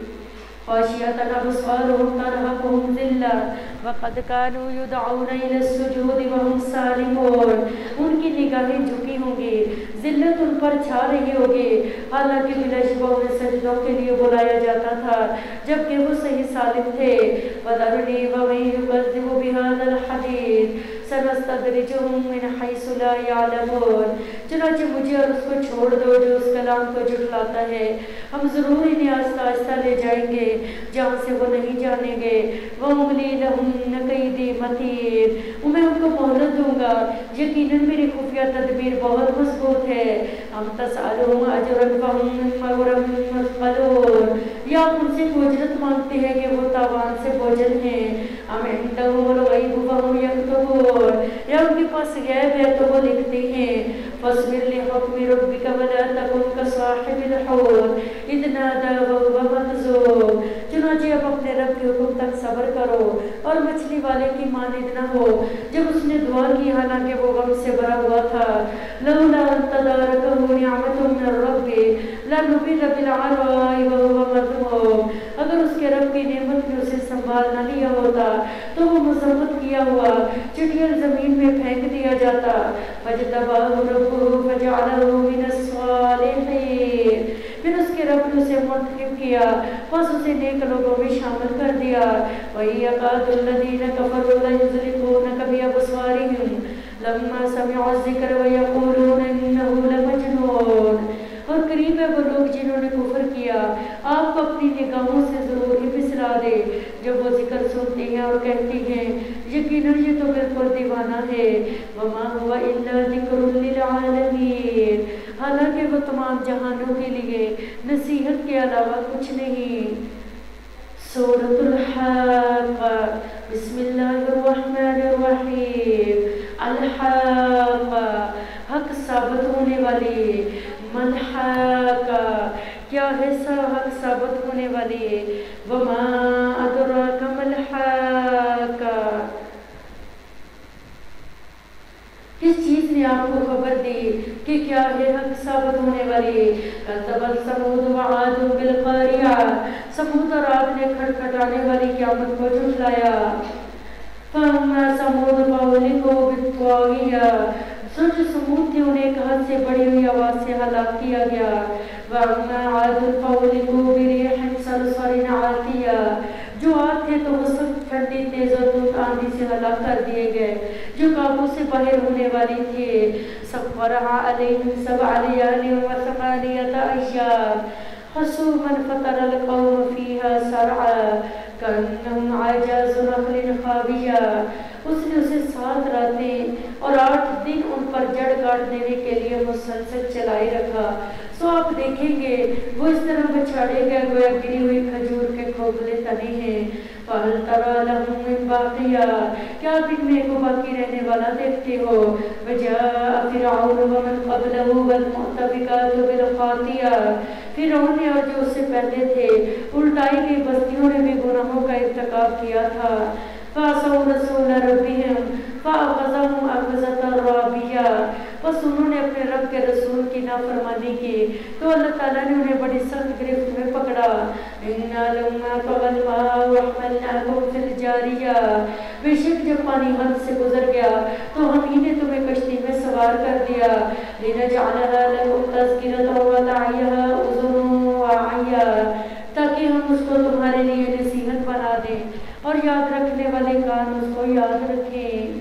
ख़ाशियतन अबसारुहुम तरहक़ुहुम ज़िल्ला वक़द कानू युदअूना इला सुजूद वहुम सालिमून, उनकी निगाहें झुकी होंगी, ज़िल्लत उन पर छा रही होगी, हालांकि बिलाशुबा उन्हें सजदों के लिए बुलाया जाता था जबकि वो सही सालिम थे। वज़रनी वमन युकज़्ज़िबु बिहाज़ल हदीस सनस्तदरिजुहुम मिन हैसु ला यअलमून, चुनांचे मुझे और उसको छोड़ दो जो उस कलाम को झुठलाता है, हम ज़रूर इन्हें आहिस्ता आहिस्ता ले जाएंगे जहाँ से वो नहीं जानेंगे। वअमली लहुम इन्न कैदी मतीन, मैं उनको मोहलत दूंगा, यकीनन मेरी खुफिया तदबीर बहुत मजबूत है। हम तसअलुहुम अजरन फहुम मिन मग़रमिन मस्क़लून, या उनसे उजरत मांगते हैं कि वो तावान से बोझल हैं। अम इंदहुमुल ग़ैब फहुम यक्तबून, या उनके पास गैब है तो वो लिखते हैं। फ़स्बिर लिहुक्मि रब्बिका वला तकुन कसाहिबिल हूत इज़ नादा वहुव मकज़ूम, चुनांचे अब अपने रब के हुक्म तक सब्र करो और मछली वाले की मानिद न हो जब उसने दुआ की हालांकि वो गम से भरा हुआ था। लौला अन तदारकहु निअमतुम मिन रब्बि लनुबिज़ बिल अराई वहुव मज़मूम, अगर उसके रब की नेमत ने उसे संभाल न लिया होता तो वो मज़म्मत किया हुआ चुटियल ज़मीन में फेंक दिया जाता। फजतबाहु रब्बुहु फजअलहु मिनस सालिहीन, फिर उसके रब ने उसे मुंतखब किया, बस उसे नेक लोगों में शामिल कर दिया। वही यकादुल्लज़ीना कफ़रू लयुज़लिक़ूनका बिअबसारिहिम लम्मा समिअु ज़िक्र व यक़ूलूना इन्नहु लमजनून, और करीब है वो लोग जिन्होंने कुफ्र किया आपको अपनी निगाहों से ज़रूर ही फिसला दे जब वो जिक्र सुनते हैं और कहते हैं یقیناً یہ تو بالکل دیوانہ ہے، وما هو الا ذکر للعالمین، حالانکہ وہ تمام جہانوں کے لیے نصیحت کے علاوہ کچھ نہیں۔ سورۃ الحاقہ، بسم اللہ الرحمن الرحیم۔ الحاقہ، حق ثابت ہونے والی، ملحاقہ، کیا ہے حق ثابت ہونے والی، وما ادراک ملحاقہ، کس چیز نے آپ کو خبر دی کہ کیا ہے حق ثابت ہونے والی۔ کذبت ثمود وعاد بالقاریہ، ثمود اور عاد نے کھٹکھٹانے والی قیامت کو جھٹلایا۔ فاما ثمود فاہلکوا بالطاغیہ، جو ثمود تھے انہیں ایک حد سے بڑی ہوئی آواز سے ہلاک کیا گیا۔ واما عاد فاہلکوا بريح صرصر عاتیہ، جو عاد تھے تو وہ سخت ٹھنڈی تیز اور تند آندھی سے ہلاک کر دیے گئے جو قابو سے باہر ہونے والی تھی۔ سخرها علیہم سبع لیال وثمانیۃ ایام حسوما فتری القوم فیہا سرعا کأنہم اعجاز نخل خاویہ، اس نے اسے 7 راتیں اور 8 دن ان پر جڑ کاٹ دینے کے لیے مسلسل چلائے رکھا، سو آپ دیکھیں گے وہ اس طرح بچھاڑے گئے گویا گری ہوئی کھجور کے کھوکھلے تنے ہیں۔ فَهَلْ تَرَىٰ لَهُم مِّن بَاقِیَةٍ، کیا آپ ان میں کو باقی رہنے والا دیکھتے ہو۔ وَجَاءَ فِرْعَوْنُ وَمَنْ قَبْلَهُ وَالْمُؤْتَفِكَاتُ بِالْخَاطِئَةِ، فرعون نے اور جو اس سے پہلے تھے الٹائی گئی بستیوں نے بھی گناہوں کا ارتکاب کیا تھا۔ فَعَصَوْا رَسُولَ رَبِّهِمْ فَأَخَذَهُمْ أَخْذَةً رَّابِيَةً، بس انہوں نے اپنے رب کے رسول کی نافرمانی کی تو اللہ تعالیٰ نے انہیں بڑی سخت گرفت میں پکڑا۔ إِنَّا لَمَّا طَغَى الْمَاءُ وَحَمَلْنَاكُمْ فِي الْجَارِيَةِ، بے شک جب پانی حد سے گزر گیا تو ہم ہی نے تمہیں کشتی میں سوار کر دیا۔ لِنَجْعَلَهَا لَكُمْ تَذْكِرَةً وَتَعِيَهَا أُذُنٌ وَاعِيَةٌ، تاکہ ہم اس کو تمہارے لیے نصیحت بنا دیں اور یاد رکھنے والے کان اس کو یاد رکھیں۔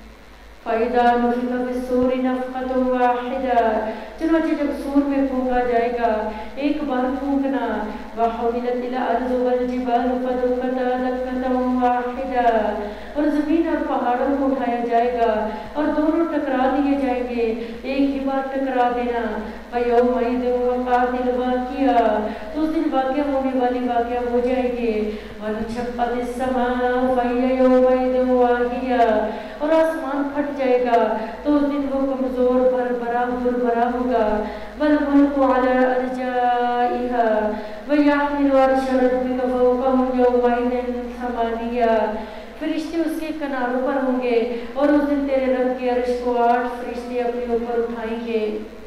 فَإِذَا نُفِخَ فِي الصُّورِ نَفْخَةٌ وَاحِدَةٌ، چنانچہ جب سور میں پھونکا جائے گا ایک بار پھونکنا۔ وَحُمِلَتِ الْأَرْضُ وَالْجِبَالُ فَدُكَّتَا دَكَّةً وَاحِدَةً، اور زمین اور پہاڑوں کو اٹھایا جائے گا اور دونوں ٹکرا دیے جائیں گے، ایک ہی بار ٹکرا دینا۔ فَيَوْمَئِذٍ وَقَعَتِ الْوَاقِعَةُ، تو اس دن واقع ہونے والی واقعہ ہو جائے گی۔ وَانشَقَّتِ السَّمَاءُ فَهِيَ يَوْمَئِذٍ وَاهِيَةٌ، اور آسمان پھٹ جائے گا تو اس دن وہ کمزور بھربھرا ہوگا۔ وَالْمُلْكُ عَلَىٰ أَرْجَائِهَا وَيَحْمِلُ عَرْشَ رَبِّكَ فَوْقَهُمْ يَوْمَئِذٍ ثَمَانِيَّةٌ، فرشتے اس کے کناروں پر ہوں گے اور اس دن تیرے رب کے عرش کو 8 فرشتے اپنے اوپر اٹھائیں گے۔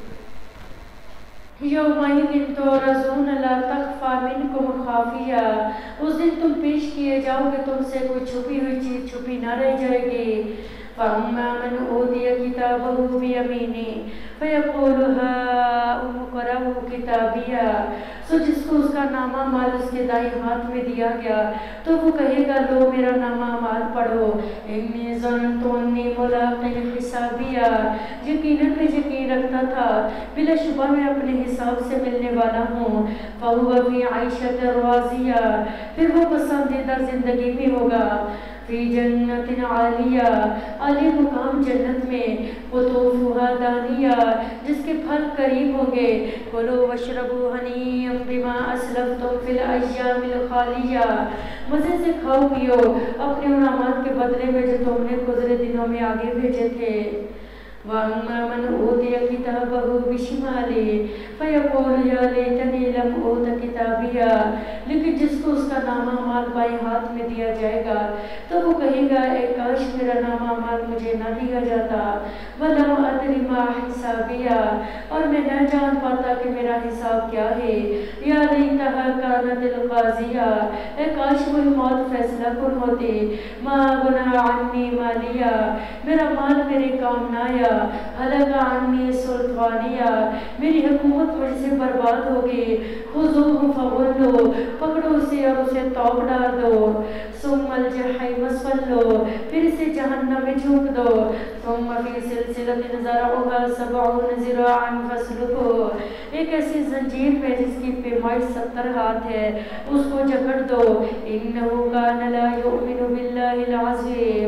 یومئذ تعرضون لا تخفی منکم خافیہ، اس دن تم پیش کیے جاؤ گے تم سے کوئی چھپی ہوئی چیز چھپی نہ رہ جائے گی۔ فَأَمَّا مَنْ أُوتِيَ كِتَابَهُ بِيَمِينِهِ فَيَقُولُ هَاؤُمُ اقْرَءُوا کِتَابِیَهْ، سو جس کو اس کا نامہ مال اس کے دائیں ہاتھ میں دیا گیا تو وہ کہے گا لو میرا نامہ مال پڑھو۔ إِنِّي ظَنَنتُ أَنِّي مُلَاقٍ حِسَابِیَهْ، یقیناً میں یقین رکھتا تھا بلا شبہ میں اپنے حساب سے ملنے والا ہوں۔ فَهُوَ فِي عَيْشَةٍ رَاضِیَةٍ، پھر وہ پسندیدہ زندگی میں ہوگا۔ فی جنت عالیہ، عالی مقام جنت میں، قطوفها دانیہ، جس کے پھل قریب ہوں گے۔ کلوا واشربوا ہنیئا بما اسلفتم فی الایام الخالیہ، مزے سے کھاؤ پیو اپنے ان اعمال کے بدلے میں جو تم نے گزرے دنوں میں آگے بھیجے تھے۔ وَأَمَّا مَنْ أُوتِيَ كِتَابَهُ بِشِمَالِهِ فَيَقُولُ يَا لَيْتَنِي لَمْ أُوتَ كِتَابِيَهْ، لیکن جس کو اس کا نامہ مال بائیں ہاتھ میں دیا جائے گا تو وہ کہے گا اے کاش میرا نامہ مال مجھے نہ دیا جاتا۔ وَلَمْ أَدْرِ مَا حِسَابِيَهْ، اور میں نہ جان پاتا کہ میرا حساب کیا ہے۔ یا لیتہا کانت القاضیہ، اے کاش وہی موت فیصلہ کن ہوتی۔ ما غنی عنی مالیہ، میرا مال میرے کام نہ آیا۔ ہلک عنی سلطانیہ، میری حکومت مجھ سے برباد ہوگی۔ خذوہ فغلوہ، پکڑو اسے اور اسے توق ڈال دو۔ ثم الجحیم صلوہ، پھر اسے جہنم میں جھونک دو۔ ثم فی سلسلۃ ذرعها 70 ذراعا فاسلکوہ، ایک ایسی زنجیر میں جس کی پیمائی 70 ہاتھ ہے اس کو جکڑ دو۔ انہ کان لا یؤمن باللہ العظیم،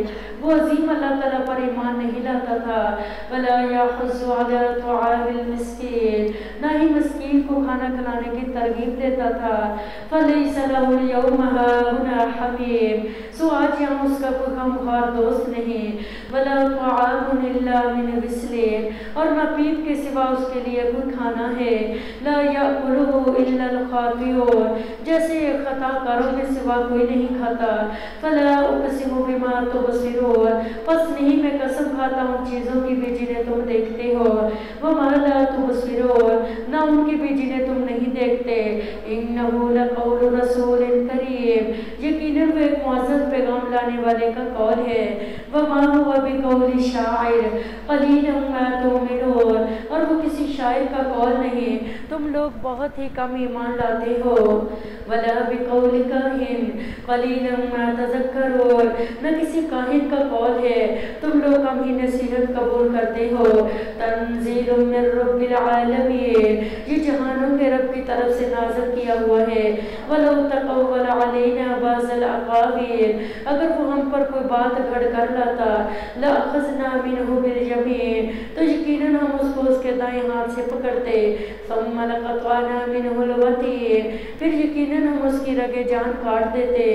وہ عظیم اللہ تعالیٰ پر ایمان نہیں لاتا تھا. ولا یحض علی طعام المسکین، نہ ہی مسکین کو کھانا کھلانے کی ترغیب دیتا تھا. فلیس لہ اليوم ہاہنا حمیم، سو آج یہاں اس کا کوئی غمخوار دوست نہیں. ولا طعام الا من غسلین، اور نہ پیپ کے سوا اس کے لیے کوئی کھانا ہے. لا یأکلہ الا الخاطئون، جیسے خطا کاروں کے سوا کوئی نہیں کھاتا. فلا اقسم بما تبصرون، پس نہیں میں قسم کھاتا ہوں چیزوں کی بھی جنہیں تم دیکھتے ہو. وما لا تبصرون، نہ ان کی بھی جنہیں تم نہیں دیکھتے. انہ لقول رسول کریم، یقیناً وہ ایک معزز پیغام لانے والے کا قول ہے. وما هو بقول شاعر قلیلا ما تؤمنون، اور وہ کسی شاعر کا قول نہیں، تم لوگ بہت ہی کم ایمان لاتے ہو. ولا بقول کاہن قلیلا ما تذکرون، نہ کسی کاہن کا قول ہے، تم لوگ کم ہی نصیحت قبول کرتے ہو. تنزیل من رب العالمین، یہ جہانوں کے رب کی طرف سے نازل کیا ہوا ہے. ولو تقول علینا بعض الاقاویل، اگر وہ ہم پر کوئی بات گھڑ کر لاتا، لأخذنا منہ بالیمین، تو یقیناً ہم اس کو اس کے دائیں ہاتھ سے پکڑتے. ثم لقطعنا منہ الوتین، پھر یقیناً ہم اس کی رگیں جان کاٹ دیتے.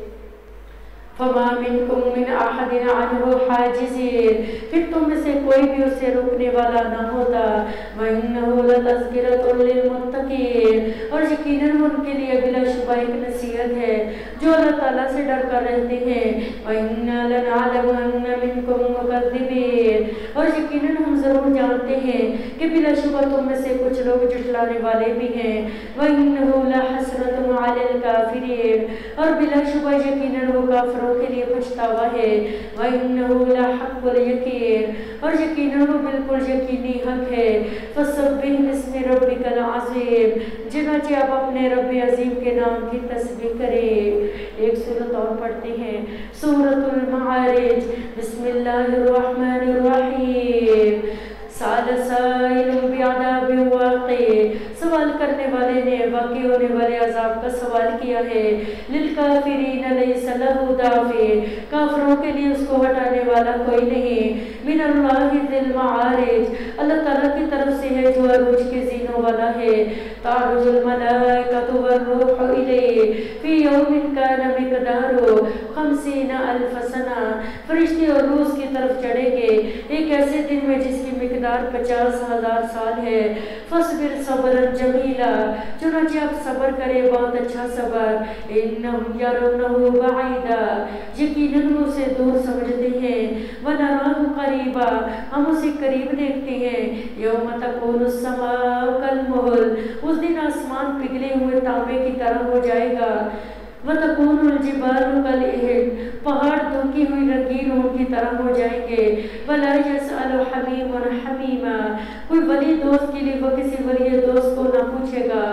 فما منکم من احد عنہ حاجزین، پھر تم میں سے کوئی بھی اسے روکنے والا نہ ہوتا. وَإِنَّهُ لَتَذْكِرَةٌ لِّلْمُتَّقِينَ، اور یقیناً ان کے لیے بلا شبہ ایک نصیحت ہے جو اللہ تعالیٰ سے ڈر کر رہتے ہیں. وَإِنَّا لَنَعْلَمُ أَنَّ مِنكُم مُّكَذِّبِينَ، اور یقیناً ہم ضرور جانتے ہیں کہ بلا شبہ تم میں سے کچھ لوگ جھٹلانے والے بھی ہیں. وَإِنَّهُ لَحَسْرَةٌ عَلَى الْكَافِرِينَ، اور بلا شبہ یقیناً وہ کافروں کے لیے پچھتاوا ہے. وَإِنَّهُ لَحَقُّ الْيَقِينِ، اور یقیناً وہ بالکل یقینی حق ہے. فَسَبِّحْ بِاسْمِ رَبِّكَ الْعَظِيمِ، چنانچہ آپ اپنے رب عظیم کے نام کی تسبیح کریں. ایک سورت اور پڑھتے ہیں، سورۃ المعارج. بسم اللہ الرحمن الرحیم. سأل سائل بعذاب واقع، سوال کرنے والے نے واقع ہونے والے عذاب کا سوال کیا ہے. للکافرین لیس لہ دافع، کافروں کے لیے اس کو ہٹانے والا کوئی نہیں. من اللہ ذی المعارج، اللہ تعالیٰ کی طرف سے ہے جو عروج کے زینوں والا ہے. تعرج الملائکۃ والروح الیہ فی یوم کان مقدارہ 50,000 سنہ، فرشتے اور روح کی طرف چڑھیں گے ایک ایسے دن میں جس کی مقدار 50,000 سال ہے. فاصبر صبرا جمیلا، چنانچہ آپ صبر کریں بہت اچھا صبر. انہم یرونہ بعیدا، یقیناً وہ اسے دور سمجھتے ہیں. ونراہ قریبا، ہم اسے قریب دیکھتے ہیں. یوم تکون السماء کالمہل، اس دن آسمان پگھلے ہوئے تانبے کی طرح ہو جائے گا. وَتَكُونُ الْجِبَالُ كَالْعِهْنِ، پہاڑ دھوکی ہوئی رنگین اون کی طرح ہو جائیں گے. وَلَا يَسْأَلُ حَمِيمٌ حَمِيمًا، کوئی ولی دوست کے لیے وہ کسی ولی دوست کو نہ پوچھے گا.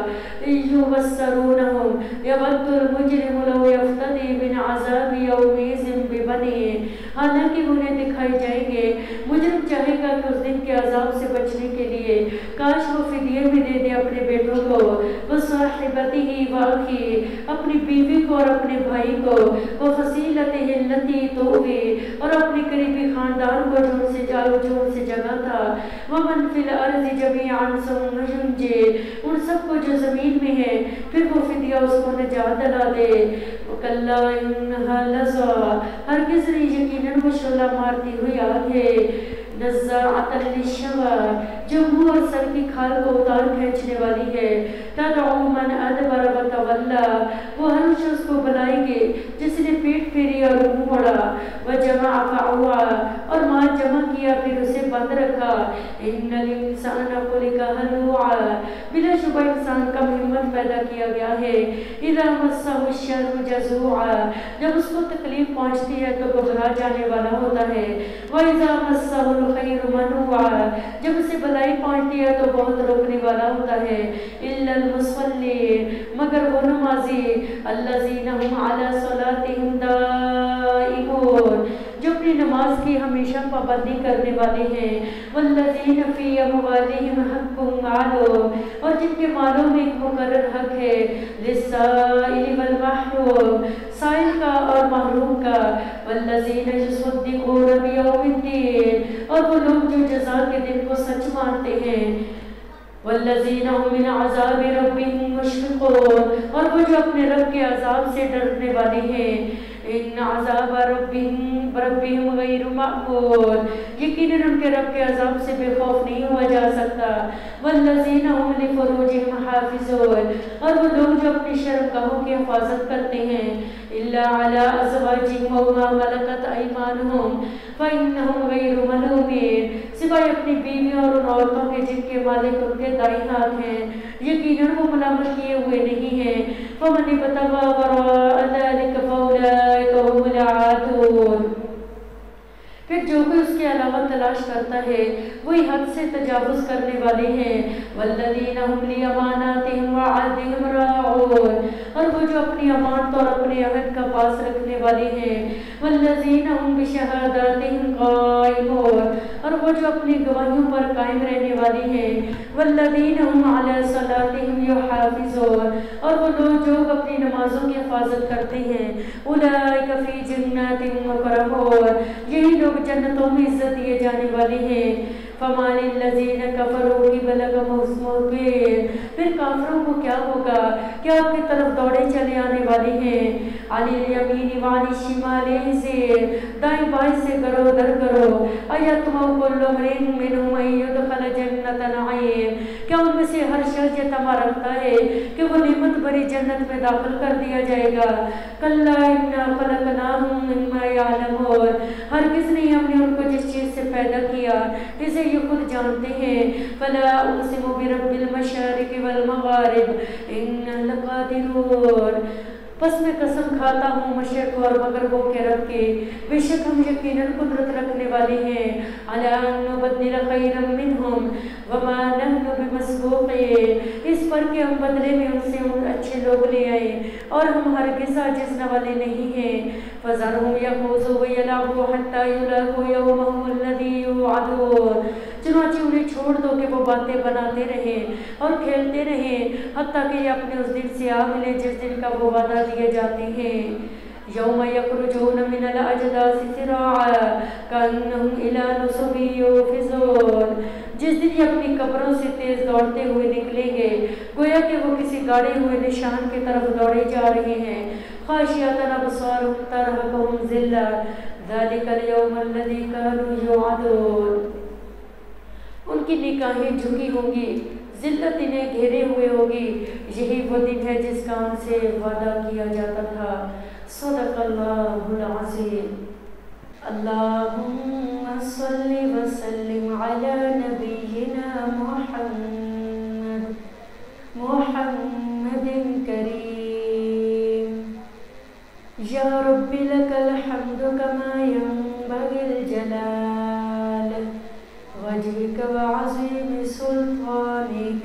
يُبَصَّرُونَهُمْ يَوَدُّ الْمُجْرِمُ لَوْ يَفْتَدِي مِنْ عَذَابِ يَوْمِئِذٍ بِبَنِيهِ، حالانکہ انہیں دکھائے جائیں گے، مجرم چاہے گا کہ اس دن کے عذاب سے بچنے کے لیے کاش وہ فدیے میں دے دے اپنے بیٹوں کو. وَصَاحِبَتِهِ وَأَخِيهِ، اپنی بیوی کو اور اپنے بھائی کو. وَفَصِيلَتِهِ الَّتِي تُؤْوِي، اور اپنے قریبی خاندان کو جو ان سے جگہ تھا. وَمَنْ فِي الْأَرْضِ جَمِيعًا ثُمَّ يُنْجِيهِ، ان سب کو جو زمین میں ہے پھر وہ فدیہ اس کو نجات دلا دے. وَكَلَّا إِنَّهَا لَظَىٰ، ہرگز نہیں، یقیناً وہ شعلہ مارتی ہوئی آگ ہے. نَزَّاعَةً لِلشَّوَىٰ، جو منہ اور سر کی کھال کو اتار کھینچنے والی ہے. تَدْعُو مَنْ أَدْبَرَ وَتَوَلَّىٰ، وہ ہر اس شخص کو بلائے گے جس نے پیٹ پھیری اور منہ موڑا. وَجَمَعَ فَأَوْعَىٰ، اور مال جمع کیا پھر اسے بند رکھا. إِنَّ الْإِنسَانَ خُلِقَ هَلُوعًا، بلا شبہ انسان کم ہمت پیدا کیا گیا ہے. إِذَا مَسَّهُ الشَّرُّ جَزُوعًا، جب اس کو تکلیف پہنچتی ہے تو گھبرا جانے والا ہوتا ہے. وَإِذَا مَسَّهُ الْخَيْرُ مَنُوعًا، جب اسے بلائی پہنچتی ہے تو بہت روکنے والا ہوتا ہے. إِلَّا الْمُصَلِّينَ، مگر وہ نمازی. الَّذِينَ هُمْ عَلَىٰ صَلَاتِهِمْ دَائِمُونَ، جو اپنی اپنی نماز کی ہمیشہ پابندی کرنے والے ہیں، والذین فی اموالہم حق معلوم، اور جن کے مالوں میں ایک مقرر حق ہے، للسائل والمحروم، سائل کا اور محروم کا، والذین یصدقون بیوم الدین، اور وہ لوگ جو جزا کے دن کو سچ مانتے ہیں، والذین هم من عذاب ربهم مشفقون، اور وہ جو اپنے رب کے عذاب سے ڈرنے والے ہیں، ان عذاب ربهم غیر مأمون، یقیناً ان کے رب کے عذاب سے بے خوف نہیں ہوا جا سکتا، والذین هم لفروجهم حافظون، اور وہ لوگ جو اپنی شرمگاہوں کی حفاظت کرتے ہیں، الا علی ازواجهم وما ملکت ایمانهم فانهم غیر ملومین، سوائے اپنی بیویوں اور ان عورتوں کے جن کے مالک ان کے دائیں ہاتھ ہیں، یقیناً وہ ملامت کیے ہوئے نہیں ہیں، فمن ابتغى وراء ذلك فاولئک هم العادون، پھر جو کوئی اس کے علاوہ تلاش کرتا ہے وہی حد سے تجاوز کرنے والے ہیں، والذین هم لأماناتهم وعهدهم راعون، اور وہ جو اپنی امانت اور اپنے عہد کا پاس رکھنے والے ہیں، والذین هم بشہاداتهم قائمون، اور وہ جو اپنی گواہیوں پر قائم رہنے والے ہیں، والذین هم علی صلاتهم یحافظون، اور وہ لوگ جو اپنی نمازوں کی حفاظت کرتے ہیں، اولئک فی جنات مکرمون، یہی لوگ جنتوں میں عزت دیے جانے والے ہیں، فما للذین کفروا قبلک مہطعین، پھر کافروں کو کیا ہوگا کہ آپ کی طرف دوڑے چلے آنے والے ہیں، عن الیمین وعن الشمال عزین، دائیں بائیں سے کرو در کرو، ایطمع کل امرئ منہم ان یدخل جنت نعیم، کیا ان میں سے ہر شخص یہ طمع رکھتا ہے کہ وہ نعمت بھری جنت میں داخل کر دیا جائے گا، کلا انا خلقناہم مما یعلمون، ہرگز نہیں ہم نے ان کو جس چیز سے پیدا کیا جسے یہ خود جانتے ہیں، فلا اقسم برب المشارق والمغارب انا لقادرون، پس میں قسم کھاتا ہوں مشرق اور مغربوں کے رب کے، بے شک ہم یقیناً قدرت رکھنے والے ہیں، علی ان نبدل خیرا منہم وما نحن بمسبوقین، اس پر کہ ہم بدلے میں ان سے اچھے لوگ لے آئے اور ہم ہرگز عاجز والے نہیں ہیں، فذرہم یخوضوا ویلعبوا حتی یلاقوا یومہم الذی یوعدون، چنانچہ انہیں چھوڑ دو کہ وہ باتیں بناتے رہیں اور کھیلتے رہیں حتیٰ کہ یہ اپنے اس دن سے آ ملے جس دن کا وہ وعدہ دیے جاتے ہیں، یوم یخرجون من الاجداث سراعا کانہم الی نصب یوفضون، جس دن یہ اپنی قبروں سے تیز دوڑتے ہوئے نکلیں گے گویا کہ وہ کسی گاڑے ہوئے نشان کی طرف دوڑے جا رہے ہیں، خاشعۃ ابصارہم ترہقہم ذلہ ذلک الیوم الذی کانوا یوعدون، ان کی نگاہیں جھکی ہوں گی، ذلت انہیں گھیرے ہوئے ہوگی، یہی وہ دن ہے جس کا ان سے وعدہ کیا جاتا تھا، صدق اللہ العظیم۔ اللہم صلی وسلم علی نبینا محمد کریم، یا رب لک الحمد کما ینبغی الجلال وجهك وعظيم سلطانك،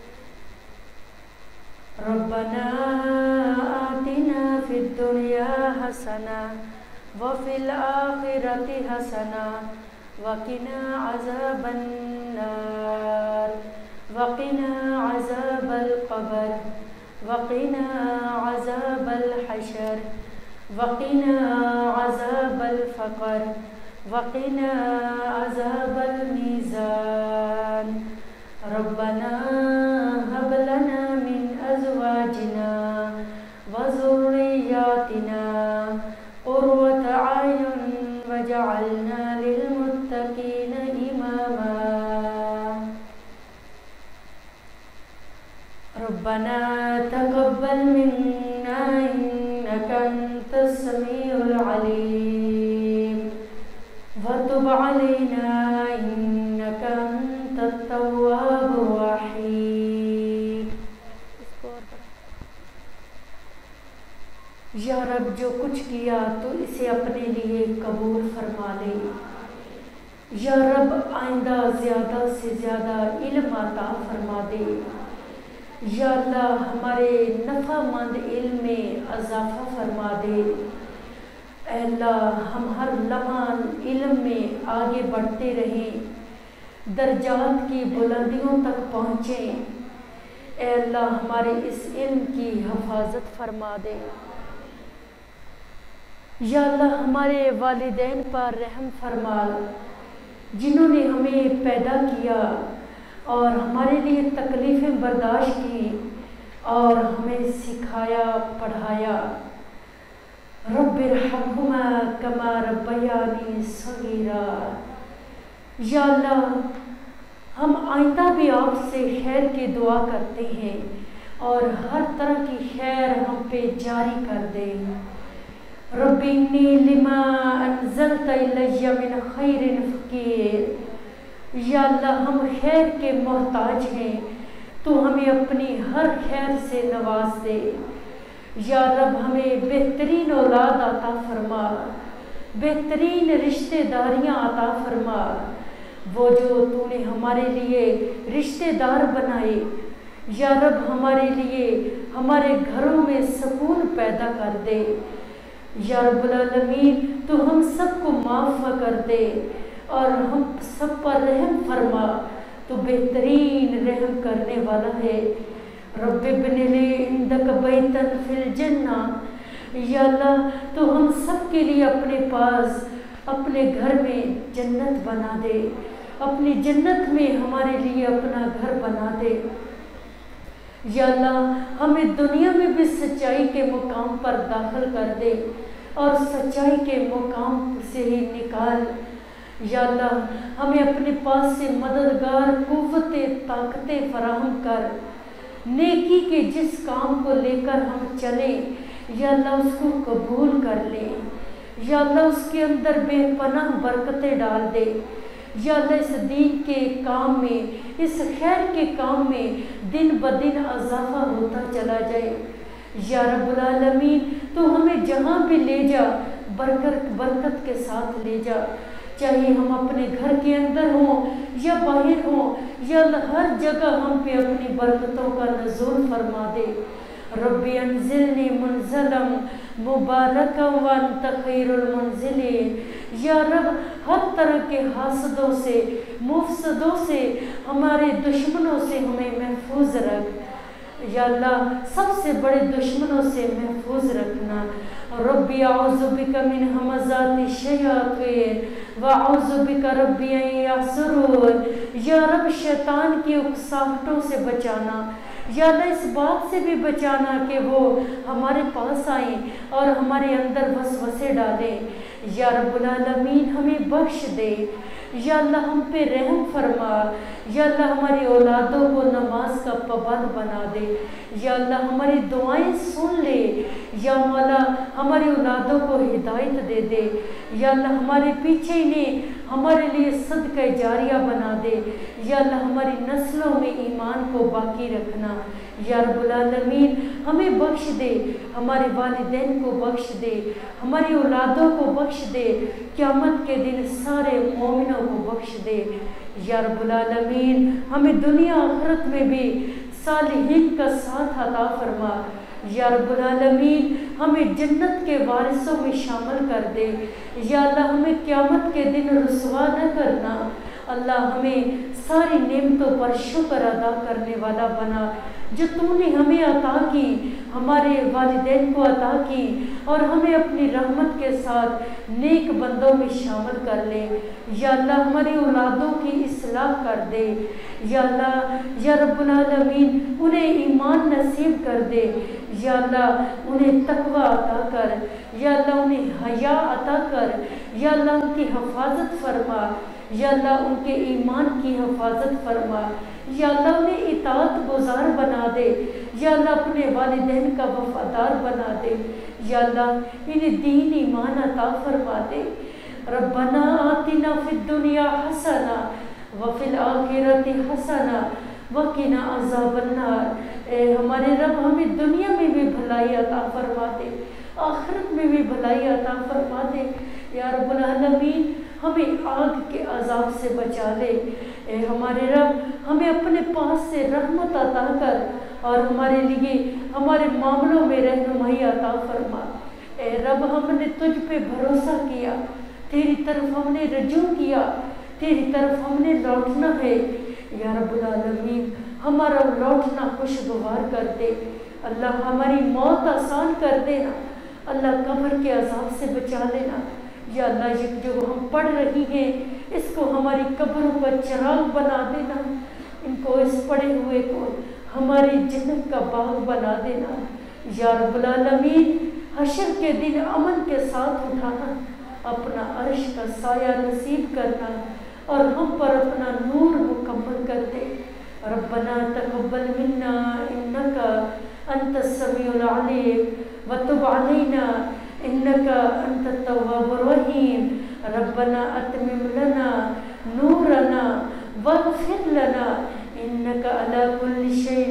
ربنا آتنا في الدنيا حسنة وفي الآخرة حسنة وقنا عذاب النار وقنا عذاب القبر وقنا عذاب الحشر وقنا عذاب الفقر وقنا عذاب الميزان، ربنا هب لنا من أزواجنا وذرياتنا قرة أعين وجعلنا للمتقين إماما، ربنا تقبل منا إنك أنت السميع العليم وتب علينا إنك أنت التواب الرحيم۔ یا رب جو کچھ کیا تو اسے اپنے لیے قبول فرما لے، یا رب آئندہ زیادہ سے زیادہ علم عطا فرما دے، یا اللہ ہمارے نفع مند علم میں اضافہ فرما دے، اے اللہ ہم ہر لمحہ علم میں آگے بڑھتے رہیں، درجات کی بلندیوں تک پہنچیں۔ اے اللہ ہمارے اس علم کی حفاظت فرما دے۔ یا اللہ ہمارے والدین پر رحم فرما، جنہوں نے ہمیں پیدا کیا اور ہمارے لیے تکلیفیں برداشت کی اور ہمیں سکھایا پڑھایا۔ رب ارحمہما کما ربیانی صغیرا۔ یا اللہ ہم آئندہ بھی آپ سے خیر کی دعا کرتے ہیں اور ہر طرح کی خیر ہم پہ جاری کر دیں۔ رب انی لما انزلت الی من خیر فقیر۔ یا اللہ ہم خیر کے محتاج ہیں، تو ہمیں اپنی ہر خیر سے نواز دے۔ یا رب ہمیں بہترین اولاد عطا فرما، بہترین رشتہ داریاں عطا فرما، وہ جو تو نے ہمارے لیے رشتہ دار بنائے۔ یا رب ہمارے لیے ہمارے گھروں میں سکون پیدا کر دے۔ یا رب العالمین تو ہم سب کو معاف کر دے اور ہم سب پر رحم فرما، تو بہترین رحم کرنے والا ہے۔ رب ابن لی عندک بیتا فی الجنہ۔ یا اللہ تو ہم سب کے لیے اپنے پاس اپنے گھر میں جنت بنا دے، اپنی جنت میں ہمارے لیے اپنا گھر بنا دے۔ یا اللہ ہمیں دنیا میں بھی سچائی کے مقام پر داخل کر دے اور سچائی کے مقام سے ہی نکال۔ یا اللہ ہمیں اپنے پاس سے مددگار قوتیں طاقتیں فراہم کر، نیکی کے جس کام کو لے کر ہم چلیں یا اللہ اس کو قبول کر لیں۔ یا اللہ اس کے اندر بے پناہ برکتیں ڈال دے۔ یا اللہ اس دین کے کام میں، اس خیر کے کام میں دن بدن اضافہ ہوتا چلا جائے۔ یا رب العالمین تو ہمیں جہاں بھی لے جا برکت کے ساتھ لے جا، چاہے ہم اپنے گھر کے اندر ہوں یا باہر ہوں، یا اللہ ہر جگہ ہم پہ اپنی برکتوں کا نزول فرما دے۔ ربی انزلنی منزلا مبارکا وانت خیر المنزلین۔ یا رب ہر طرح کے حاسدوں سے، مفسدوں سے، ہمارے دشمنوں سے ہمیں محفوظ رکھ۔ یا اللہ سب سے بڑے دشمنوں سے محفوظ رکھنا۔ ربی اعوذ بک من ہمزات الشیاطین واعوذ بک ربی ان یحضرون۔ یا رب شیطان کی اکساہٹوں سے بچانا، یا اللہ اس بات سے بھی بچانا کہ وہ ہمارے پاس آئیں اور ہمارے اندر وسوسے ڈالیں۔ یا رب العالمین ہمیں بخش دے۔ یا اللہ ہم پہ رحم فرما۔ یا اللہ ہماری اولادوں کو نماز کا پابند بنا دے۔ یا اللہ ہماری دعائیں سن لے۔ یا مولا ہماری اولادوں کو ہدایت دے دے۔ یا اللہ ہمارے پیچھے انہیں ہمارے لیے صدقہ جاریہ بنا دے۔ یا اللہ ہماری نسلوں میں ایمان کو باقی رکھنا۔ یا رب العالمین ہمیں بخش دے، ہمارے والدین کو بخش دے، ہماری اولادوں کو بخش دے، قیامت کے دن سارے مومنوں کو بخش دے۔ یا رب العالمین ہمیں دنیا آخرت میں بھی صالحین کا ساتھ عطا فرما۔ یا رب العالمین ہمیں جنت کے وارثوں میں شامل کر دے۔ یا اللہ ہمیں قیامت کے دن رسوا نہ کرنا۔ اللہ ہمیں ساری نعمتوں پر شکر ادا کرنے والا بنا جو تو نے ہمیں عطا کی، ہمارے والدین کو عطا کی، اور ہمیں اپنی رحمت کے ساتھ نیک بندوں میں شامل کر لے۔ یا اللہ ہماری اولادوں کی اصلاح کر دے۔ یا اللہ یا رب العالمین انہیں ایمان نصیب کر دے۔ یا اللہ انہیں تقوی عطا کر۔ یا اللہ انہیں حیا عطا کر۔ یا اللہ ان کی حفاظت فرما۔ یا اللہ ان کے ایمان کی حفاظت فرما۔ یا اللہ انہیں اطاعت گزار بنا دے۔ یا اللہ اپنے والدین کا وفادار بنا دے۔ یا اللہ انہیں دین ایمان عطا فرما دے۔ ربنا آتنا فی الدنیا حسنہ وفی الآخرۃ حسنہ وقنا عذاب النار۔ اے ہمارے رب ہمیں دنیا میں بھی بھلائی عطا فرما دے، آخرت میں بھی بھلائی عطا فرما دے۔ یا رب العالمین ہمیں آگ کے عذاب سے بچا لے۔ اے ہمارے رب ہمیں اپنے پاس سے رحمت عطا کر اور ہمارے لیے ہمارے معاملوں میں رہنمائی عطا فرما۔ اے رب ہم نے تجھ پہ بھروسہ کیا، تیری طرف ہم نے رجوع کیا، تیری طرف ہم نے لوٹنا ہے۔ یا رب العالمین ہمارا لوٹنا خوشگوار کر دے، اللہ ہماری موت آسان کر دینا، اللہ قبر کے عذاب سے بچا لینا۔ یا اللہ یہ جو ہم پڑھ رہی ہیں اس کو ہماری قبروں پر چراغ بنا دینا، ان کو اس پڑھے ہوئے کو ہماری جنت کا باغ بنا دینا۔ یا رب العالمین حشر کے دن امن کے ساتھ اٹھانا، اپنا عرش کا سایہ نصیب کرنا اور ہم پر اپنا نور مکمل کر دے۔ ربنا تقبل منا انک انت السمیع العلیم وتب علینا انک انت التواب الرحیم۔ ربنا اتمم لنا نورنا واغفر لنا انک علی کل شیء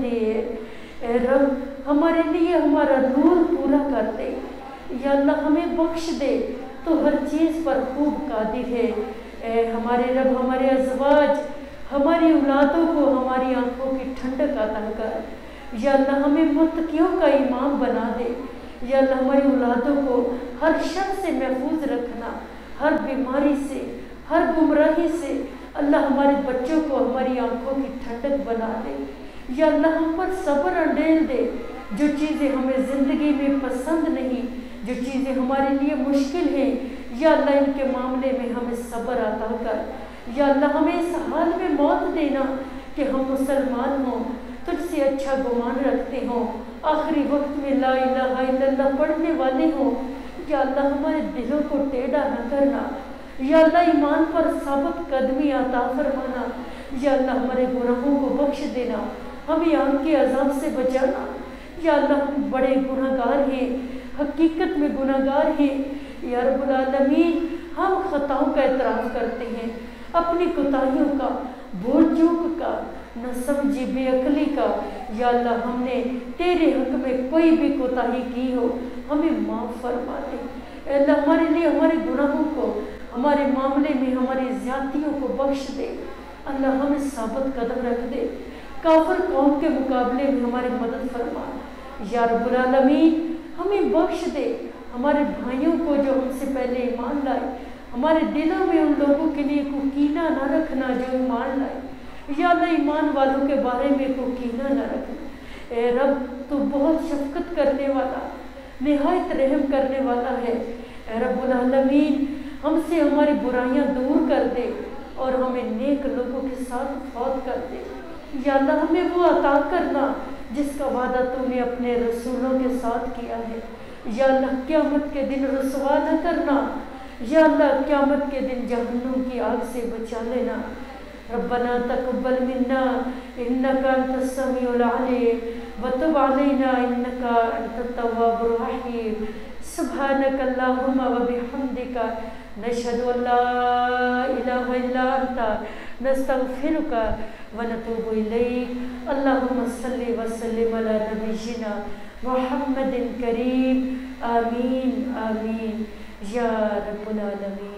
قدیر۔ اے رب ہمارے لیے ہمارا نور پورا کر دے، یا اللہ ہمیں بخش دے، تو ہر چیز پر خوب قادر ہے۔ اے ہمارے رب ہمارے ازواج، ہماری اولادوں کو ہماری آنکھوں کی ٹھنڈک عطا کر۔ یا اللہ ہمیں متقیوں کا امام بنا دے، یا اللہ ہماری اولادوں کو ہر شر سے محفوظ رکھنا، ہر بیماری سے، ہر گمراہی سے۔ اللہ ہمارے بچوں کو ہماری آنکھوں کی ٹھنڈک بنا دے، یا اللہ ہم پر صبر انڈیل دے۔ جو چیزیں ہمیں زندگی میں پسند نہیں، جو چیزیں ہمارے لیے مشکل ہیں، یا اللہ ان کے معاملے میں ہمیں صبر عطا کر۔ یا اللہ ہمیں اس حال میں موت دینا کہ ہم مسلمان ہوں، تجھ سے اچھا گمان رکھتے ہوں، آخری وقت میں لا الہ الا اللہ پڑھنے والے ہوں۔ یا اللہ ہمارے دلوں کو ٹیڑھا نہ کرنا، یا اللہ ایمان پر ثابت قدمی عطا فرمانا۔ یا اللہ ہمارے گناہوں کو بخش دینا، ہمیں آگ کے عذاب سے بچانا۔ یا اللہ ہم بڑے گناہ گار ہیں، حقیقت میں گناہ گار ہیں۔ یا رب العالمین ہم خطاؤں کا اعتراف کرتے ہیں، اپنی کوتاہیوں کا، بھول چوک کا، نہ سمجھی بے عقلی کا۔ یا اللہ ہم نے تیرے حق میں کوئی بھی کوتاہی کی ہو ہمیں معاف فرما دے۔ اے اللہ ہمارے لیے ہمارے گناہوں کو، ہمارے معاملے میں ہماری زیادتیوں کو بخش دے، اللہ ہمیں ثابت قدم رکھ دے، کافر قوم کے مقابلے میں ہماری مدد فرما۔ یا رب العالمین ہمیں بخش دے، ہمارے بھائیوں کو جو ہم سے پہلے ایمان لائے، ہمارے دلوں میں ان لوگوں کے لیے کوئی کینہ نہ رکھنا جو ایمان لائے۔ یا اللہ ایمان والوں کے بارے میں کوئی کینہ نہ رکھنا۔ اے رب تو بہت شفقت کرنے والا، نہایت رحم کرنے والا ہے۔ اے رب العالمین ہم سے ہماری برائیاں دور کر دے اور ہمیں نیک لوگوں کے ساتھ فوت کر دے۔ یا اللہ ہمیں وہ عطا کرنا جس کا وعدہ تو نے اپنے رسولوں کے ساتھ کیا ہے۔ یا اللہ قیامت کے دن رسوا نہ کرنا، یا اللہ قیامت کے دن جہنم کی آگ سے بچا لینا۔ ربنا تقبل منا انک انت السمیع العلیم وتب علینا انک انت التواب الرحیم۔ سبحانک اللہم وبحمدک نشہد ان لا الہ الا انت نستغفرک ونتوب الیک۔ اللہم صلی وسلم علی نبینا محمد کریم، آمین آمین یا رب العالمین۔